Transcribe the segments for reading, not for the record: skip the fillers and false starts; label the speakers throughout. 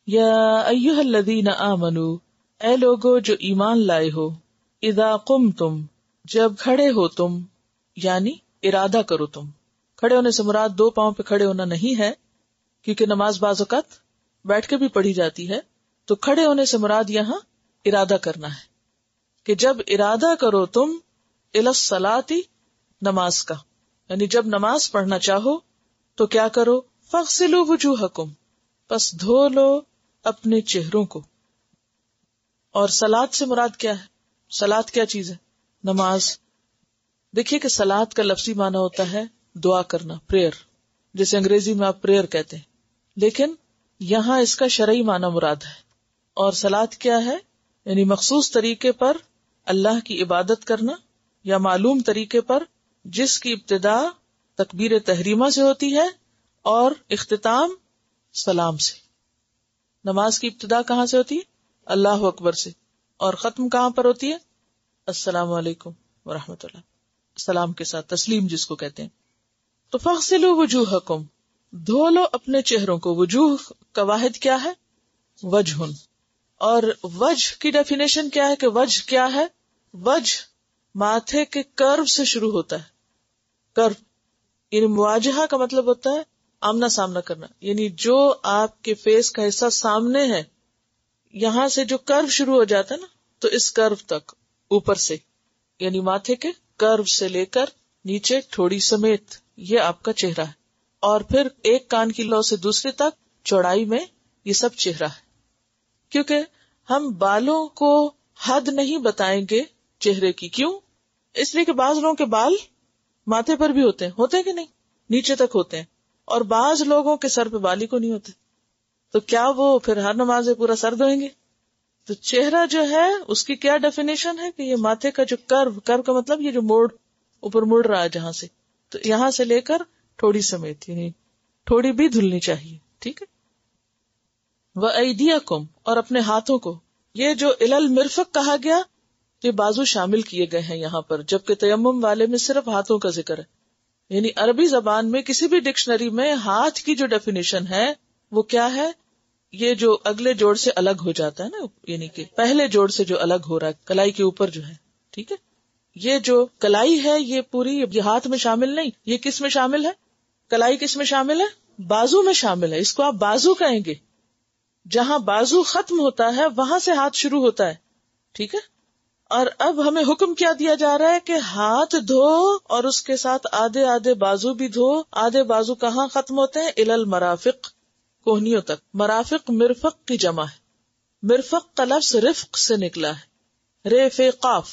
Speaker 1: یا ایھا الذین آمنو، اے لوگو جو ایمان لائے ہو، اذا قمتم، جب کھڑے ہو تم، یعنی ارادہ کرو تم. کھڑے ہونے سے مراد 2 پاؤں پہ کھڑے ہونا نہیں ہے، کیونکہ نماز بعض اوقات بیٹھ کے بھی پڑھی جاتی ہے. تو کھڑے ہونے سے مراد یہاں ارادہ کرنا ہے کہ جب ارادہ کرو تم الی الصلاۃ، نماز کا، یعنی جب نماز پڑھنا چاہو تو کیا کرو، فاغسلوا وجوہکم، پس دھو لو اپنے چہروں کو. اور صلاۃ سے مراد کیا ہے؟ صلاۃ کیا چیز ہے؟ نماز. دیکھیے کہ صلاۃ کا لفظی معنی ہوتا ہے دعا کرنا، پریئر، جیسے انگریزی میں آپ پریئر کہتے ہیں، لیکن یہاں اس کا شرعی معنی مراد ہے. اور صلاۃ کیا ہے؟ یعنی مخصوص طریقے پر اللہ کی عبادت کرنا، یا معلوم طریقے پر جس کی ابتدا تکبیر تحریمہ سے ہوتی ہے اور اختتام سلام سے. نماز کی ابتدا کہاں سے ہوتی ہے؟ اللہ اکبر سے، اور ختم کہاں پر ہوتی ہے؟ السلام علیکم ورحمۃ اللہ، سلام کے ساتھ، تسلیم جس کو کہتے ہیں. تو فاغسلوا وجوہکم، دھو لو اپنے چہروں کو. وجوہ کا واحد کیا ہے؟ وجہ. اور وجہ کی ڈیفینیشن کیا ہے کہ وجہ کیا ہے؟ وجہ ماتھے کے کرو سے شروع ہوتا ہے. کرو یعنی مواجہہ کا مطلب ہوتا ہے آمنا سامنا کرنا، یعنی جو آپ کے فیس کا حصہ سامنے ہے، یہاں سے جو کرو شروع ہو جاتا ہے نا، تو اس کرو تک اوپر سے، یعنی ماتھے کے کرو سے لے کر نیچے ٹھوڑی سمیت، یہ آپ کا چہرہ ہے. اور پھر ایک کان کی لو سے دوسرے تک چوڑائی میں، یہ سب چہرہ ہے. کیونکہ ہم بالوں کو حد نہیں بتائیں گے چہرے کی. کیوں؟ اس لیے کہ بعض لوگوں کے بال ماتھے پر بھی ہوتے ہیں کہ نہیں، نیچے تک ہوتے ہیں، اور بعض لوگوں کے سر پہ بال ہی کو نہیں ہوتے. تو کیا وہ پھر ہر نماز میں پورا سر دھوئیں گے؟ تو چہرہ جو ہے اس کی کیا ڈیفینیشن ہے کہ یہ ماتھے کا جو کرو کا مطلب یہ جو موڑ اوپر مڑ رہا ہے جہاں سے، تو یہاں سے لے کر تھوڑی سمیت، یعنی تھوڑی بھی دھلنی چاہیے. ٹھیک ہے. وَأَيْدِيَكُمْ، اور اپنے ہاتھوں کو. یہ جو اِلَى الْمِرْفَقِ کہا گیا، یہ بازو شامل کیے گئے ہیں یہاں پر، جبکہ تیمم والے میں صرف ہاتھوں کا ذکر ہے. یعنی عربی زبان میں کسی بھی ڈکشنری میں ہاتھ کی جو ڈیفینیشن ہے وہ کیا ہے؟ یہ جو اگلے جوڑ سے الگ ہو جاتا ہے نا، یعنی کہ پہلے جوڑ سے جو الگ ہو رہا ہے کلائی کے اوپر جو ہے. ٹھیک ہے. یہ جو کلائی ہے یہ پوری یہ ہاتھ میں شامل نہیں. یہ کس میں شامل ہے؟ کلائی کس میں شامل ہے؟ بازو میں شامل ہے. اس کو آپ بازو کہیں گے. جہاں بازو ختم ہوتا ہے وہاں سے ہاتھ شروع ہوتا ہے. ٹھیک ہے. اور اب ہمیں حکم کیا دیا جا رہا ہے کہ ہاتھ دھو، اور اس کے ساتھ آدھے آدھے بازو بھی دھو. آدھے بازو کہاں ختم ہوتے ہیں؟ الی المرافق، کوہنیوں تک. مرافق مرفق کی جمع ہے. مرفق کا لفظ رفق سے نکلا ہے، رفقاف.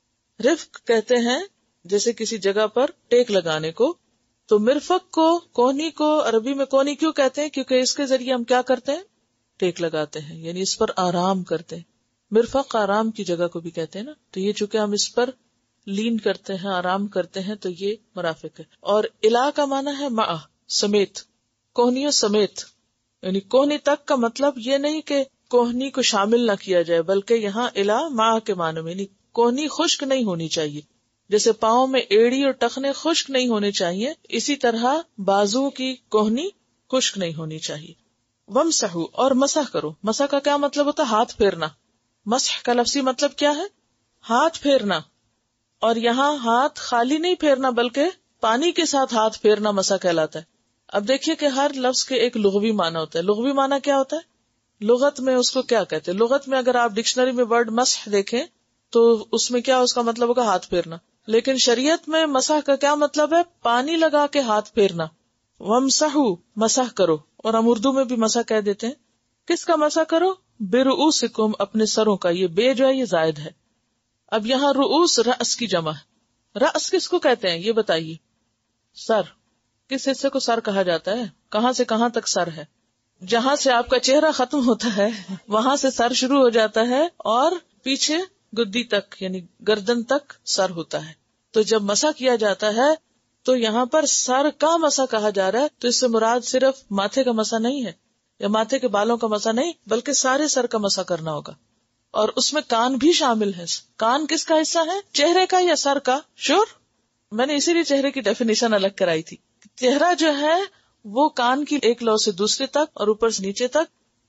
Speaker 1: رفق کہتے ہیں جیسے کسی جگہ پر ٹیک لگانے کو. تو مرفق کو، کوہنی کو عربی میں کوہنی کیوں کہتے ہیں؟ کیونکہ اس کے ذریعے ہم کیا کرتے ہیں؟ ٹیک لگاتے ہیں، یعنی اس پر آرام کرتے ہیں. مرفق آرام کی جگہ کو بھی کہتے ہیں نا. تو یہ چونکہ ہم اس پر لین کرتے ہیں، آرام کرتے ہیں، تو یہ مرافق ہے. اور الا کا معنی ہے مع، سمیت، کوہنیوں سمیت. یعنی کوہنی تک کا مطلب یہ نہیں کہ کوہنی کو شامل نہ کیا جائے، بلکہ یہاں الا مع کے معنی میں، یعنی کوہنی خشک نہیں ہونی چاہیے. جیسے پاؤں میں ایڑی اور ٹخنے خشک نہیں ہونے چاہیے، اسی طرح بازو کی کوہنی خشک نہیں ہونی چاہیے. ومسحو، اور مسح کرو. مسح کا کیا مطلب ہوتا ہے؟ ہاتھ پھیرنا. مسح کا لفظی مطلب کیا ہے؟ ہاتھ پھیرنا. اور یہاں ہاتھ خالی نہیں پھیرنا بلکہ پانی کے ساتھ ہاتھ پھیرنا مسح کہلاتا ہے. اب دیکھیے کہ ہر لفظ کے ایک لغوی معنی ہوتا ہے. لغوی معنی کیا ہوتا ہے؟ لغت میں اس کو کیا کہتے ہیں؟ لغت میں اگر آپ ڈکشنری میں ورڈ مسح دیکھیں تو اس میں کیا اس کا مطلب ہوگا؟ ہاتھ پھیرنا. لیکن شریعت میں مسح کا کیا مطلب ہے؟ پانی لگا کے ہاتھ پھیرنا. ومسحو، مسح کرو. اور ہم اردو میں بھی مسح کہہ دیتے ہیں. کس کا مسح کرو؟ برؤوسکم، اپنے سروں کا. یہ بے جو ہے یہ زائد ہے. اب یہاں رؤوس رأس کی جمع ہے. رأس کس کو کہتے ہیں یہ بتائیے؟ سر. کس حصے کو سر کہا جاتا ہے؟ کہاں سے کہاں تک سر ہے؟ جہاں سے آپ کا چہرہ ختم ہوتا ہے وہاں سے سر شروع ہو جاتا ہے، اور پیچھے گدی تک یعنی گردن تک سر ہوتا ہے. تو جب مسح کیا جاتا ہے تو یہاں پر سر کا مسح کہا جا رہا ہے. تو اس سے مراد صرف ماتھے کا مسح نہیں ہے، یا ماتھے کے بالوں کا مسح نہیں، بلکہ سارے سر کا مسح کرنا ہوگا. اور اس میں کان بھی شامل ہے. کان کس کا حصہ ہے؟ چہرے کا یا سر کا؟ شور. میں نے اسی لیے چہرے کی ڈیفینیشن الگ کرائی تھی. چہرہ جو ہے وہ کان کی ایک لو سے دوسرے تک اور اوپر سے نیچے تک،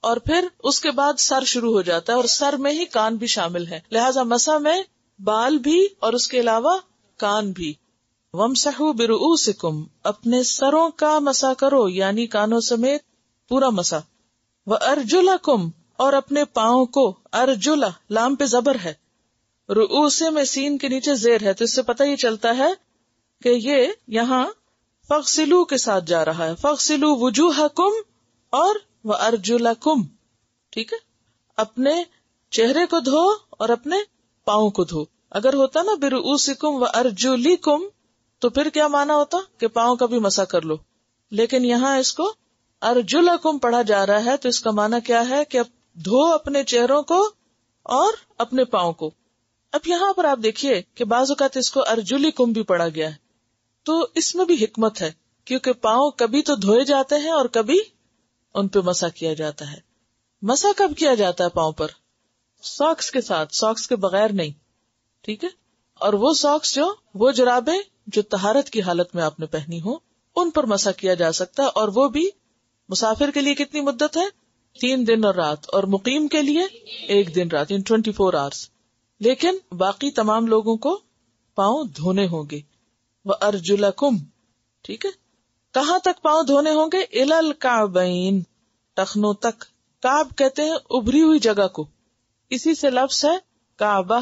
Speaker 1: اور پھر اس کے بعد سر شروع ہو جاتا ہے، اور سر میں ہی کان بھی شامل ہے، لہذا مسح میں بال بھی اور اس کے علاوہ کان بھی. وَامْسَحُوا بِرُؤُوسِكُمْ، اپنے سروں کا مسح کرو، یعنی کانوں سمیت پورا مسح. وَأَرْجُلَكُمْ، اور اپنے پاؤں کو. ارجلا لام پہ زبر ہے، رؤوسے میں سین کے نیچے زیر ہے، تو اس سے پتہ یہ چلتا ہے کہ یہ یہاں فَغْسِلُوا کے ساتھ جا رہا ہے. فَغْسِلُوا وُجُوهَكُمْ اور وَأَرْجُلَكُمْ. ٹھیک ہے، اپنے چہرے کو دھو اور اپنے پاؤں کو دھو. اگر ہوتا نا بِرُؤُوسِكُمْ وَأَرْجُلِكُمْ تو پھر کیا معنی ہوتا کہ پاؤں کا بھی مسح کر لو، لیکن یہاں اس کو ارجلکم پڑھا جا رہا ہے، تو اس کا معنی کیا ہے کہ اب دھو اپنے چہروں کو اور اپنے پاؤں کو. اب یہاں پر آپ دیکھیے کہ بعض اوقات اس کو ارجلکم بھی پڑھا گیا ہے، تو اس میں بھی حکمت ہے، کیونکہ پاؤں کبھی تو دھوئے جاتے ہیں اور کبھی ان پہ مسح کیا جاتا ہے. مسح کب کیا جاتا ہے پاؤں پر؟ ساکس کے ساتھ، ساکس کے بغیر نہیں. ٹھیک ہے، اور وہ ساکس وہ جرابیں جو طہارت کی حالت میں آپ نے پہنی ہو ان پر مسح کیا جا سکتا ہے، اور وہ بھی مسافر کے لیے کتنی مدت ہے؟ 3 دن اور رات، اور مقیم کے لیے 1 دن رات، 24 hours. لیکن باقی تمام لوگوں کو پاؤں دھونے ہوں گے. وَأَرْجُلَكُمْ، ٹھیک ہے، کہاں تک پاؤں دھونے ہوں گے؟ إِلَى الْكَعْبَيْن، ٹخنوں تک. کعب کہتے ہیں ابھری ہوئی جگہ کو، اسی سے لفظ ہے کعبہ.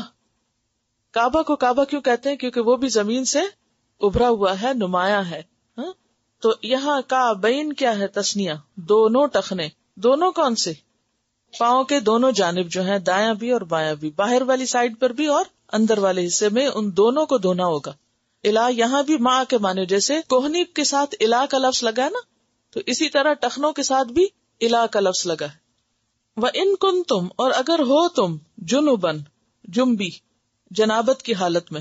Speaker 1: کعبہ کو کعبہ کیوں کہتے ہیں؟ کیونکہ وہ بھی زمین سے ابھرا ہوا ہے، نمایاں ہے. تو یہاں کعبین کیا ہے؟ تسنیہ، دونوں ٹخنے. دونوں کون سے؟ پاؤں کے دونوں جانب جو ہیں، دایاں بھی اور بایاں بھی، باہر والی سائڈ پر بھی اور اندر والے حصے میں، ان دونوں کو دھونا ہوگا. الا یہاں بھی ماں کے معنی، جیسے کوہنی کے ساتھ الا کا لفظ لگا ہے نا، تو اسی طرح ٹخنوں کے ساتھ بھی الا کا لفظ لگا ہے. وَإِن كُنتُمْ، اور اگر ہو تم، جنوبن جنبی، جنابت کی حالت میں.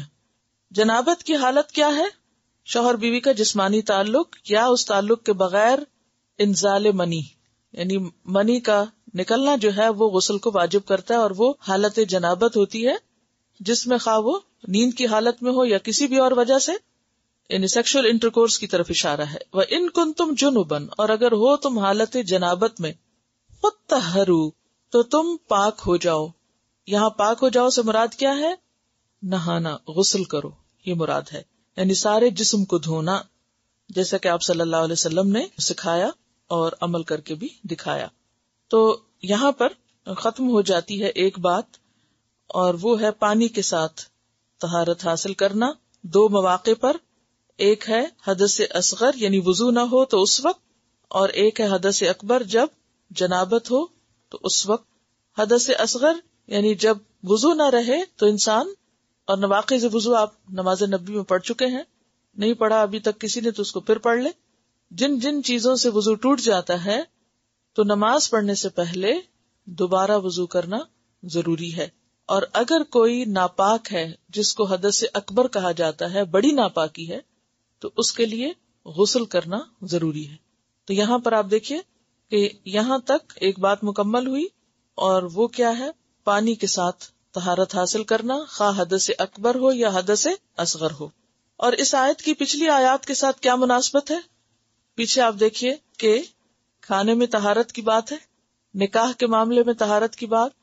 Speaker 1: جنابت کی حالت کیا ہے؟ شوہر بیوی کا جسمانی تعلق یا اس تعلق کے بغیر انزال منی، یعنی منی کا نکلنا جو ہے وہ غسل کو واجب کرتا ہے، اور وہ حالت جنابت ہوتی ہے جس میں خواہ وہ نیند کی حالت میں ہو یا کسی بھی اور وجہ سے، یعنی سیکشل انٹرکورس کی طرف اشارہ ہے. وَإِن كُنتُمْ جُنُبًا، اور اگر ہو تم حالت جنابت میں، فَطَّهَّرُوا، تو تم پاک ہو جاؤ. یہاں پاک ہو جاؤ سے مراد کیا ہے؟ نہانا، غسل کرو، یہ مراد ہے، یعنی سارے جسم کو دھونا، جیسا کہ آپ صلی اللہ علیہ وسلم نے سکھایا اور عمل کر کے بھی دکھایا. تو یہاں پر ختم ہو جاتی ہے ایک بات، اور وہ ہے پانی کے ساتھ طہارت حاصل کرنا 2 مواقع پر. ایک ہے حدث اصغر یعنی وضو نہ ہو تو اس وقت، اور ایک ہے حدث اکبر جب جنابت ہو تو اس وقت. حدث اصغر یعنی جب وضو نہ رہے تو انسان، اور نواقض وضو آپ نماز نبی میں پڑھ چکے ہیں، نہیں پڑھا ابھی تک کسی نے تو اس کو پھر پڑھ لے. جن جن چیزوں سے وضو ٹوٹ جاتا ہے تو نماز پڑھنے سے پہلے دوبارہ وضو کرنا ضروری ہے. اور اگر کوئی ناپاک ہے جس کو حدث اکبر کہا جاتا ہے، بڑی ناپاکی ہے، تو اس کے لیے غسل کرنا ضروری ہے. تو یہاں پر آپ دیکھیے کہ یہاں تک ایک بات مکمل ہوئی، اور وہ کیا ہے؟ پانی کے ساتھ طہارت حاصل کرنا، خواہ حدث اکبر ہو یا حدث اصغر ہو. اور اس آیت کی پچھلی آیات کے ساتھ کیا مناسبت ہے؟ پیچھے آپ دیکھیے کہ کھانے میں طہارت کی بات ہے، نکاح کے معاملے میں طہارت کی بات،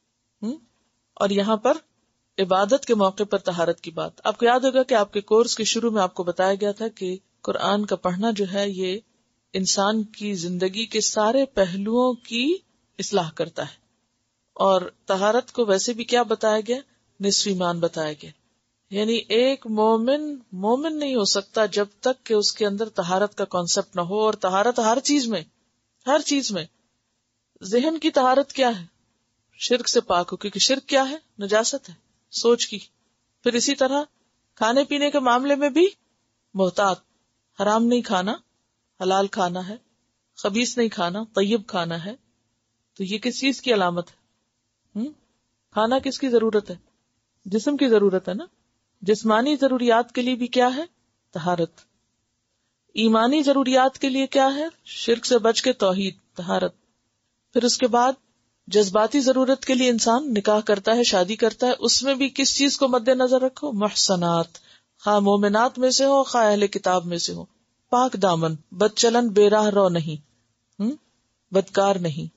Speaker 1: اور یہاں پر عبادت کے موقع پر طہارت کی بات. آپ کو یاد ہوگا کہ آپ کے کورس کے شروع میں آپ کو بتایا گیا تھا کہ قرآن کا پڑھنا جو ہے یہ انسان کی زندگی کے سارے پہلوؤں کی اصلاح کرتا ہے. اور طہارت کو ویسے بھی کیا بتایا گیا؟ نصف ایمان بتایا گیا. یعنی ایک مومن نہیں ہو سکتا جب تک کہ اس کے اندر طہارت کا کانسیپٹ نہ ہو. اور طہارت ہر چیز میں. ذہن کی طہارت کیا ہے؟ شرک سے پاک ہو، کیونکہ شرک کیا ہے؟ نجاست ہے سوچ کی. پھر اسی طرح کھانے پینے کے معاملے میں بھی محتاط، حرام نہیں کھانا، حلال کھانا ہے، خبیث نہیں کھانا، طیب کھانا ہے. تو یہ کس چیز کی علامت ہے؟ کھانا کس کی ضرورت ہے؟ جسم کی ضرورت ہے نا. جسمانی ضروریات کے لیے بھی کیا ہے؟ طہارت. ایمانی ضروریات کے لیے کیا ہے؟ شرک سے بچ کے توحید، طہارت. پھر اس کے بعد جذباتی ضرورت کے لیے انسان نکاح کرتا ہے، شادی کرتا ہے، اس میں بھی کس چیز کو مد نظر رکھو؟ محسنات، خواہ مومنات میں سے ہو خواہ اہل کتاب میں سے ہو، پاک دامن، بد چلن، بے راہ رو نہیں، بدکار نہیں.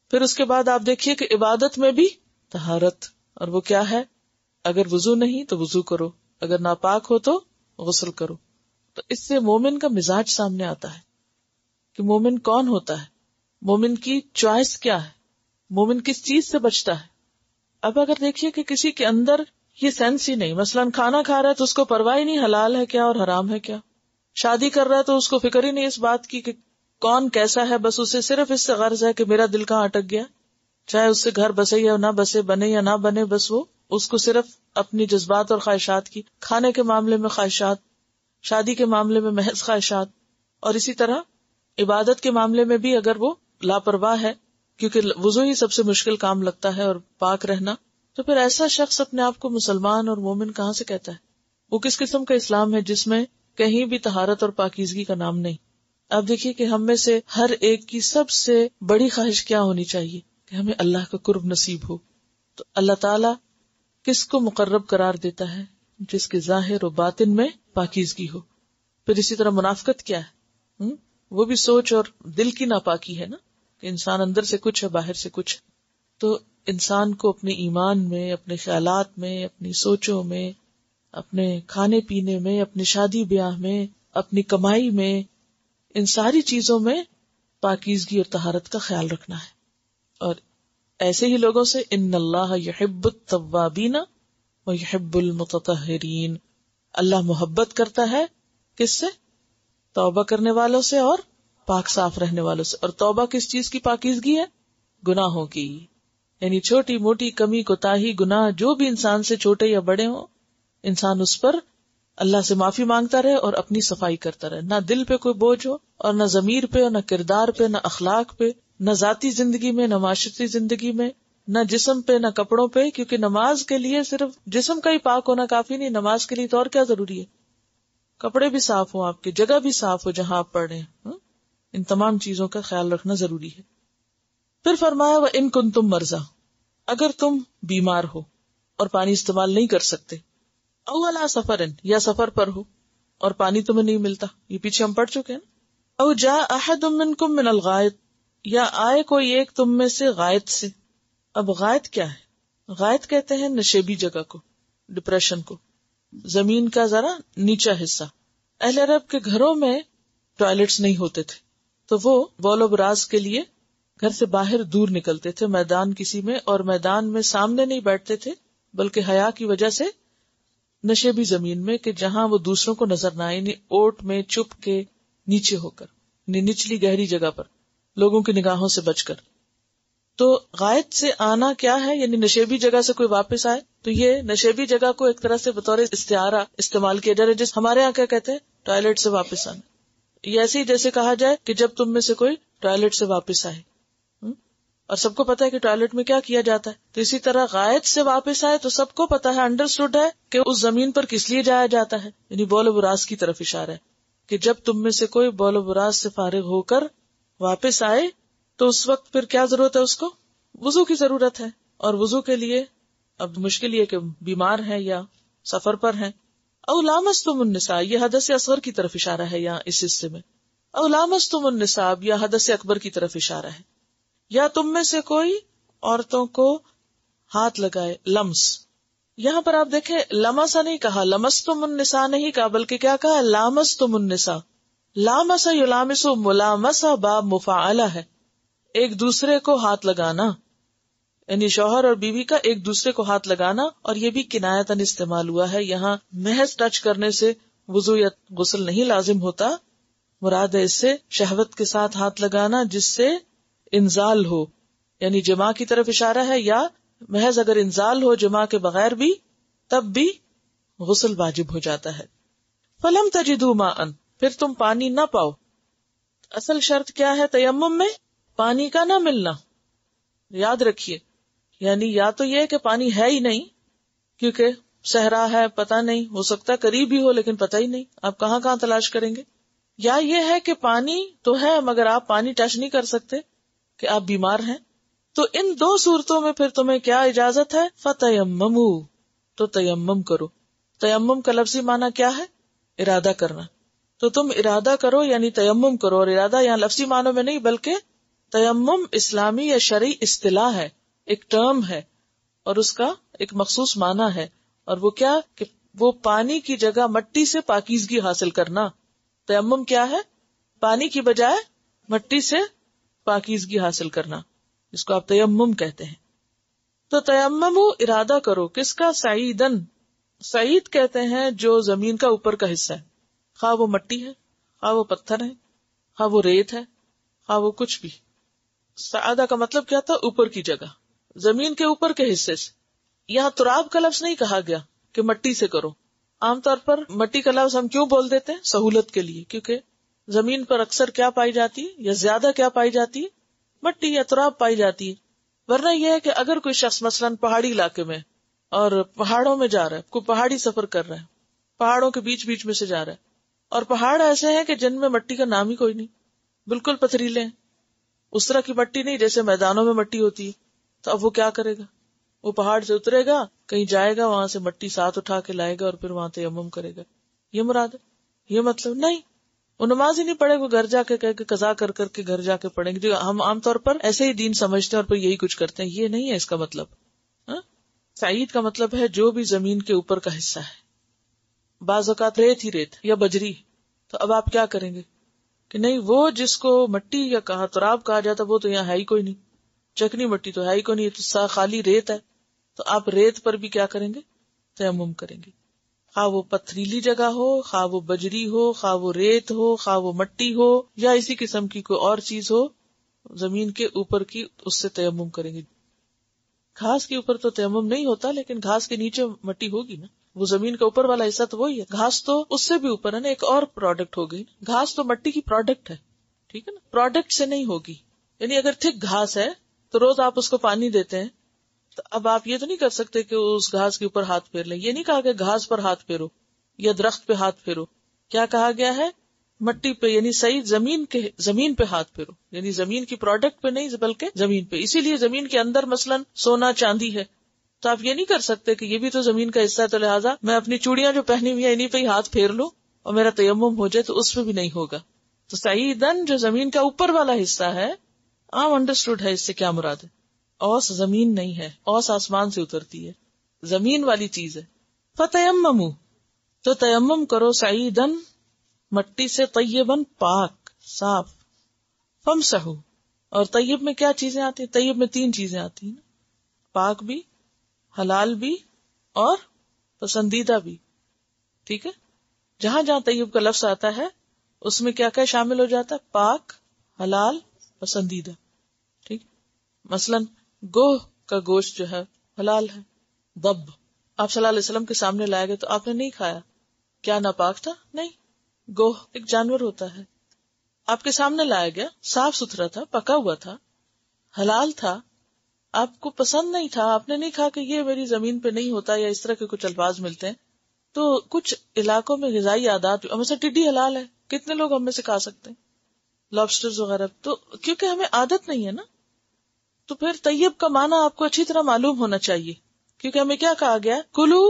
Speaker 1: پھر اس کے بعد آپ دیکھیے کہ عبادت میں بھی طہارت، اور وہ کیا ہے؟ اگر وضو نہیں تو وضو کرو، اگر ناپاک ہو تو غسل کرو. تو اس سے مومن کا مزاج سامنے آتا ہے کہ مومن کون ہوتا ہے، مومن کی چوائس کیا ہے، مومن کس چیز سے بچتا ہے. اب اگر دیکھیے کہ کسی کے اندر یہ سینس ہی نہیں، مثلا کھانا کھا رہا ہے تو اس کو پرواہ ہی نہیں حلال ہے کیا اور حرام ہے کیا، شادی کر رہا ہے تو اس کو فکر ہی نہیں اس بات کی کہ کون کیسا ہے، بس اسے صرف اس سے غرض ہے کہ میرا دل کہاں اٹک گیا، چاہے اس سے گھر بسے یا نہ بسے، بنے یا نہ بنے، بس وہ اس کو صرف اپنی جذبات اور خواہشات کی، کھانے کے معاملے میں خواہشات، شادی کے معاملے میں محض خواہشات. اور اسی طرح عبادت کے معاملے میں بھی اگر وہ لاپرواہ ہے، کیونکہ وضو ہی سب سے مشکل کام لگتا ہے اور پاک رہنا، تو پھر ایسا شخص اپنے آپ کو مسلمان اور مومن کہاں سے کہتا ہے؟ وہ کس قسم کا اسلام ہے جس میں کہیں بھی طہارت اور پاکیزگی کا نام نہیں؟ اب دیکھیے کہ ہم میں سے ہر ایک کی سب سے بڑی خواہش کیا ہونی چاہیے کہ ہمیں اللہ کا قرب نصیب ہو. تو اللہ تعالیٰ کس کو مقرب قرار دیتا ہے؟ جس کے ظاہر و باطن میں پاکیزگی ہو. پھر اسی طرح منافقت کیا ہے؟ وہ بھی سوچ اور دل کی ناپاکی ہے نا، کہ انسان اندر سے کچھ ہے باہر سے کچھ. تو انسان کو اپنے ایمان میں، اپنے خیالات میں، اپنی سوچوں میں، اپنے کھانے پینے میں، اپنی شادی بیاہ میں، اپنی کمائی میں، ان ساری چیزوں میں پاکیزگی اور طہارت کا خیال رکھنا ہے. اور ایسے ہی لوگوں سے ان اللہ یحب التوابین ویحب المتطہرین، اللہ محبت کرتا ہے کس سے؟ توبہ کرنے والوں سے اور پاک صاف رہنے والوں سے. اور توبہ کس چیز کی پاکیزگی ہے؟ گناہوں کی. یعنی چھوٹی موٹی کمی کوتاہی گناہ جو بھی انسان سے چھوٹے یا بڑے ہوں، انسان اس پر اللہ سے معافی مانگتا رہے اور اپنی صفائی کرتا رہے. نہ دل پہ کوئی بوجھ ہو، اور نہ ضمیر پہ، اور نہ کردار پہ، نہ اخلاق پہ، نہ ذاتی زندگی میں، نہ معاشرتی زندگی میں، نہ جسم پہ، نہ کپڑوں پہ. کیونکہ نماز کے لیے صرف جسم کا ہی پاک ہونا کافی نہیں، نماز کے لیے تو اور کیا ضروری ہے؟ کپڑے بھی صاف ہوں، آپ کی جگہ بھی صاف ہو جہاں آپ پڑھ رہے ہیں. ان تمام چیزوں کا خیال رکھنا ضروری ہے. پھر فرمایا وَإِن كُنتُم مَرْضَىٰ، اگر تم بیمار ہو اور پانی استعمال نہیں کر سکتے، او علی سفر، یا سفر پر ہو اور پانی تمہیں نہیں ملتا، یہ پیچھے ہم پڑھ چکے ہیں نا. او جاء احد منکم من الغائط، یا آئے کوئی ایک تم میں سے غائط سے. اب غائط کیا ہے؟ غائط کہتے ہیں نشیبی جگہ کو، ڈپریشن کو، زمین کا ذرا نیچا حصہ. اہل عرب کے گھروں میں ٹوائلٹس نہیں ہوتے تھے، تو وہ بول و براز کے لیے گھر سے باہر دور نکلتے تھے، میدان کسی میں، اور میدان میں سامنے نہیں بیٹھتے تھے بلکہ حیا کی وجہ سے نشیبی زمین میں، کہ جہاں وہ دوسروں کو نظر نہ آئے، یعنی اوٹ میں چھپ کے نیچے ہو کر، یعنی نچلی گہری جگہ پر لوگوں کی نگاہوں سے بچ کر. تو غائط سے آنا کیا ہے؟ یعنی نشیبی جگہ سے کوئی واپس آئے. تو یہ نشیبی جگہ کو ایک طرح سے بطور استعارہ استعمال کیا جائے، جس ہمارے یہاں کیا کہتے ہیں، ٹوائلٹ سے واپس آنا. یہ ایسے ہی جیسے کہا جائے کہ جب تم میں سے کوئی ٹوائلٹ سے واپس آئے، اور سب کو پتا ہے کہ ٹوائلٹ میں کیا کیا جاتا ہے. تو اسی طرح غائط سے واپس آئے تو سب کو پتا ہے، انڈرسٹوڈ ہے کہ اس زمین پر کس لیے جایا جاتا ہے. یعنی بول و براز کی طرف اشارہ ہے کہ جب تم میں سے کوئی بول و براز سے فارغ ہو کر واپس آئے تو اس وقت پھر کیا ضرورت ہے؟ اس کو وضو کی ضرورت ہے. اور وضو کے لیے اب مشکل یہ کہ بیمار ہیں یا سفر پر ہیں. او لامستم النساء، یہ حدث اصغر کی طرف اشارہ ہے یہاں اس حصے میں. او لامستم النساء یا حدث اکبر کی طرف اشارہ ہے. یا تم میں سے کوئی عورتوں کو ہاتھ لگائے، لمس. یہاں پر آپ دیکھیں لمسا نہیں کہا، لمستم النساء نہیں کہا، بلکہ کیا کہا؟ لامستم النساء. لامسا یلامسو، ملامسا باب مفاعلہ ہے، ایک دوسرے کو ہاتھ لگانا، یعنی شوہر اور بیوی کا ایک دوسرے کو ہاتھ لگانا. اور یہ بھی کنایتاً استعمال ہوا ہے، یہاں محض ٹچ کرنے سے وضو یا غسل نہیں لازم ہوتا. مراد ہے اس سے شہوت کے ساتھ ہاتھ لگانا جس سے انزال ہو، یعنی جماع کی طرف اشارہ ہے. یا محض اگر انزال ہو جماع کے بغیر بھی، تب بھی غسل واجب ہو جاتا ہے. فلم تجدوا ماء، پھر تم پانی نہ پاؤ. اصل شرط کیا ہے تیمم میں؟ پانی کا نہ ملنا. یاد رکھیے، یعنی یا تو یہ کہ پانی ہے ہی نہیں، کیونکہ صحرا ہے، پتہ نہیں، ہو سکتا قریب ہی ہو لیکن پتہ ہی نہیں، آپ کہاں کہاں تلاش کریں گے. یا یہ ہے کہ پانی تو ہے مگر آپ پانی ٹچ نہیں کر سکتے، کہ آپ بیمار ہیں. تو ان دو صورتوں میں پھر تمہیں کیا اجازت ہے؟ فتیمموا، تو تیمم کرو. تیمم کا لفظی معنی کیا ہے؟ ارادہ کرنا. تو تم ارادہ کرو، یعنی تیمم کرو. اور ارادہ یہاں لفظی معنوں میں نہیں بلکہ تیمم اسلامی یا شرعی اصطلاح ہے، ایک ٹرم ہے، اور اس کا ایک مخصوص معنی ہے، اور وہ کیا کہ وہ پانی کی جگہ مٹی سے پاکیزگی حاصل کرنا. تیمم کیا ہے؟ پانی کی بجائے مٹی سے پاکیزگی حاصل کرنا، جس کو آپ تیمم کہتے ہیں. تو تیممو ارادہ کرو، کس کا؟ سعیدن. سعید کہتے ہیں جو زمین کا اوپر کا حصہ ہے، خواہ وہ مٹی ہے، خواہ وہ پتھر ہے، خواہ وہ ریت ہے، خواہ وہ کچھ بھی. سعادہ کا مطلب کیا تھا؟ اوپر کی جگہ، زمین کے اوپر کے حصے سے. یہاں تراب کا لفظ نہیں کہا گیا کہ مٹی سے کرو. عام طور پر مٹی کا لفظ ہم کیوں بول دیتے ہیں؟ سہولت کے لیے، کیونکہ زمین پر اکثر کیا پائی جاتی ہے یا زیادہ کیا پائی جاتی ہے؟ مٹی یا تراب پائی جاتی ہے. ورنہ یہ ہے کہ اگر کوئی شخص مثلاً پہاڑی علاقے میں اور پہاڑوں میں جا رہا ہے، کوئی پہاڑی سفر کر رہا ہے، پہاڑوں کے بیچ بیچ میں سے جا رہا ہے، اور پہاڑ ایسے ہیں کہ جن میں مٹی کا نام ہی کوئی نہیں، بالکل پتھریلے ہیں، اس طرح کی مٹی نہیں جیسے میدانوں میں مٹی ہوتی ہے. تو اب وہ کیا کرے گا؟ وہ پہاڑ سے اترے گا، کہیں جائے گا، وہاں سے مٹی ساتھ اٹھا کے لائے گا اور پھر وہاں تیمم کرے گا. یہ مراد ہے؟ یہ مطلب نہیں. وہ نماز ہی نہیں پڑھے گا، گھر جا کے کہہ کے قضا کر کر کے گھر جا کے پڑھیں گے. جو ہم عام طور پر ایسے ہی دین سمجھتے ہیں اور پھر یہی کچھ کرتے ہیں، یہ نہیں ہے اس کا مطلب. سعید کا مطلب ہے جو بھی زمین کے اوپر کا حصہ ہے. بعض اوقات ریت ہی ریت یا بجری، تو اب آپ کیا کریں گے کہ نہیں وہ جس کو مٹی یا کہا تراب کہا جاتا وہ تو یہاں ہے ہی کوئی نہیں، چکنی مٹی تو ہے ہی کوئی نہیں، تو خالی ریت ہے. تو آپ ریت پر بھی کیا کریں گے؟ تیمم کریں گے. خواہ وہ پتھریلی جگہ ہو، خواہ وہ بجری ہو، خواہ وہ ریت ہو، خواہ وہ مٹی ہو، یا اسی قسم کی کوئی اور چیز ہو زمین کے اوپر کی، اس سے تیمم کریں گے. گھاس کے اوپر تو تیمم نہیں ہوتا، لیکن گھاس کے نیچے مٹی ہوگی نا، وہ زمین کا اوپر والا حصہ تو وہی ہے. گھاس تو اس سے بھی اوپر ہے نا، ایک اور پروڈکٹ ہو گئی. گھاس تو مٹی کی پروڈکٹ ہے، ٹھیک ہے نا، پروڈکٹ سے نہیں ہوگی. یعنی اگر تھک گھاس ہے تو روز آپ اس کو پانی دیتے ہیں، تو اب آپ یہ تو نہیں کر سکتے کہ اس گھاس کے اوپر ہاتھ پھیر لیں. یہ نہیں کہا کہ گھاس پر ہاتھ پھیرو یا درخت پہ ہاتھ پھیرو. کیا کہا گیا ہے؟ مٹی پہ، یعنی صحیح زمین پہ ہاتھ پھیرو، یعنی زمین کی پروڈکٹ پہ نہیں بلکہ زمین پہ. اسی لیے زمین کے اندر مثلاً سونا چاندی ہے تو آپ یہ نہیں کر سکتے کہ یہ بھی تو زمین کا حصہ ہے، تو لہٰذا میں اپنی چوڑیاں جو پہنی ہوئی ہیں انہیں پہ ہی ہاتھ پھیر لوں اور میرا تیمم ہو جائے، تو اس پہ بھی نہیں ہوگا. تو سعیدن جو زمین کا اوپر والا حصہ ہے، عام انڈرسٹوڈ ہے. اس سے کیا مراد ہے؟ اوس زمین نہیں ہے، اوس آسمان سے اترتی ہے، زمین والی چیز ہے. فتیمموا، تو تیمم کرو، سعیدن مٹی سے، طیبن پاک صاف، فمسحوا، اور طیب میں کیا چیزیں آتی ہیں؟ طیب میں 3 چیزیں آتی ہیں، پاک بھی، حلال بھی اور پسندیدہ بھی. ٹھیک ہے، جہاں جہاں طیب کا لفظ آتا ہے اس میں کیا کیا شامل ہو جاتا ہے؟ پاک، حلال، پسندیدہ. ٹھیک، مثلاً گوہ کا گوشت جو ہے حلال ہے. دب آپ صلی اللہ علیہ وسلم کے سامنے لائے گئے تو آپ نے نہیں کھایا، کیا ناپاک تھا؟ نہیں. گوہ ایک جانور ہوتا ہے، آپ کے سامنے لایا گیا، صاف ستھرا تھا، پکا ہوا تھا، حلال تھا، آپ کو پسند نہیں تھا، آپ نے نہیں کہا کہ یہ میری زمین پہ نہیں ہوتا، یا اس طرح کے کچھ الفاظ ملتے ہیں. تو کچھ علاقوں میں غذائی عادات، مثلا ٹڈی حلال ہے، کتنے لوگ ہم میں سے کھا سکتے ہیں، لابسٹرز وغیرہ، تو کیونکہ ہمیں عادت نہیں ہے نا. تو پھر طیب کا معنی آپ کو اچھی طرح معلوم ہونا چاہیے، کیونکہ ہمیں کیا کہا گیا؟ کلو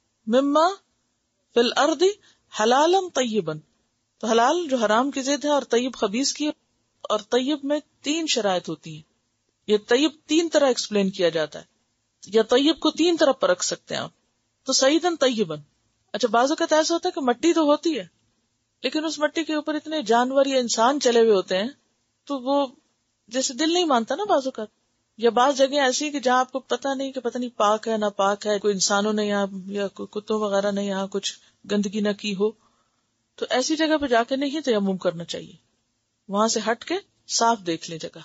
Speaker 1: مما فی الارض حلالا طیبا. تو حلال جو حرام کی ضد ہے اور طیب خبیث کی، اور طیب میں 3 شرائط ہوتی ہیں. یہ طیب 3 طرح ایکسپلین کیا جاتا ہے، یا طیب کو 3 طرح پرکھ سکتے ہیں آپ. تو سعیدن طیبن، اچھا بعض اوقات ایسا ہوتا ہے کہ مٹی تو ہوتی ہے لیکن اس مٹی کے اوپر اتنے جانور یا انسان چلے ہوئے ہوتے ہیں تو وہ جیسے دل نہیں مانتا نا بعض اوقات. یا بعض جگہ ایسی کہ جہاں آپ کو پتہ نہیں کہ پتہ نہیں پاک ہے نہ پاک ہے، کوئی انسانوں نے یہاں یا کوئی کتوں وغیرہ نے یہاں کچھ گندگی نہ کی ہو، تو ایسی جگہ پہ جا کے نہیں تیمم کرنا چاہیے. وہاں سے ہٹ کے صاف دیکھ لیں جگہ.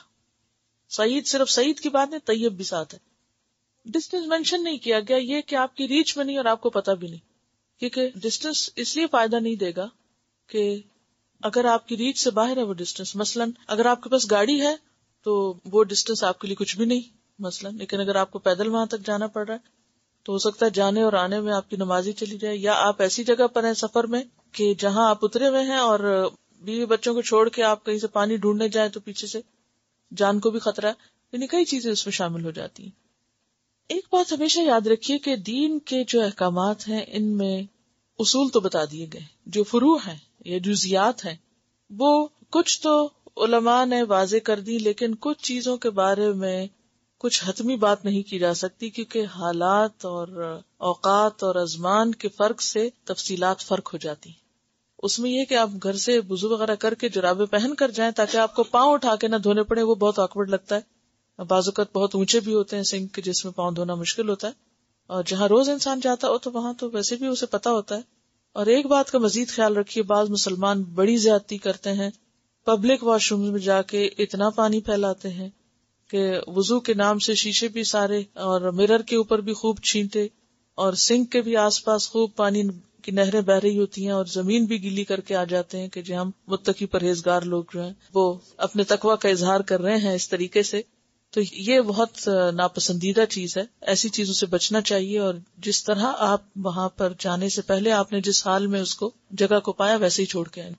Speaker 1: سعید صرف سعید کی بات ہے، طیب بھی ساتھ ہے. ڈسٹینس مینشن نہیں کیا گیا، یہ کہ آپ کی ریچ میں نہیں اور آپ کو پتہ بھی نہیں، کیونکہ ڈسٹینس اس لیے فائدہ نہیں دے گا کہ اگر آپ کی ریچ سے باہر ہے وہ ڈسٹینس، مثلاً اگر آپ کے پاس گاڑی ہے تو وہ ڈسٹینس آپ کے لیے کچھ بھی نہیں مثلاً، لیکن اگر آپ کو پیدل وہاں تک جانا پڑ رہا ہے تو ہو سکتا ہے جانے اور آنے میں آپ کی نمازی چلی جائے، یا آپ ایسی جگہ پر ہیں سفر میں کہ جہاں آپ اترے ہوئے ہیں اور بیوی بچوں کو چھوڑ کے آپ کہیں سے پانی ڈھونڈنے جائیں تو پیچھے سے جان کو بھی خطرہ ہے. یعنی کئی چیزیں اس میں شامل ہو جاتی ہیں. ایک بات ہمیشہ یاد رکھیے کہ دین کے جو احکامات ہیں ان میں اصول تو بتا دیے گئے، جو فروع ہیں یا جزیات ہیں وہ کچھ تو علماء نے واضح کر دی، لیکن کچھ چیزوں کے بارے میں کچھ حتمی بات نہیں کی جا سکتی، کیونکہ حالات اور اوقات اور ازمان کے فرق سے تفصیلات فرق ہو جاتی ہیں۔ اس میں یہ کہ آپ گھر سے وضو وغیرہ کر کے جرابیں پہن کر جائیں تاکہ آپ کو پاؤں اٹھا کے نہ دھونے پڑے، وہ بہت آکورڈ لگتا ہے۔ بعض اوقات بہت اونچے بھی ہوتے ہیں سنک کے، جس میں پاؤں دھونا مشکل ہوتا ہے، اور جہاں روز انسان جاتا ہو تو وہاں تو ویسے بھی اسے پتا ہوتا ہے۔ اور ایک بات کا مزید خیال رکھیے، بعض مسلمان بڑی زیادتی کرتے ہیں، پبلک واش روم میں جا کے اتنا پانی پھیلاتے ہیں کہ وضو کے نام سے شیشے بھی سارے اور مرر کے اوپر بھی خوب چھینٹے، اور سنک کے بھی آس پاس خوب پانی کی نہریں بہ رہی ہوتی ہیں، اور زمین بھی گیلی کر کے آ جاتے ہیں کہ جو ہم متقی پرہیزگار لوگ جو ہیں وہ اپنے تقوی کا اظہار کر رہے ہیں اس طریقے سے۔ تو یہ بہت ناپسندیدہ چیز ہے، ایسی چیزوں سے بچنا چاہیے، اور جس طرح آپ وہاں پر جانے سے پہلے آپ نے جس حال میں اس کو جگہ کو پایا ویسے ہی چھوڑ کے آئیں۔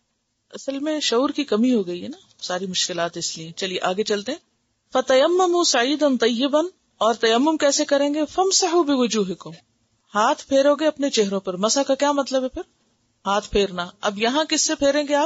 Speaker 1: اصل میں شعور کی کمی ہو گئی ہے نا، ساری مشکلات اس لیے۔ چلیے آگے چلتے ہیں۔ فَتَيَمَّمُوا صَعِيدًا طَيِّبًا، اور تیمم کیسے کریں گے؟ فَامْسَحُوا بِوُجُوهِكُمْ، ہاتھ پھیرو گے اپنے چہروں پر۔ مسح کا کیا مطلب ہے پھر؟ ہاتھ پھیرنا۔ اب یہاں کس سے پھیریں گے آپ؟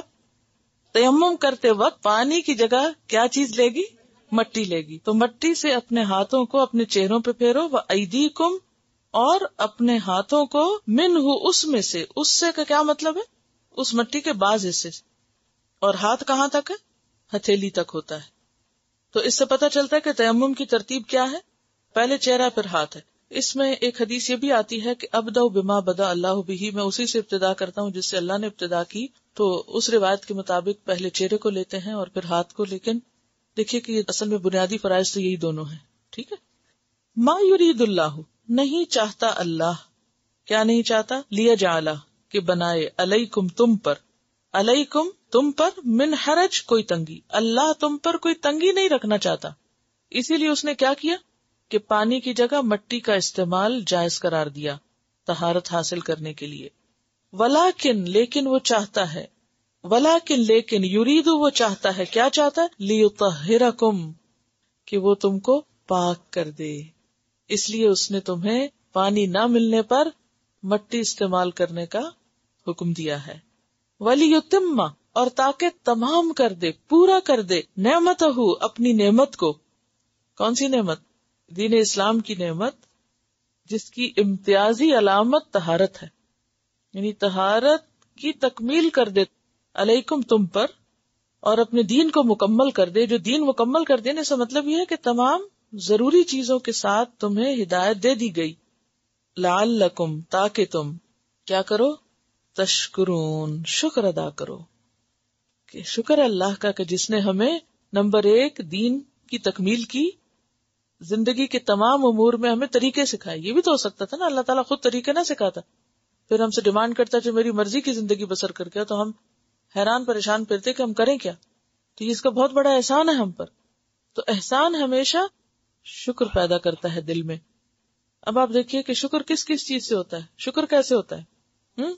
Speaker 1: تیمم کرتے وقت پانی کی جگہ کیا چیز لے گی؟ مٹی لے گی، تو مٹی سے اپنے ہاتھوں کو اپنے چہروں پہ پھیرو۔ وَأَيْدِيكُمْ، اور اپنے ہاتھوں کو مِنْهُ، اس میں سے، اس سے کا کیا مطلب ہے؟ اس مٹی کے بعض حصے سے۔ اور ہاتھ کہاں تک ہے؟ ہتھیلی تک ہوتا ہے۔ تو اس سے پتہ چلتا ہے کہ تیمم کی ترتیب کیا ہے، پہلے چہرہ پھر ہاتھ ہے۔ اس میں ایک حدیث یہ بھی آتی ہے کہ ابدأ بما بدا اللہ بہ، میں اسی سے ابتدا کرتا ہوں جس سے اللہ نے ابتدا کی۔ تو اس روایت کے مطابق پہلے چہرے کو لیتے ہیں اور پھر ہاتھ کو، لیکن دیکھیے کہ اصل میں بنیادی فرائض تو یہی دونوں ہیں، ٹھیک ہے۔ ما یرید اللہ، نہیں چاہتا اللہ، کیا نہیں چاہتا؟ لیجعل، کہ بنائے، علیکم، تم پر، علیکم، تم پر، من حرج، کوئی تنگی، اللہ تم پر کوئی تنگی نہیں رکھنا چاہتا، اسی لیے اس نے کیا کیا کہ پانی کی جگہ مٹی کا استعمال جائز قرار دیا طہارت حاصل کرنے کے لیے۔ ولیکن، لیکن وہ چاہتا ہے، ولیکن لیکن، یرید، وہ چاہتا ہے، کیا چاہتا ہے؟ لیطہرکم، کہ وہ تم کو پاک کر دے، اس لیے اس نے تمہیں پانی نہ ملنے پر مٹی استعمال کرنے کا حکم دیا ہے۔ ولیتم، اور تاکہ تمام کر دے، پورا کر دے، نعمتہ، اپنی نعمت کو۔ کون سی نعمت؟ دین اسلام کی نعمت، جس کی امتیازی علامت طہارت ہے، یعنی طہارت کی تکمیل کر دے علیکم، تم پر، اور اپنے دین کو مکمل کر دے۔ جو دین مکمل کر دینے سے مطلب یہ ہے کہ تمام ضروری چیزوں کے ساتھ تمہیں ہدایت دے دی گئی۔ لعلکم، تاکہ تم کیا کرو؟ تشکرون، شکر ادا کرو، کہ شکر اللہ کا کہ جس نے ہمیں نمبر 1 دین کی تکمیل کی، زندگی کے تمام امور میں ہمیں طریقے سکھائے۔ یہ بھی تو ہو سکتا تھا نا اللہ تعالیٰ خود طریقے نہ سکھاتا، پھر ہم سے ڈیمانڈ کرتا جو میری مرضی کی زندگی بسر کر کے، تو ہم حیران پریشان پھرتے کہ ہم کریں کیا۔ تو یہ اس کا بہت بڑا احسان ہے ہم پر۔ تو احسان ہمیشہ شکر پیدا کرتا ہے دل میں۔ اب آپ دیکھیے کہ شکر کس کس چیز سے ہوتا ہے، شکر کیسے ہوتا ہے؟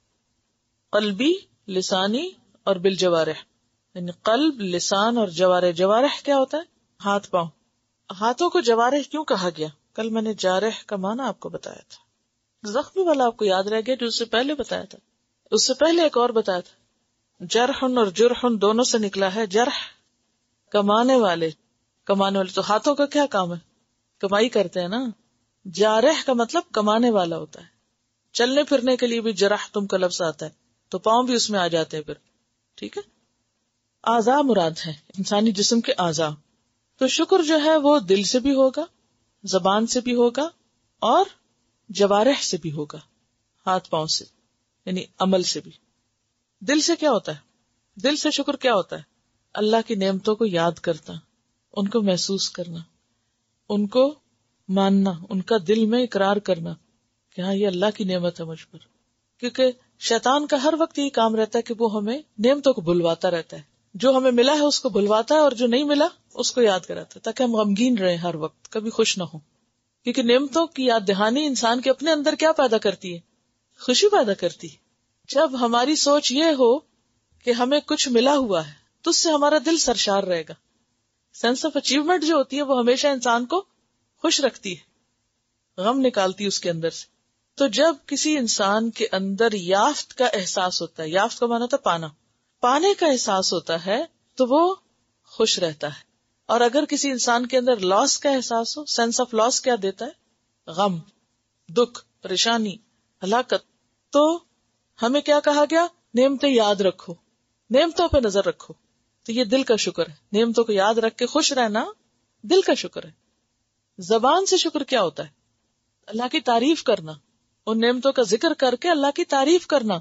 Speaker 1: قلبی، لسانی اور بالجوارح، یعنی قلب، لسان اور جوارح۔ جوارح کیا ہوتا ہے؟ ہاتھ پاؤں۔ ہاتھوں کو جوارح کیوں کہا گیا؟ کل میں نے جارح کا معنی آپ کو بتایا تھا، زخمی والا آپ کو یاد رہ گیا جو اس سے پہلے بتایا تھا۔ اس سے پہلے ایک اور بتایا تھا، جرحن اور جرحن دونوں سے نکلا ہے۔ جرح کمانے والے، کمانے والے، تو ہاتھوں کا کیا کام ہے؟ کمائی کرتے ہیں نا۔ جارح کا مطلب کمانے والا ہوتا ہے۔ چلنے پھرنے کے لیے بھی جرح تم کا لفظ آتا ہے، تو پاؤں بھی اس میں آ جاتے ہیں پھر، ٹھیک ہے۔ اعضاء مراد ہے، انسانی جسم کے اعضاء۔ تو شکر جو ہے وہ دل سے بھی ہوگا، زبان سے بھی ہوگا، اور جوارح سے بھی ہوگا، ہاتھ پاؤں سے، یعنی عمل سے بھی۔ دل سے کیا ہوتا ہے؟ دل سے شکر کیا ہوتا ہے؟ اللہ کی نعمتوں کو یاد کرنا، ان کو محسوس کرنا، ان کو ماننا، ان کا دل میں اقرار کرنا کہ ہاں یہ اللہ کی نعمت ہے مجھ پر۔ کیونکہ شیطان کا ہر وقت یہی کام رہتا ہے کہ وہ ہمیں نعمتوں کو بھلواتا رہتا ہے، جو ہمیں ملا ہے اس کو بھلواتا ہے، اور جو نہیں ملا اس کو یاد کراتا ہے، تاکہ ہم غمگین رہیں ہر وقت، کبھی خوش نہ ہوں۔ کیونکہ نعمتوں کی یاد دہانی انسان کے اپنے اندر کیا پیدا کرتی ہے؟ خوشی پیدا کرتی ہے۔ جب ہماری سوچ یہ ہو کہ ہمیں کچھ ملا ہوا ہے تو اس سے ہمارا دل سرشار رہے گا۔ سینس آف اچیومنٹ جو ہوتی ہے وہ ہمیشہ انسان کو خوش رکھتی ہے، غم نکالتی ہے اس کے اندر سے۔ تو جب کسی انسان کے اندر یافت کا احساس ہوتا ہے، یافت کا معنی ہوتا ہے پانا، پانے کا احساس ہوتا ہے تو وہ خوش رہتا ہے. اور اگر کسی انسان کے اندر لاس کا احساس ہو، سینس آف لاس کیا دیتا ہے؟ غم، دکھ، پریشانی، ہلاکت. تو ہمیں کیا کہا گیا؟ نعمتیں یاد رکھو، نعمتوں پہ نظر رکھو. تو یہ دل کا شکر ہے. نعمتوں کو یاد رکھ کے خوش رہنا دل کا شکر ہے. زبان سے شکر کیا ہوتا ہے؟ اللہ کی تعریف کرنا، ان نعمتوں کا ذکر کر کے اللہ کی تعریف کرنا.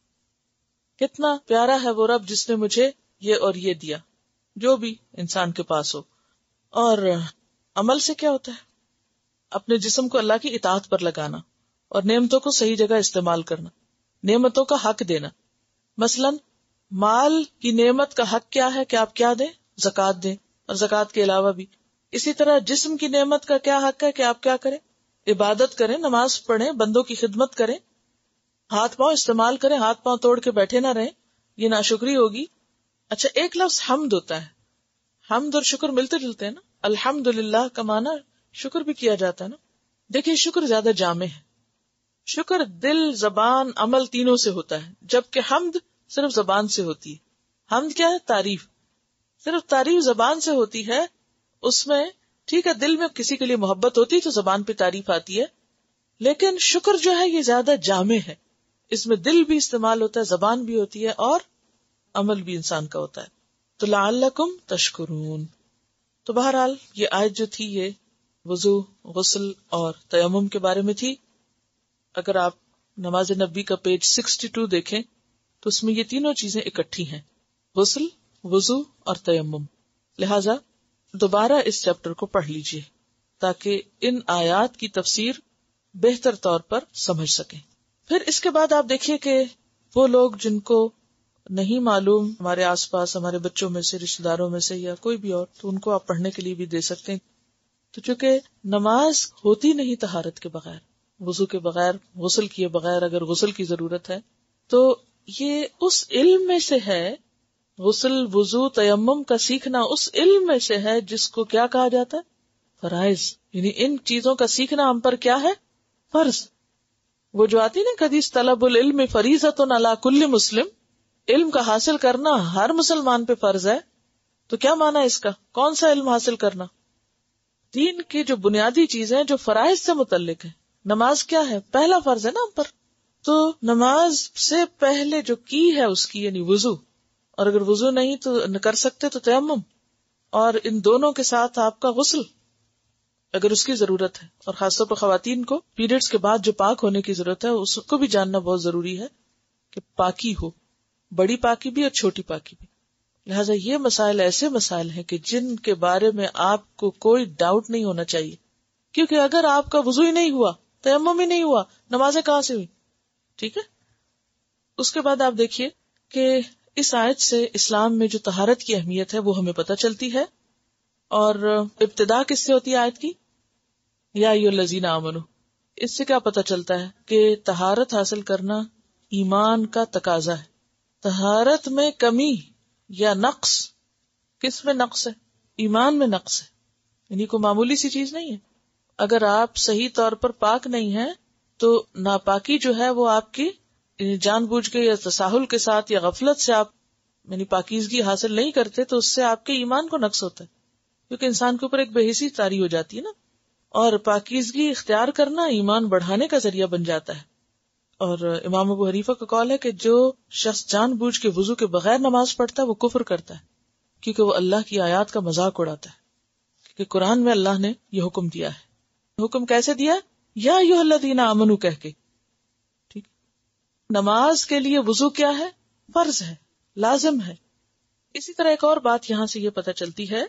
Speaker 1: کتنا پیارا ہے وہ رب جس نے مجھے یہ اور یہ دیا، جو بھی انسان کے پاس ہو. اور عمل سے کیا ہوتا ہے؟ اپنے جسم کو اللہ کی اطاعت پر لگانا اور نعمتوں کو صحیح جگہ استعمال کرنا، نعمتوں کا حق دینا. مثلا مال کی نعمت کا حق کیا ہے کہ آپ کیا دیں؟ زکوٰۃ دیں، اور زکوٰۃ کے علاوہ بھی. اسی طرح جسم کی نعمت کا کیا حق ہے کہ آپ کیا کریں؟ عبادت کریں، نماز پڑھیں، بندوں کی خدمت کریں، ہاتھ پاؤں استعمال کریں، ہاتھ پاؤں توڑ کے بیٹھے نہ رہیں، یہ ناشکری ہوگی. اچھا، ایک لفظ حمد ہوتا ہے. حمد اور شکر ملتے جلتے ہیں نا. الحمدللہ کا معنی شکر بھی کیا جاتا ہے نا. دیکھیں شکر زیادہ جامع ہے. شکر دل، زبان، عمل تینوں سے ہوتا ہے، جبکہ حمد صرف زبان سے ہوتی ہے. حمد کیا ہے؟ تعریف. صرف تعریف زبان سے ہوتی ہے. اس میں ٹھیک ہے دل میں کسی کے لیے محبت ہوتی ہے تو زبان پہ تعریف آتی ہے، لیکن شکر جو ہے یہ زیادہ جامع ہے. اس میں دل بھی استعمال ہوتا ہے، زبان بھی ہوتی ہے، اور عمل بھی انسان کا ہوتا ہے. تو لعلکم تشکرون. تو بہرحال یہ آیت جو تھی یہ وضو، غسل اور تیمم کے بارے میں تھی. اگر آپ نماز نبی کا پیج 62 دیکھیں تو اس میں یہ تینوں چیزیں اکٹھی ہیں، غسل، وضو اور تیمم. لہذا دوبارہ اس چیپٹر کو پڑھ لیجئے تاکہ ان آیات کی تفسیر بہتر طور پر سمجھ سکیں. پھر اس کے بعد آپ دیکھیے کہ وہ لوگ جن کو نہیں معلوم، ہمارے آس پاس ہمارے بچوں میں سے، رشتہ داروں میں سے یا کوئی بھی اور، تو ان کو آپ پڑھنے کے لیے بھی دے سکتے ہیں. تو چونکہ نماز ہوتی نہیں طہارت کے بغیر، وضو کے بغیر، غسل کیے بغیر، اگر غسل کی ضرورت ہے تو یہ اس علم میں سے ہے. غسل، وضو، تیمم کا سیکھنا اس علم میں سے ہے جس کو کیا کہا جاتا ہے؟ فرائض. یعنی ان چیزوں کا سیکھنا ہم پر کیا ہے؟ فرض. وہ جو آتی نا حدیث، طلب العلم فریضۃ علی کل مسلم، علم کا حاصل کرنا ہر مسلمان پہ فرض ہے. تو کیا معنی اس کا؟ کون سا علم حاصل کرنا؟ دین کی جو بنیادی چیزیں جو فرائض سے متعلق ہیں. نماز کیا ہے؟ پہلا فرض ہے نا ہم پر. تو نماز سے پہلے جو کی ہے اس کی یعنی وضو، اور اگر وضو نہیں تو کر سکتے تو تیمم، اور ان دونوں کے ساتھ آپ کا غسل اگر اس کی ضرورت ہے. اور خاص طور پر خواتین کو پیریڈز کے بعد جو پاک ہونے کی ضرورت ہے اس کو بھی جاننا بہت ضروری ہے کہ پاکی ہو، بڑی پاکی بھی اور چھوٹی پاکی بھی. لہٰذا یہ مسائل ایسے مسائل ہیں کہ جن کے بارے میں آپ کو کوئی ڈاؤٹ نہیں ہونا چاہیے، کیونکہ اگر آپ کا وضو ہی نہیں ہوا، تیمم ہی نہیں ہوا، نمازیں کہاں سے ہوئی؟ ٹھیک ہے. اس کے بعد آپ دیکھیے کہ اس آیت سے اسلام میں جو طہارت کی اہمیت ہے وہ ہمیں پتہ چلتی ہے. اور ابتدا کس سے ہوتی ہے آیت کی؟ یا ایھا الذین آمنو. اس سے کیا پتہ چلتا ہے کہ طہارت حاصل کرنا ایمان کا تقاضا ہے. طہارت میں کمی یا نقص، کس میں نقص ہے؟ ایمان میں نقص ہے. یعنی کوئی معمولی سی چیز نہیں ہے. اگر آپ صحیح طور پر پاک نہیں ہیں تو ناپاکی جو ہے وہ آپ کی جان بوجھ کے یا تساہل کے ساتھ یا غفلت سے آپ یعنی پاکیزگی حاصل نہیں کرتے تو اس سے آپ کے ایمان کو نقص ہوتا ہے، کیونکہ انسان کے اوپر ایک بے حسی طاری ہو جاتی ہے نا. اور پاکیزگی اختیار کرنا ایمان بڑھانے کا ذریعہ بن جاتا ہے. اور امام ابو حنیفہ کا قول ہے کہ جو شخص جان بوجھ کے وضو کے بغیر نماز پڑھتا ہے وہ کفر کرتا ہے، کیونکہ وہ اللہ کی آیات کا مذاق اڑاتا ہے. کیونکہ قرآن میں اللہ نے یہ حکم دیا ہے. حکم کیسے دیا؟ یا ایھا الذین آمنو کہہ کے. ٹھیک. نماز کے لیے وضو کیا ہے؟ فرض ہے، لازم ہے. اسی طرح ایک اور بات یہاں سے یہ پتہ چلتی ہے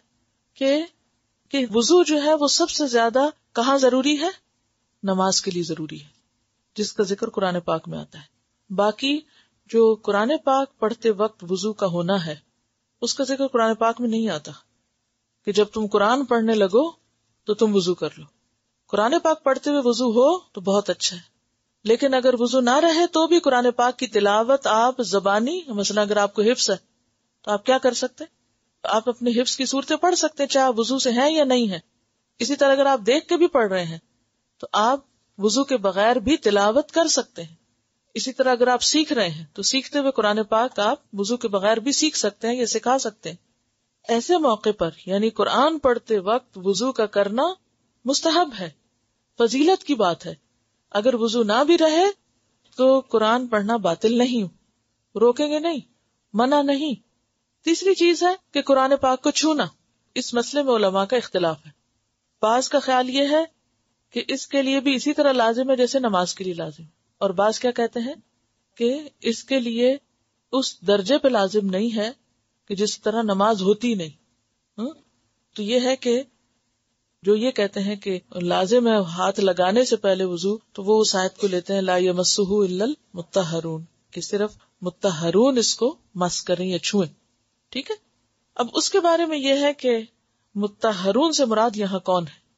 Speaker 1: کہ وضو جو ہے وہ سب سے زیادہ کہاں ضروری ہے؟ نماز کے لیے ضروری ہے، جس کا ذکر قرآن پاک میں آتا ہے. باقی جو قرآن پاک پڑھتے وقت وضو کا ہونا ہے اس کا ذکر قرآن پاک میں نہیں آتا کہ جب تم قرآن پڑھنے لگو تو تم وضو کر لو. قرآن پاک پڑھتے ہوئے وضو ہو تو بہت اچھا ہے، لیکن اگر وضو نہ رہے تو بھی قرآن پاک کی تلاوت آپ زبانی، مثلا اگر آپ کو حفظ ہے تو آپ کیا کر سکتے؟ آپ اپنے حفظ کی صورتیں پڑھ سکتے چاہے وضو سے ہیں یا نہیں ہیں. اسی طرح اگر آپ دیکھ کے بھی پڑھ رہے ہیں تو آپ وضو کے بغیر بھی تلاوت کر سکتے ہیں. اسی طرح اگر آپ سیکھ رہے ہیں تو سیکھتے ہوئے قرآن پاک آپ وضو کے بغیر بھی سیکھ سکتے ہیں یا سکھا سکتے ہیں. ایسے موقع پر یعنی قرآن پڑھتے وقت وضو کا کرنا مستحب ہے، فضیلت کی بات ہے. اگر وضو نہ بھی رہے تو قرآن پڑھنا باطل نہیں، روکیں گے نہیں، منع نہیں. تیسری چیز ہے کہ قرآن پاک کو چھونا. اس مسئلے میں علماء کا اختلاف ہے. بعض کا خیال یہ ہے کہ اس کے لیے بھی اسی طرح لازم ہے جیسے نماز کے لیے لازم، اور بعض کیا کہتے ہیں کہ اس کے لیے اس درجے پہ لازم نہیں ہے کہ جس طرح نماز ہوتی نہیں. تو یہ ہے کہ جو یہ کہتے ہیں کہ لازم ہے ہاتھ لگانے سے پہلے وضو، تو وہ اس آیت کو لیتے ہیں لا یمسہ الا المطہرون، کہ صرف مطہرون اس کو مس کریں یا چھوئیں. ٹھیک ہے. اب اس کے بارے میں یہ ہے کہ مطہرون سے مراد یہاں کون ہے؟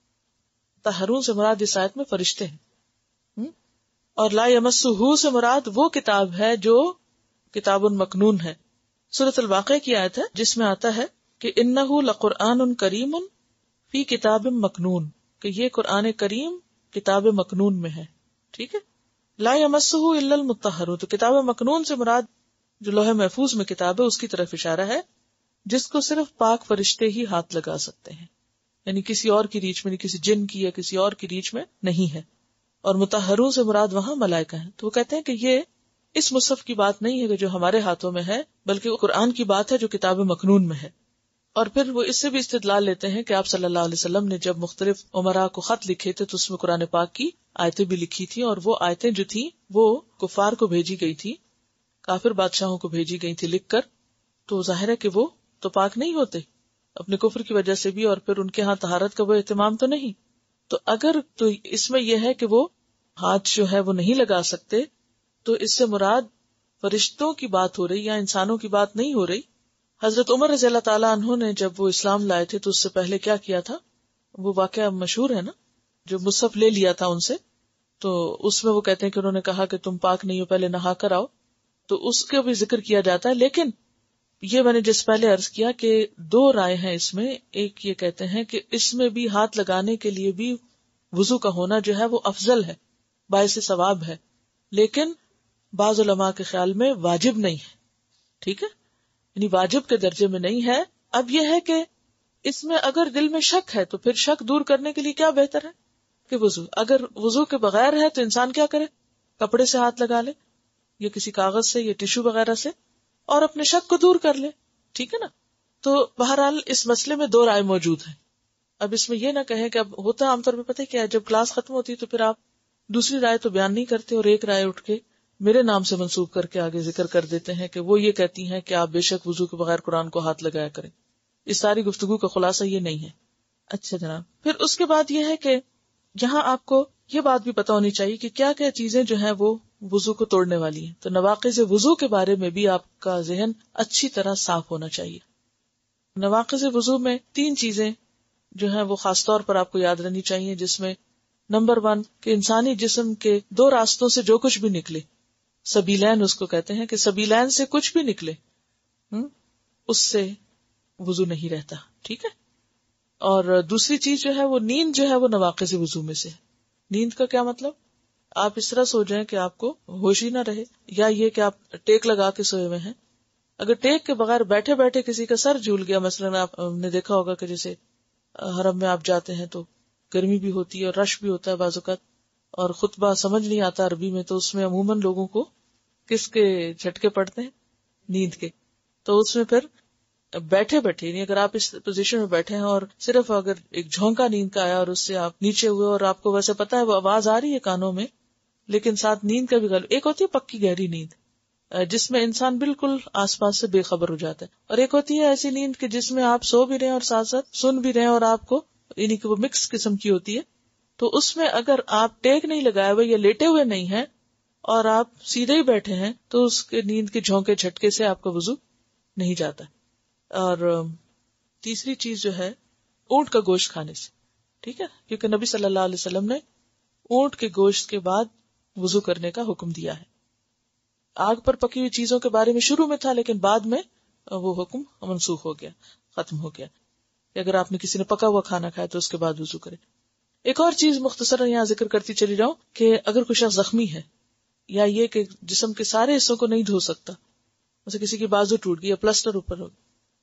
Speaker 1: مطہرون سے مراد اس آیت میں فرشتے ہیں، اور لا یمسہ سے مراد وہ کتاب ہے جو کتاب مکنون ہے. سورۃ الواقعہ کی آیت ہے جس میں آتا ہے کہ انہ لقرآن کریم فی کتاب مکنون، کہ یہ قرآن کریم کتاب مکنون میں ہے. ٹھیک ہے. لا یمسہ الا المطہرون، تو کتاب مکنون سے مراد جو لوح محفوظ میں کتاب ہے اس کی طرف اشارہ ہے، جس کو صرف پاک فرشتے ہی ہاتھ لگا سکتے ہیں، یعنی کسی اور کی ریچ میں نہیں، کسی جن کی یا کسی اور کی ریچ میں نہیں ہے. اور مطہرون سے مراد وہاں ملائکہ ہیں. تو وہ کہتے ہیں کہ یہ اس مصحف کی بات نہیں ہے کہ جو ہمارے ہاتھوں میں ہے، بلکہ وہ قرآن کی بات ہے جو کتاب مکنون میں ہے. اور پھر وہ اس سے بھی استدلال لیتے ہیں کہ آپ صلی اللہ علیہ وسلم نے جب مختلف امراء کو خط لکھے تھے تو اس میں قرآن پاک کی آیتیں بھی لکھی تھی، اور وہ آیتیں جو تھیں وہ کفار کو بھیجی گئی تھی، کافر بادشاہوں کو بھیجی گئی تھی لکھ کر. تو ظاہر ہے کہ وہ تو پاک نہیں ہوتے اپنے کفر کی وجہ سے بھی، اور پھر ان کے ہاں طہارت کا وہ اہتمام تو نہیں. تو اگر تو اس میں یہ ہے کہ وہ ہاتھ جو ہے وہ نہیں لگا سکتے، تو اس سے مراد فرشتوں کی بات ہو رہی یا انسانوں کی بات نہیں ہو رہی. حضرت عمر رضی اللہ تعالیٰ عنہ نے جب وہ اسلام لائے تھے تو اس سے پہلے کیا کیا تھا، وہ واقعہ مشہور ہے نا، جو مصحف لے لیا تھا ان سے، تو اس میں وہ کہتے ہیں کہ انہوں نے کہا کہ تم پاک نہیں ہو، پہلے نہا کر آؤ. تو اس کا بھی ذکر کیا جاتا ہے. لیکن یہ میں نے جس پہلے عرض کیا کہ دو رائے ہیں اس میں. ایک یہ کہتے ہیں کہ اس میں بھی ہاتھ لگانے کے لیے بھی وضو کا ہونا جو ہے وہ افضل ہے، باعث ثواب ہے، لیکن بعض علماء کے خیال میں واجب نہیں ہے. ٹھیک ہے، یعنی واجب کے درجے میں نہیں ہے. اب یہ ہے کہ اس میں اگر دل میں شک ہے تو پھر شک دور کرنے کے لیے کیا بہتر ہے کہ وضو. اگر وضو کے بغیر ہے تو انسان کیا کرے، کپڑے سے ہاتھ لگا لے یا کسی کاغذ سے یا ٹیشو وغیرہ سے، اور اپنے شک کو دور کر لے. ٹھیک ہے نا. تو بہرحال اس مسئلے میں دو رائے موجود ہیں. اب اس میں یہ نہ کہیں کہ اب ہوتا عام طور پہ پتہ کیا ہے، جب کلاس ختم ہوتی تو پھر آپ دوسری رائے تو بیان نہیں کرتے اور ایک رائے اٹھ کے میرے نام سے منسوب کر کے آگے ذکر کر دیتے ہیں کہ وہ یہ کہتی ہیں کہ آپ بے شک وضو کے بغیر قرآن کو ہاتھ لگایا کریں. اس ساری گفتگو کا خلاصہ یہ نہیں ہے. اچھا جناب، پھر اس کے بعد یہ ہے کہ یہاں آپ کو یہ بات بھی پتہ ہونی چاہیے کہ کیا کیا چیزیں جو ہیں وہ وضو کو توڑنے والی ہیں. تو نواقض وضو کے بارے میں بھی آپ کا ذہن اچھی طرح صاف ہونا چاہیے. نواقض وضو میں 3 چیزیں جو ہیں وہ خاص طور پر آپ کو یاد رہنی چاہیے، جس میں نمبر 1 کہ انسانی جسم کے 2 راستوں سے جو کچھ بھی نکلے، سبیلین اس کو کہتے ہیں، کہ سبیلین سے کچھ بھی نکلے اس سے وضو نہیں رہتا. ٹھیک ہے. اور دوسری چیز جو ہے وہ نیند جو ہے وہ نواقض وضو میں سے. نیند کا کیا مطلب؟ آپ اس طرح سو جائیں کہ آپ کو ہوش ہی نہ رہے، یا یہ کہ آپ ٹیک لگا کے سوئے ہوئے ہیں. اگر ٹیک کے بغیر بیٹھے بیٹھے کسی کا سر جھول گیا، مثلا آپ نے دیکھا ہوگا کہ جیسے حرم میں آپ جاتے ہیں تو گرمی بھی ہوتی ہے اور رش بھی ہوتا ہے بعض اوقات، اور خطبہ سمجھ نہیں آتا عربی میں، تو اس میں عموماً لوگوں کو کس کے جھٹکے پڑتے ہیں؟ نیند کے. تو اس میں پھر بیٹھے بیٹھے، یعنی اگر آپ اس پوزیشن میں بیٹھے ہیں اور صرف اگر ایک جھونکا نیند کا آیا اور اس سے آپ نیچے ہوئے اور آپ کو ویسے پتا ہے وہ آواز آ رہی ہے کانوں میں، لیکن ساتھ نیند کا بھی غلط. ایک ہوتی ہے پکی گہری نیند جس میں انسان بالکل آس پاس سے بے خبر ہو جاتا ہے، اور ایک ہوتی ہے ایسی نیند کہ جس میں آپ سو بھی رہے ہیں اور ساتھ ساتھ سن بھی رہے ہیں، اور آپ کو یعنی کہ وہ مکس قسم کی ہوتی ہے. تو اس میں اگر آپ ٹیک نہیں لگائے ہوئے یا لیٹے ہوئے نہیں ہیں اور آپ سیدھے ہی بیٹھے ہیں تو اس کے نیند کے جھونکے جھٹکے سے آپ کا وضو نہیں جاتا. اور تیسری چیز جو ہے اونٹ کا گوشت کھانے سے. ٹھیک ہے، کیونکہ نبی صلی اللہ علیہ وسلم نے اونٹ کے گوشت کے بعد وضو کرنے کا حکم دیا ہے. آگ پر پکی ہوئی چیزوں کے بارے میں شروع میں تھا، لیکن بعد میں وہ حکم منسوخ ہو گیا، ختم ہو گیا کہ اگر آپ نے کسی نے پکا ہوا کھانا کھایا تو اس کے بعد وضو کرے. ایک اور چیز مختصراً یہاں ذکر کرتی چلی جاؤں کہ اگر کوئی شخص زخمی ہے یا یہ کہ جسم کے سارے حصوں کو نہیں دھو سکتا، جیسے کسی کی بازو ٹوٹ گئی یا پلسٹر اوپر ہو گیا،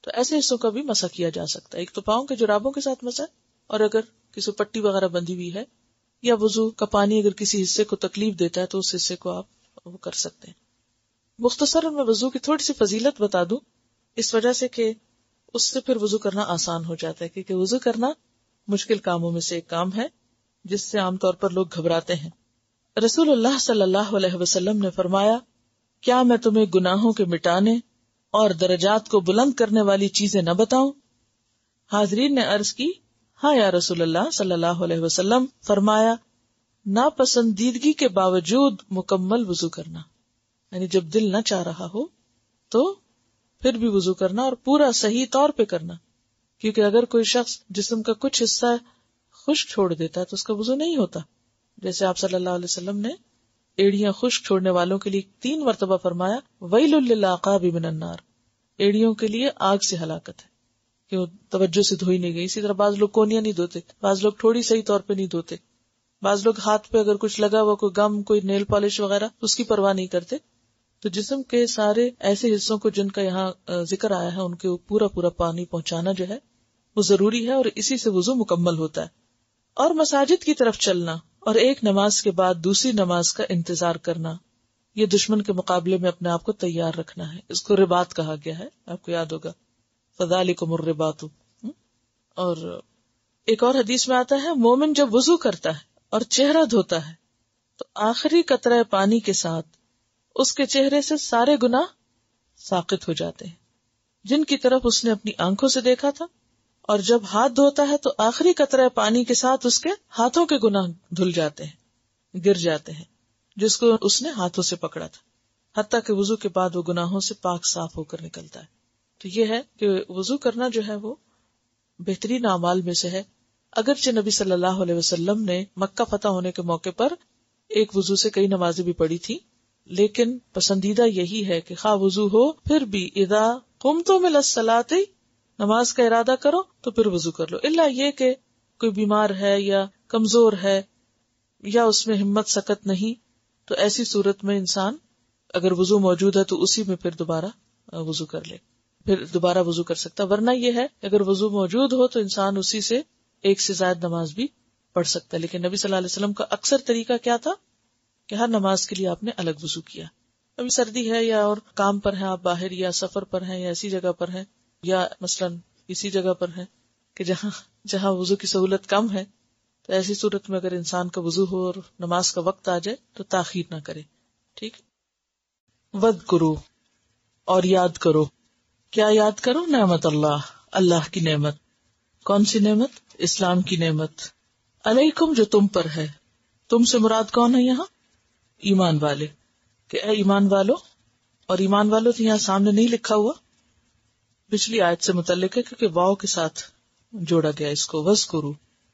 Speaker 1: تو ایسے حصوں کا بھی مسح کیا جا سکتا ہے. ایک تو پاؤں کے جرابوں کے ساتھ مسح، اور اگر کسی پٹی وغیرہ بندھی ہوئی ہے، یا وضو کا پانی اگر کسی حصے کو تکلیف دیتا ہے تو اس حصے کو آپ وہ کر سکتے ہیں. مختصراً میں وضو کی تھوڑی سی فضیلت بتا دوں، اس وجہ سے کہ اس سے پھر وضو کرنا آسان ہو جاتا ہے، کیونکہ وضو کرنا مشکل کاموں میں سے ایک کام ہے جس سے عام طور پر لوگ گھبراتے ہیں. رسول اللہ صلی اللہ علیہ وسلم نے فرمایا، کیا میں تمہیں گناہوں کے مٹانے اور درجات کو بلند کرنے والی چیزیں نہ بتاؤں؟ حاضرین نے عرض کی، ہاں یا رسول اللہ صلی اللہ علیہ وسلم. فرمایا، ناپسندیدگی کے باوجود مکمل وضو کرنا، یعنی جب دل نہ چاہ رہا ہو تو پھر بھی وضو کرنا، اور پورا صحیح طور پہ کرنا. کیونکہ اگر کوئی شخص جسم کا کچھ حصہ خشک چھوڑ دیتا ہے تو اس کا وضو نہیں ہوتا. جیسے آپ صلی اللہ علیہ وسلم نے ایڑیاں خشک چھوڑنے والوں کے لیے 3 مرتبہ فرمایا، ویل للعقاب من النار، ایڑیوں کے لیے آگ سے ہلاکت ہے کہ وہ توجہ سے دھوئی نہیں گئی. اسی طرح بعض لوگ کونیاں نہیں دھوتے، بعض لوگ تھوڑی صحیح طور پہ نہیں دھوتے، بعض لوگ ہاتھ پہ اگر کچھ لگا ہوا، کوئی گم، کوئی نیل پالش وغیرہ، اس کی پرواہ نہیں کرتے. تو جسم کے سارے ایسے حصوں کو جن کا یہاں ذکر آیا ہے ان کے پورا پانی پہنچانا جو ہے وہ ضروری ہے، اور اسی سے وضو مکمل ہوتا ہے. اور مساجد کی طرف چلنا اور ایک نماز کے بعد دوسری نماز کا انتظار کرنا، یہ دشمن کے مقابلے میں اپنے آپ کو تیار رکھنا ہے. اس کو رباط کہا گیا ہے، آپ کو یاد ہوگا، فذالکم الرباط. اور ایک اور حدیث میں آتا ہے، مومن جب وضو کرتا ہے اور چہرہ دھوتا ہے تو آخری قطرہ پانی کے ساتھ اس کے چہرے سے سارے گناہ ساقط ہو جاتے ہیں جن کی طرف اس نے اپنی آنکھوں سے دیکھا تھا، اور جب ہاتھ دھوتا ہے تو آخری قطرہ پانی کے ساتھ اس کے ہاتھوں کے گناہ دھل جاتے ہیں، گر جاتے ہیں جس کو اس نے ہاتھوں سے پکڑا تھا، حتیٰ کہ وضو کے بعد وہ گناہوں سے پاک صاف ہو کر نکلتا ہے. تو یہ ہے کہ وضو کرنا جو ہے وہ بہترین اعمال میں سے ہے. اگرچہ نبی صلی اللہ علیہ وسلم نے مکہ فتح ہونے کے موقع پر ایک وضو سے کئی نمازیں بھی پڑھی تھی، لیکن پسندیدہ یہی ہے کہ خواہ وضو ہو پھر بھی اذا قمتم الی الصلاۃ، نماز کا ارادہ کرو تو پھر وضو کر لو، الا یہ کہ کوئی بیمار ہے یا کمزور ہے یا اس میں ہمت سکت نہیں، تو ایسی صورت میں انسان اگر وضو موجود ہے تو اسی میں پھر دوبارہ وضو کر لے، پھر دوبارہ وضو کر سکتا. ورنہ یہ ہے اگر وضو موجود ہو تو انسان اسی سے ایک سے زائد نماز بھی پڑھ سکتا ہے. لیکن نبی صلی اللہ علیہ وسلم کا اکثر طریقہ کیا تھا کہ ہر نماز کے لیے آپ نے الگ وضو کیا. ابھی سردی ہے یا اور کام پر ہیں آپ باہر، یا سفر پر ہیں، یا ایسی جگہ پر ہیں، یا مثلاً اسی جگہ پر ہیں کہ جہاں وضو کی سہولت کم ہے، تو ایسی صورت میں اگر انسان کا وضو ہو اور نماز کا وقت آ جائے تو تاخیر نہ کرے. ٹھیک. وَاذْکُرُوا، اور یاد کرو. کیا یاد کرو؟ نعمت اللہ کی نعمت. کون سی نعمت؟ اسلام کی نعمت. علیکم، جو تم پر ہے. تم سے مراد کون ہے یہاں؟ ایمان والے. کہ اے ایمان والو، اور ایمان والو تو یہاں سامنے نہیں لکھا ہوا، پچھلی آیت سے متعلق ہے کیونکہ واو کے ساتھ جوڑا گیا اس کو. وَاذْکُرُوا،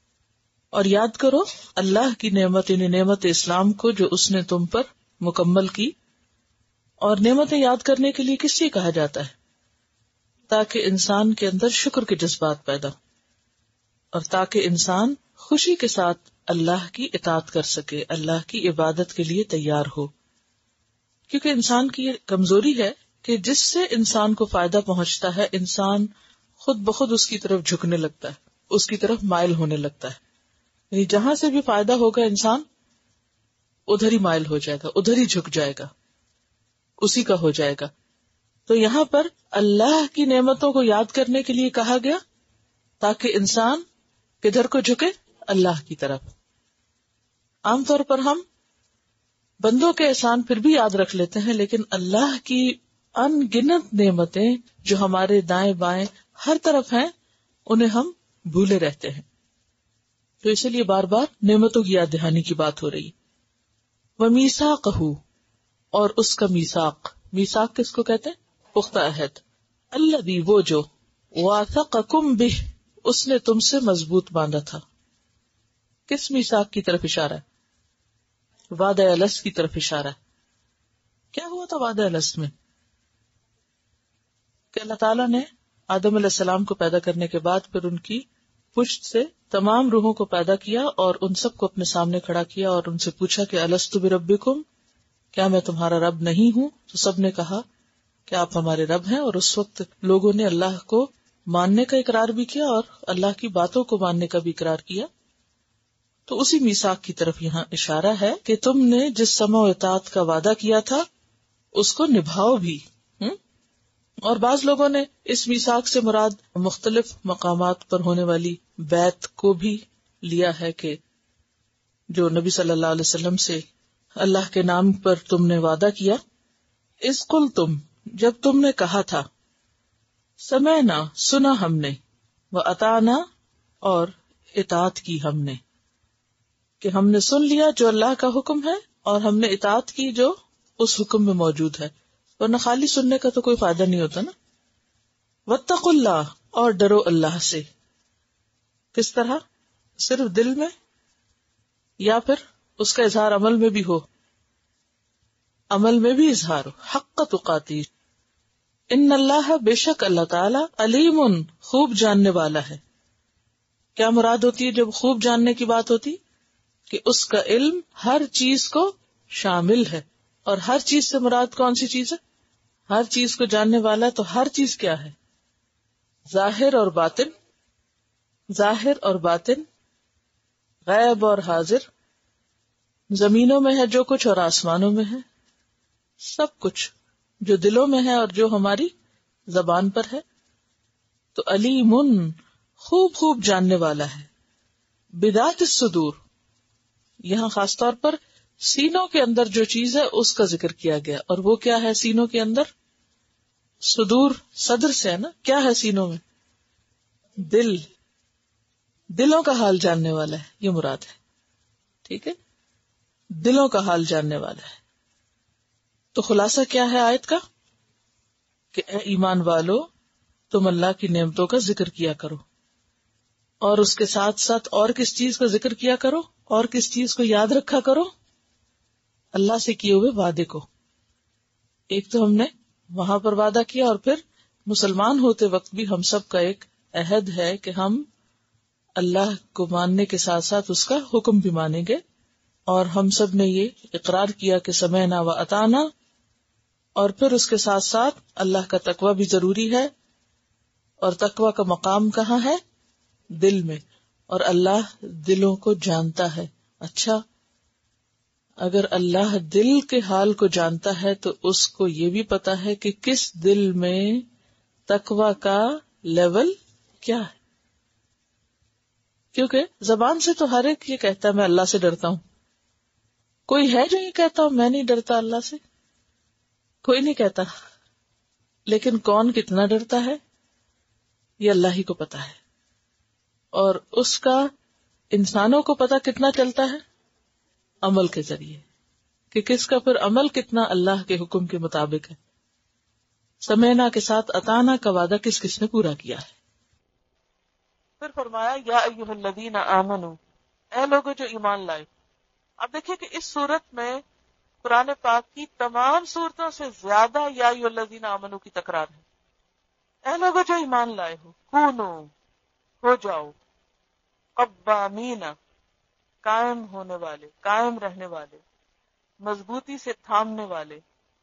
Speaker 1: اور یاد کرو اللہ کی نعمت، یعنی نعمت اسلام کو جو اس نے تم پر مکمل کی. اور نعمتیں یاد کرنے کے لیے کس لیے کہا جاتا ہے؟ تاکہ انسان کے اندر شکر کے جذبات پیدا ہو، اور تاکہ انسان خوشی کے ساتھ اللہ کی اطاعت کر سکے، اللہ کی عبادت کے لیے تیار ہو. کیونکہ انسان کی یہ کمزوری ہے کہ جس سے انسان کو فائدہ پہنچتا ہے انسان خود بخود اس کی طرف جھکنے لگتا ہے، اس کی طرف مائل ہونے لگتا ہے. یعنی جہاں سے بھی فائدہ ہوگا انسان ادھر ہی مائل ہو جائے گا، ادھر ہی جھک جائے گا، اسی کا ہو جائے گا. تو یہاں پر اللہ کی نعمتوں کو یاد کرنے کے لیے کہا گیا تاکہ انسان کدھر کو جھکے؟ اللہ کی طرف. عام طور پر ہم بندوں کے احسان پھر بھی یاد رکھ لیتے ہیں، لیکن اللہ کی ان گنت نعمتیں جو ہمارے دائیں بائیں ہر طرف ہیں انہیں ہم بھولے رہتے ہیں. تو اسی لیے بار بار نعمتوں کی یاد دہانی کی بات ہو رہی. وَمِيثَاقَهُ، اور اس کا میثاق. میثاق کس کو کہتے ہیں؟ پختہ عہد. الذی، وہ جو، واثقکم بہ، اس نے تم سے مضبوط باندھا تھا. کس میثاق کی طرف اشارہ ہے؟ وعدہ الست کی طرف اشارہ ہے. کیا ہوا تھا وعدہ الست میں؟ کہ اللہ تعالیٰ نے آدم علیہ السلام کو پیدا کرنے کے بعد پھر ان کی پشت سے تمام روحوں کو پیدا کیا اور ان سب کو اپنے سامنے کھڑا کیا اور ان سے پوچھا کہ الست بربکم، کیا میں تمہارا رب نہیں ہوں؟ تو سب نے کہا کہ آپ ہمارے رب ہیں، اور اس وقت لوگوں نے اللہ کو ماننے کا اقرار بھی کیا اور اللہ کی باتوں کو ماننے کا بھی اقرار کیا. تو اسی میثاق کی طرف یہاں اشارہ ہے کہ تم نے جس سمع و اطاعت کا وعدہ کیا تھا اس کو نبھاؤ بھی. اور بعض لوگوں نے اس میثاق سے مراد مختلف مقامات پر ہونے والی بیعت کو بھی لیا ہے کہ جو نبی صلی اللہ علیہ وسلم سے اللہ کے نام پر تم نے وعدہ کیا. اذ قلتم، جب تم نے کہا تھا، سمعنا، سنا ہم نے، واطعنا، اور اطاعت کی ہم نے، کہ ہم نے سن لیا جو اللہ کا حکم ہے اور ہم نے اطاعت کی جو اس حکم میں موجود ہے، ورنہ خالی سننے کا تو کوئی فائدہ نہیں ہوتا نا. واتقوا اللہ، اور ڈرو اللہ سے. کس طرح؟ صرف دل میں یا پھر اس کا اظہار عمل میں بھی ہو؟ عمل میں بھی اظہار ہو. حق تقاتی، ان اللہ، بے شک اللہ تعالی، علیم، خوب جاننے والا ہے. کیا مراد ہوتی ہے جب خوب جاننے کی بات ہوتی؟ کہ اس کا علم ہر چیز کو شامل ہے. اور ہر چیز سے مراد کون سی چیز ہے؟ ہر چیز کو جاننے والا تو ہر چیز کیا ہے؟ ظاہر اور باطن، ظاہر اور باطن، غیب اور حاضر، زمینوں میں ہے جو کچھ اور آسمانوں میں ہے، سب کچھ جو دلوں میں ہے اور جو ہماری زبان پر ہے. تو علیم، خوب خوب جاننے والا ہے. بذات الصدور، یہاں خاص طور پر سینوں کے اندر جو چیز ہے اس کا ذکر کیا گیا. اور وہ کیا ہے سینوں کے اندر؟ صدور صدر سے ہے نا. کیا ہے سینوں میں؟ دل. دلوں کا حال جاننے والا ہے، یہ مراد ہے. ٹھیک ہے، دلوں کا حال جاننے والا ہے. تو خلاصہ کیا ہے آیت کا؟ کہ اے ایمان والو، تم اللہ کی نعمتوں کا ذکر کیا کرو، اور اس کے ساتھ ساتھ اور کس چیز کا ذکر کیا کرو، اور کس چیز کو یاد رکھا کرو؟ اللہ سے کیے ہوئے وعدے کو. ایک تو ہم نے وہاں پر وعدہ کیا، اور پھر مسلمان ہوتے وقت بھی ہم سب کا ایک عہد ہے کہ ہم اللہ کو ماننے کے ساتھ ساتھ اس کا حکم بھی مانیں گے. اور ہم سب نے یہ اقرار کیا کہ سمعنا و اطعنا، اور پھر اس کے ساتھ ساتھ اللہ کا تقوی بھی ضروری ہے. اور تقوی کا مقام کہاں ہے؟ دل میں. اور اللہ دلوں کو جانتا ہے. اچھا، اگر اللہ دل کے حال کو جانتا ہے تو اس کو یہ بھی پتا ہے کہ کس دل میں تقوی کا لیول کیا ہے. کیونکہ زبان سے تو ہر ایک یہ کہتا ہے میں اللہ سے ڈرتا ہوں. کوئی ہے جو یہ کہتا ہوں میں نہیں ڈرتا اللہ سے؟ کوئی نہیں کہتا. لیکن کون کتنا ڈرتا ہے یہ اللہ ہی کو پتا ہے. اور اس کا انسانوں کو پتا کتنا چلتا ہے؟ عمل کے ذریعے، کہ کس کا پھر عمل کتنا اللہ کے حکم کے مطابق ہے. سمعنا کے ساتھ اطعنا کا وعدہ کس کس نے پورا کیا ہے؟ پھر فرمایا یا ایھا الذین آمنوا، اے لوگوں جو ایمان لائے. اب دیکھیے کہ اس صورت میں قرآن پاک کی تمام صورتوں سے زیادہ یا ایھا الذین آمنوا کی تکرار ہے. اے لوگوں جو ایمان لائے ہو، کونو، ہو جاؤ، قوامین، قائم ہونے والے، قائم رہنے والے، مضبوطی سے تھامنے والے،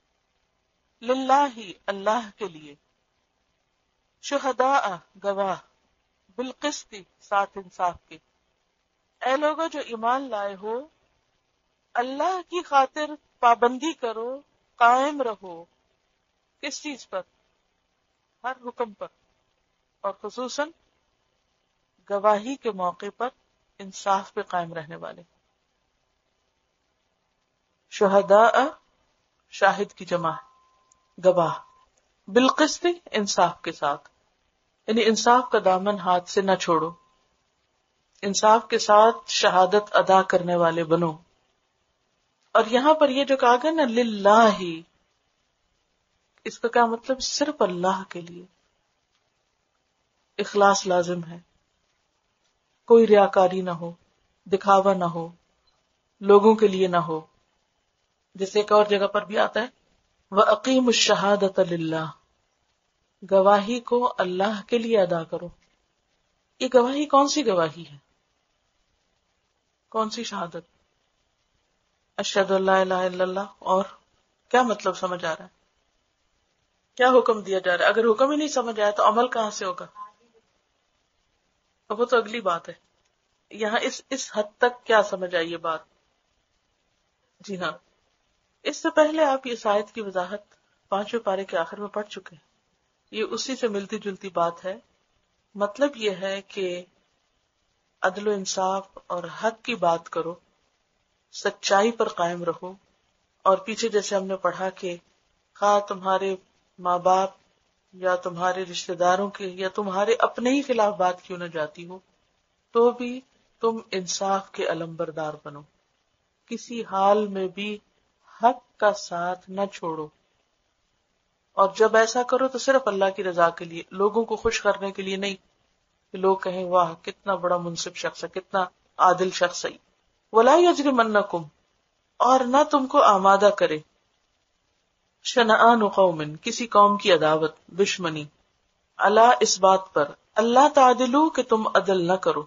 Speaker 1: للہ، اللہ کے لیے، شہداء، گواہ، بالقسط، ساتھ انصاف کے. اے لوگوں جو ایمان لائے ہو، اللہ کی خاطر پابندی کرو، قائم رہو. کس چیز پر؟ ہر حکم پر، اور خصوصاً گواہی کے موقع پر انصاف پہ قائم رہنے والے. شہداء، شاہد کی جمع، گواہ، بالقسط، انصاف کے ساتھ. یعنی انصاف کا دامن ہاتھ سے نہ چھوڑو، انصاف کے ساتھ شہادت ادا کرنے والے بنو. اور یہاں پر یہ جو کہا گیا نا للہ، اس کا کیا مطلب؟ صرف اللہ کے لیے. اخلاص لازم ہے، کوئی ریاکاری نہ ہو، دکھاوا نہ ہو، لوگوں کے لیے نہ ہو. جیسے ایک اور جگہ پر بھی آتا ہے وَأَقِيمُوا الشَّهَادَةَ لِلَّهِ، گواہی کو اللہ کے لیے ادا کرو. یہ گواہی کون سی گواہی ہے؟ کون سی شہادت؟ اشہد ان لا الہ الا اللہ. اور کیا مطلب سمجھ آ رہا ہے؟ کیا حکم دیا جا رہا ہے؟ اگر حکم ہی نہیں سمجھ آیا تو عمل کہاں سے ہوگا؟ اب وہ تو اگلی بات ہے. یہاں اس حد تک کیا سمجھ آئی یہ بات؟ جی ہاں، اس سے پہلے آپ اس آیت کی وضاحت 5ویں پارے کے آخر میں پڑھ چکے ہیں. یہ اسی سے ملتی جلتی بات ہے. مطلب یہ ہے کہ عدل و انصاف اور حق کی بات کرو، سچائی پر قائم رہو. اور پیچھے جیسے ہم نے پڑھا کہ خواہ تمہارے ماں باپ یا تمہارے رشتہ داروں کے یا تمہارے اپنے ہی خلاف بات کیوں نہ جاتی ہو تو بھی تم انصاف کے علمبردار بنو. کسی حال میں بھی حق کا ساتھ نہ چھوڑو. اور جب ایسا کرو تو صرف اللہ کی رضا کے لیے، لوگوں کو خوش کرنے کے لیے نہیں کہ لوگ کہیں واہ کتنا بڑا منصف شخص ہے، کتنا عادل شخص ہے. وَلَا يَجْرِمَنَّكُمْ، اور نہ تم کو آمادہ کرے، شنآن قوم، کسی قوم کی عداوت، دشمنی، اللہ اس بات پر، اللہ تعدلو کہ تم عدل نہ کرو.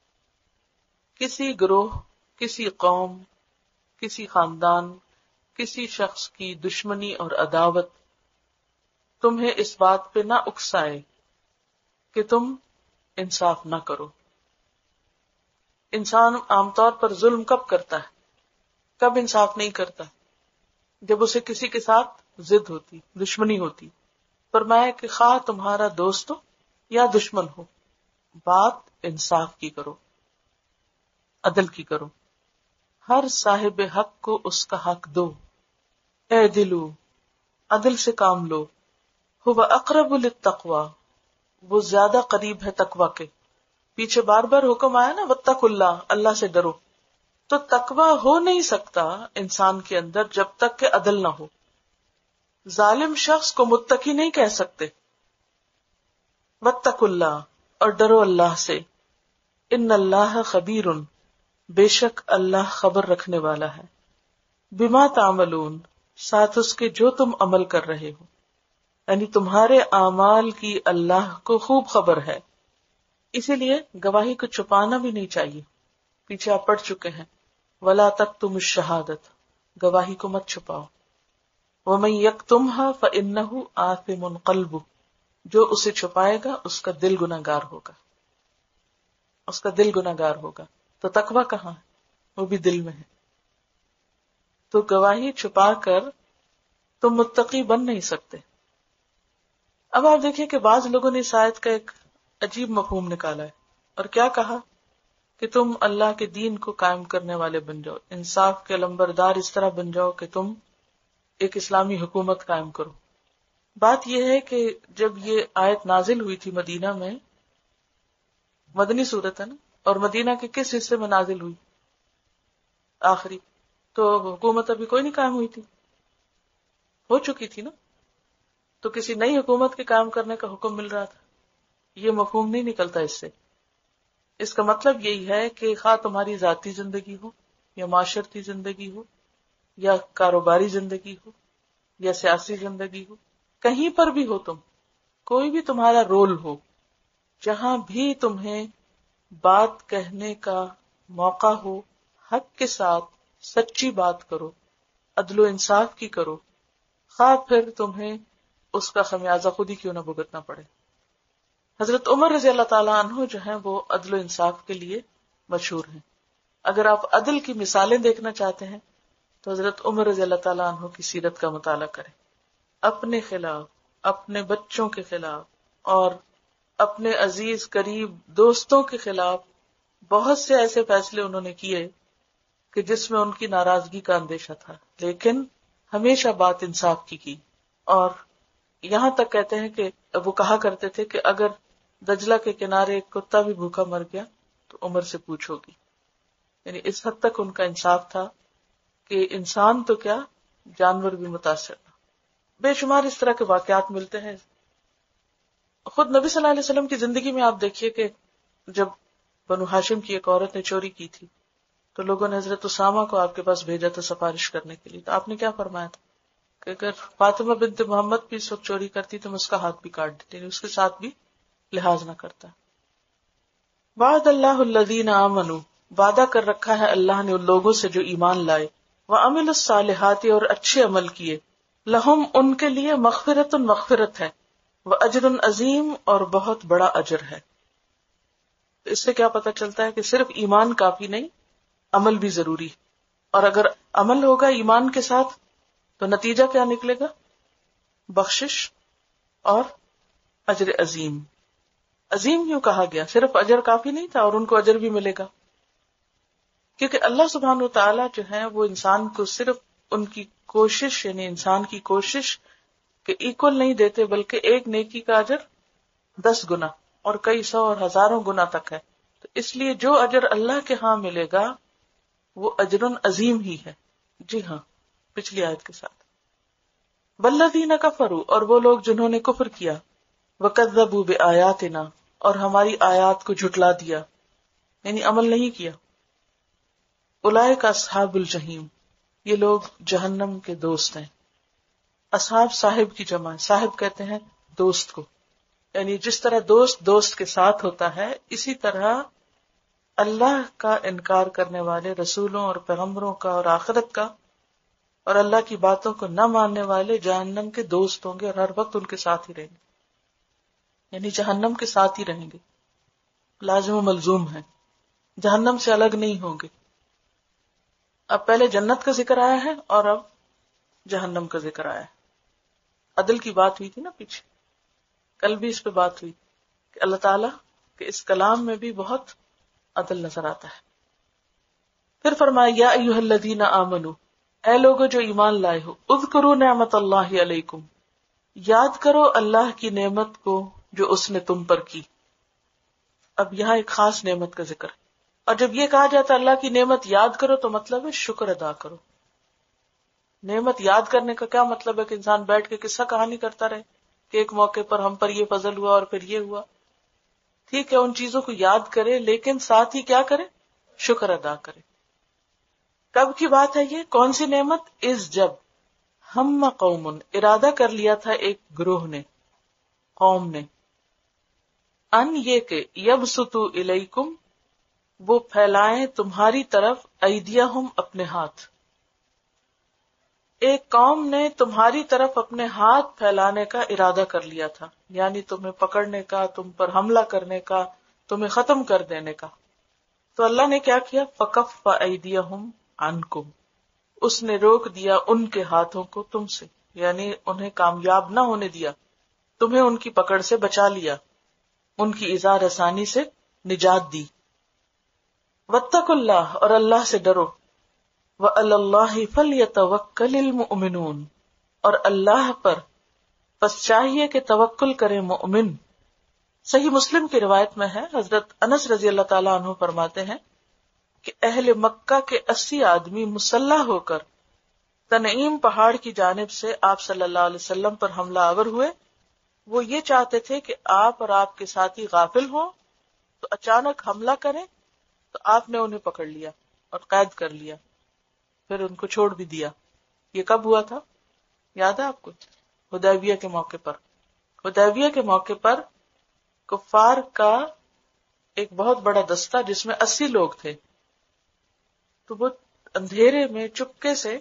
Speaker 1: کسی گروہ، کسی قوم، کسی خاندان، کسی شخص کی دشمنی اور عداوت تمہیں اس بات پہ نہ اکسائے کہ تم انصاف نہ کرو. انسان عام طور پر ظلم کب کرتا ہے، کب انصاف نہیں کرتا؟ جب اسے کسی کے ساتھ ضد ہوتی، دشمنی ہوتی. فرمایا کہ خواہ تمہارا دوست ہو یا دشمن ہو، بات انصاف کی کرو، عدل کی کرو. ہر صاحب حق کو اس کا حق دو. اے دلو، عدل سے کام لو. هو اقرب للتقوی، وہ زیادہ قریب ہے تقوی کے. پیچھے بار بار حکم آیا نا واتقوا اللہ، اللہ سے ڈرو. تو تقوی ہو نہیں سکتا انسان کے اندر جب تک کہ عدل نہ ہو. ظالم شخص کو متقی نہیں کہہ سکتے. واتقوا اللہ، اور ڈرو اللہ سے. ان اللہ خبیر، بے شک اللہ خبر رکھنے والا ہے. بما تعملون، ساتھ اس کے جو تم عمل کر رہے ہو، یعنی تمہارے اعمال کی اللہ کو خوب خبر ہے. اسی لیے گواہی کو چھپانا بھی نہیں چاہیے. پیچھے آپ پڑھ چکے ہیں ولا تکتموا الشہادۃ، گواہی کو مت چھپاؤ. ومن یکتمها فانہ آثم قلبہ، جو اسے چھپائے گا اس کا دل گناہگار ہوگا، اس کا دل گناہگار ہوگا. تو تقوی کہاں ہے؟ وہ بھی دل میں ہے. تو گواہی چھپا کر تم متقی بن نہیں سکتے. اب آپ دیکھیں کہ بعض لوگوں نے اس آیت کا ایک عجیب مفہوم نکالا ہے اور کیا کہا کہ تم اللہ کے دین کو قائم کرنے والے بن جاؤ، انصاف کے علمبردار اس طرح بن جاؤ کہ تم ایک اسلامی حکومت قائم کرو. بات یہ ہے کہ جب یہ آیت نازل ہوئی تھی مدینہ میں، مدنی صورت ہے نا، اور مدینہ کے کس حصے میں نازل ہوئی؟ آخری. تو حکومت ابھی کوئی نہیں قائم ہوئی تھی، ہو چکی تھی نا. تو کسی نئی حکومت کے قائم کرنے کا حکم مل رہا تھا. یہ مفہوم نہیں نکلتا اس سے. اس کا مطلب یہی ہے کہ خواہ تمہاری ذاتی زندگی ہو یا معاشرتی زندگی ہو یا کاروباری زندگی ہو یا سیاسی زندگی ہو، کہیں پر بھی ہو تم، کوئی بھی تمہارا رول ہو، جہاں بھی تمہیں بات کہنے کا موقع ہو، حق کے ساتھ سچی بات کرو، عدل و انصاف کی کرو، خواہ پھر تمہیں اس کا خمیازہ خود ہی کیوں نہ بھگتنا پڑے. حضرت عمر رضی اللہ تعالیٰ عنہ جو ہیں وہ عدل و انصاف کے لیے مشہور ہیں. اگر آپ عدل کی مثالیں دیکھنا چاہتے ہیں تو حضرت عمر رضی اللہ تعالیٰ عنہ کی سیرت کا مطالعہ کریں. اپنے خلاف، اپنے بچوں کے خلاف اور اپنے عزیز قریب دوستوں کے خلاف بہت سے ایسے فیصلے انہوں نے کیے کہ جس میں ان کی ناراضگی کا اندیشہ تھا، لیکن ہمیشہ بات انصاف کی. اور یہاں تک کہتے ہیں کہ وہ کہا کرتے تھے کہ اگر دجلہ کے کنارے ایک کتا بھی بھوکا مر گیا تو عمر سے پوچھو گی. یعنی اس حد تک ان کا انصاف تھا کہ انسان تو کیا، جانور بھی متاثر تھا. بے شمار اس طرح کے واقعات ملتے ہیں. خود نبی صلی اللہ علیہ وسلم کی زندگی میں آپ دیکھیے کہ جب بنو ہاشم کی ایک عورت نے چوری کی تھی تو لوگوں نے حضرت اسامہ کو آپ کے پاس بھیجا تھا سفارش کرنے کے لیے. تو آپ نے کیا فرمایا تھا کہ اگر فاطمہ بنت محمد بھی اس وقت چوری کرتی تو میں اس کا ہاتھ بھی کاٹ دیتی، یعنی اس کے ساتھ بھی لحاظ نہ کرتا. وعد اللہ الذین آمنوا، وعدہ کر رکھا ہے اللہ نے ان لوگوں سے جو ایمان لائے، وعملوا الصالحات، اور اچھے عمل کیے، لہم ان کے لیے مغفرت مغفرت ہے، واجر عظیم اور بہت بڑا اجر ہے. اس سے کیا پتہ چلتا ہے کہ صرف ایمان کافی نہیں، عمل بھی ضروری. اور اگر عمل ہوگا ایمان کے ساتھ تو نتیجہ کیا نکلے گا؟ بخشش اور اجر عظیم. عظیم کیوں کہا گیا؟ صرف اجر کافی نہیں تھا اور ان کو اجر بھی ملے گا، کیونکہ اللہ سبحانہ و تعالیٰ جو ہے وہ انسان کو صرف ان کی کوشش، یعنی انسان کی کوشش کے ایکول نہیں دیتے، بلکہ ایک نیکی کا اجر 10 گنا اور کئی سو اور ہزاروں گنا تک ہے. تو اس لیے جو اجر اللہ کے ہاں ملے گا وہ اجر عظیم ہی ہے. جی ہاں، پچھلی آیت کے ساتھ. والذین کفروا، اور وہ لوگ جنہوں نے کفر کیا، وکذبوا بآیاتنا، اور ہماری آیات کو جھٹلا دیا، یعنی عمل نہیں کیا. اولئک اصحاب الجحیم، یہ لوگ جہنم کے دوست ہیں. اصحاب صاحب کی جمع ہے، صاحب کہتے ہیں دوست کو، یعنی جس طرح دوست دوست کے ساتھ ہوتا ہے، اسی طرح اللہ کا انکار کرنے والے رسولوں اور پیغمبروں کا اور آخرت کا اور اللہ کی باتوں کو نہ ماننے والے جہنم کے دوست ہوں گے اور ہر وقت ان کے ساتھ ہی رہیں گے، یعنی جہنم کے ساتھ ہی رہیں گے. لازم و ملزوم ہے، جہنم سے الگ نہیں ہوں گے. اب پہلے جنت کا ذکر آیا ہے اور اب جہنم کا ذکر آیا ہے. عدل کی بات ہوئی تھی نا پیچھے، کل بھی اس پہ بات ہوئی کہ اللہ تعالیٰ کے اس کلام میں بھی بہت عدل نظر آتا ہے. پھر فرمایا یا ایھا الذین آمنوا، اے لوگو جو ایمان لائے ہو، اذکروا نعمت اللہ علیکم، یاد کرو اللہ کی نعمت کو جو اس نے تم پر کی. اب یہاں ایک خاص نعمت کا ذکر ہے، اور جب یہ کہا جاتا ہے اللہ کی نعمت یاد کرو تو مطلب ہے شکر ادا کرو. نعمت یاد کرنے کا کیا مطلب ہے کہ انسان بیٹھ کے قصہ کہانی کرتا رہے کہ ایک موقع پر ہم پر یہ فضل ہوا اور پھر یہ ہوا. ٹھیک ہے، ان چیزوں کو یاد کرے لیکن ساتھ ہی کیا کرے؟ شکر ادا کرے. کب کی بات ہے یہ؟ کون سی نعمت؟ اس جب ہم قوم، ارادہ کر لیا تھا ایک گروہ نے، قوم نے، ان یہ کہ یبسطوا الیکم، وہ پھیلائیں تمہاری طرف، ایدیہم اپنے ہاتھ. ایک قوم نے تمہاری طرف اپنے ہاتھ پھیلانے کا ارادہ کر لیا تھا، یعنی تمہیں پکڑنے کا، تم پر حملہ کرنے کا، تمہیں ختم کر دینے کا. تو اللہ نے کیا کیا؟ فکف ایدیہم عنکم، اس نے روک دیا ان کے ہاتھوں کو تم سے، یعنی انہیں کامیاب نہ ہونے دیا، تمہیں ان کی پکڑ سے بچا لیا، ان کی ایذا رسانی سے نجات دی. واتقوا اللہ، اور اللہ سے ڈرو. وعلی اللہ فلیتوکل المؤمنون، اور اللہ پر پس چاہیے کہ توکل کرے مؤمن. صحیح مسلم کی روایت میں ہے، حضرت انس رضی اللہ تعالیٰ عنہ فرماتے ہیں کہ اہل مکہ کے 80 آدمی مسلح ہو کر تنعیم پہاڑ کی جانب سے آپ صلی اللہ علیہ وسلم پر حملہ آور ہوئے. وہ یہ چاہتے تھے کہ آپ اور آپ کے ساتھی غافل ہوں تو اچانک حملہ کریں، تو آپ نے انہیں پکڑ لیا اور قید کر لیا، پھر ان کو چھوڑ بھی دیا. یہ کب ہوا تھا؟ یاد ہے آپ کو؟ حدیبیہ کے موقع پر. حدیبیہ کے موقع پر کفار کا ایک بہت بڑا دستہ جس میں 80 لوگ تھے، تو وہ اندھیرے میں چپکے سے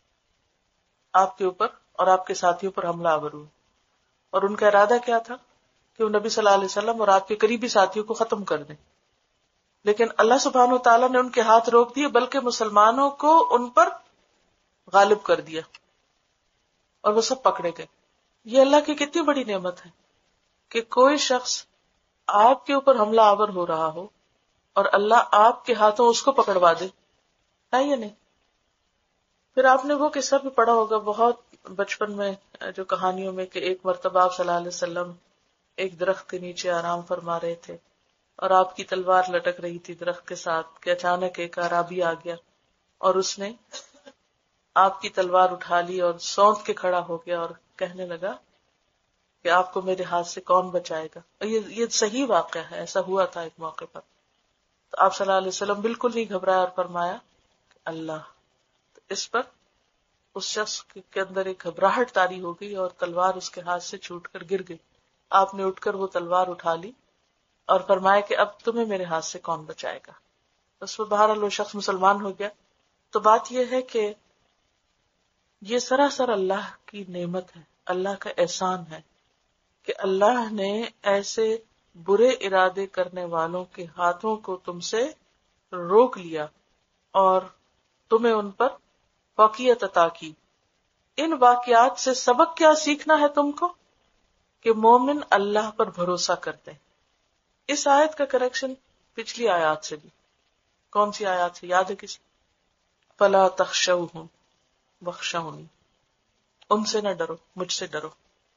Speaker 1: آپ کے اوپر اور آپ کے ساتھیوں پر حملہ آور ہوئے، اور ان کا ارادہ کیا تھا کہ وہ نبی صلی اللہ علیہ وسلم اور آپ کے قریبی ساتھیوں کو ختم کر دیں. لیکن اللہ سبحانہ وتعالیٰ نے ان کے ہاتھ روک دیے، بلکہ مسلمانوں کو ان پر غالب کر دیا اور وہ سب پکڑے گئے. یہ اللہ کی کتنی بڑی نعمت ہے کہ کوئی شخص آپ کے اوپر حملہ آور ہو رہا ہو اور اللہ آپ کے ہاتھوں اس کو پکڑوا دے، ہے یا نہیں؟ پھر آپ نے وہ قصہ بھی پڑھا ہوگا بہت بچپن میں، جو کہانیوں میں، کہ ایک مرتبہ آپ صلی اللہ علیہ وسلم ایک درخت کے نیچے آرام فرما رہے تھے اور آپ کی تلوار لٹک رہی تھی درخت کے ساتھ، کہ اچانک ایک اعرابی آ گیا اور اس نے آپ کی تلوار اٹھا لی اور سونت کے کھڑا ہو گیا اور کہنے لگا کہ آپ کو میرے ہاتھ سے کون بچائے گا. یہ صحیح واقعہ ہے، ایسا ہوا تھا ایک موقع پر. تو آپ صلی اللہ علیہ وسلم بالکل نہیں گھبرائے اور فرمایا کہ اللہ. تو اس پر اس شخص کے اندر ایک گھبراہٹ طاری ہو گئی اور تلوار اس کے ہاتھ سے چھوٹ کر گر گئی. آپ نے اٹھ کر وہ تلوار اٹھا لی اور فرمایا کہ اب تمہیں میرے ہاتھ سے کون بچائے گا. اس پر بہرحال وہ شخص مسلمان ہو گیا. تو بات یہ ہے کہ یہ سراسر اللہ کی نعمت ہے، اللہ کا احسان ہے کہ اللہ نے ایسے برے ارادے کرنے والوں کے ہاتھوں کو تم سے روک لیا اور تمہیں ان پر فوقیت عطا کی۔ ان واقعات سے سبق کیا سیکھنا ہے تم کو؟ کہ مومن اللہ پر بھروسہ کرتے ہیں۔ اس آیت کا کریکشن پچھلی آیات سے بھی، کون سی آیات سے یاد ہے کسی؟ فلا تخشوہم واخشونی، ان سے نہ ڈرو، مجھ سے ڈرو۔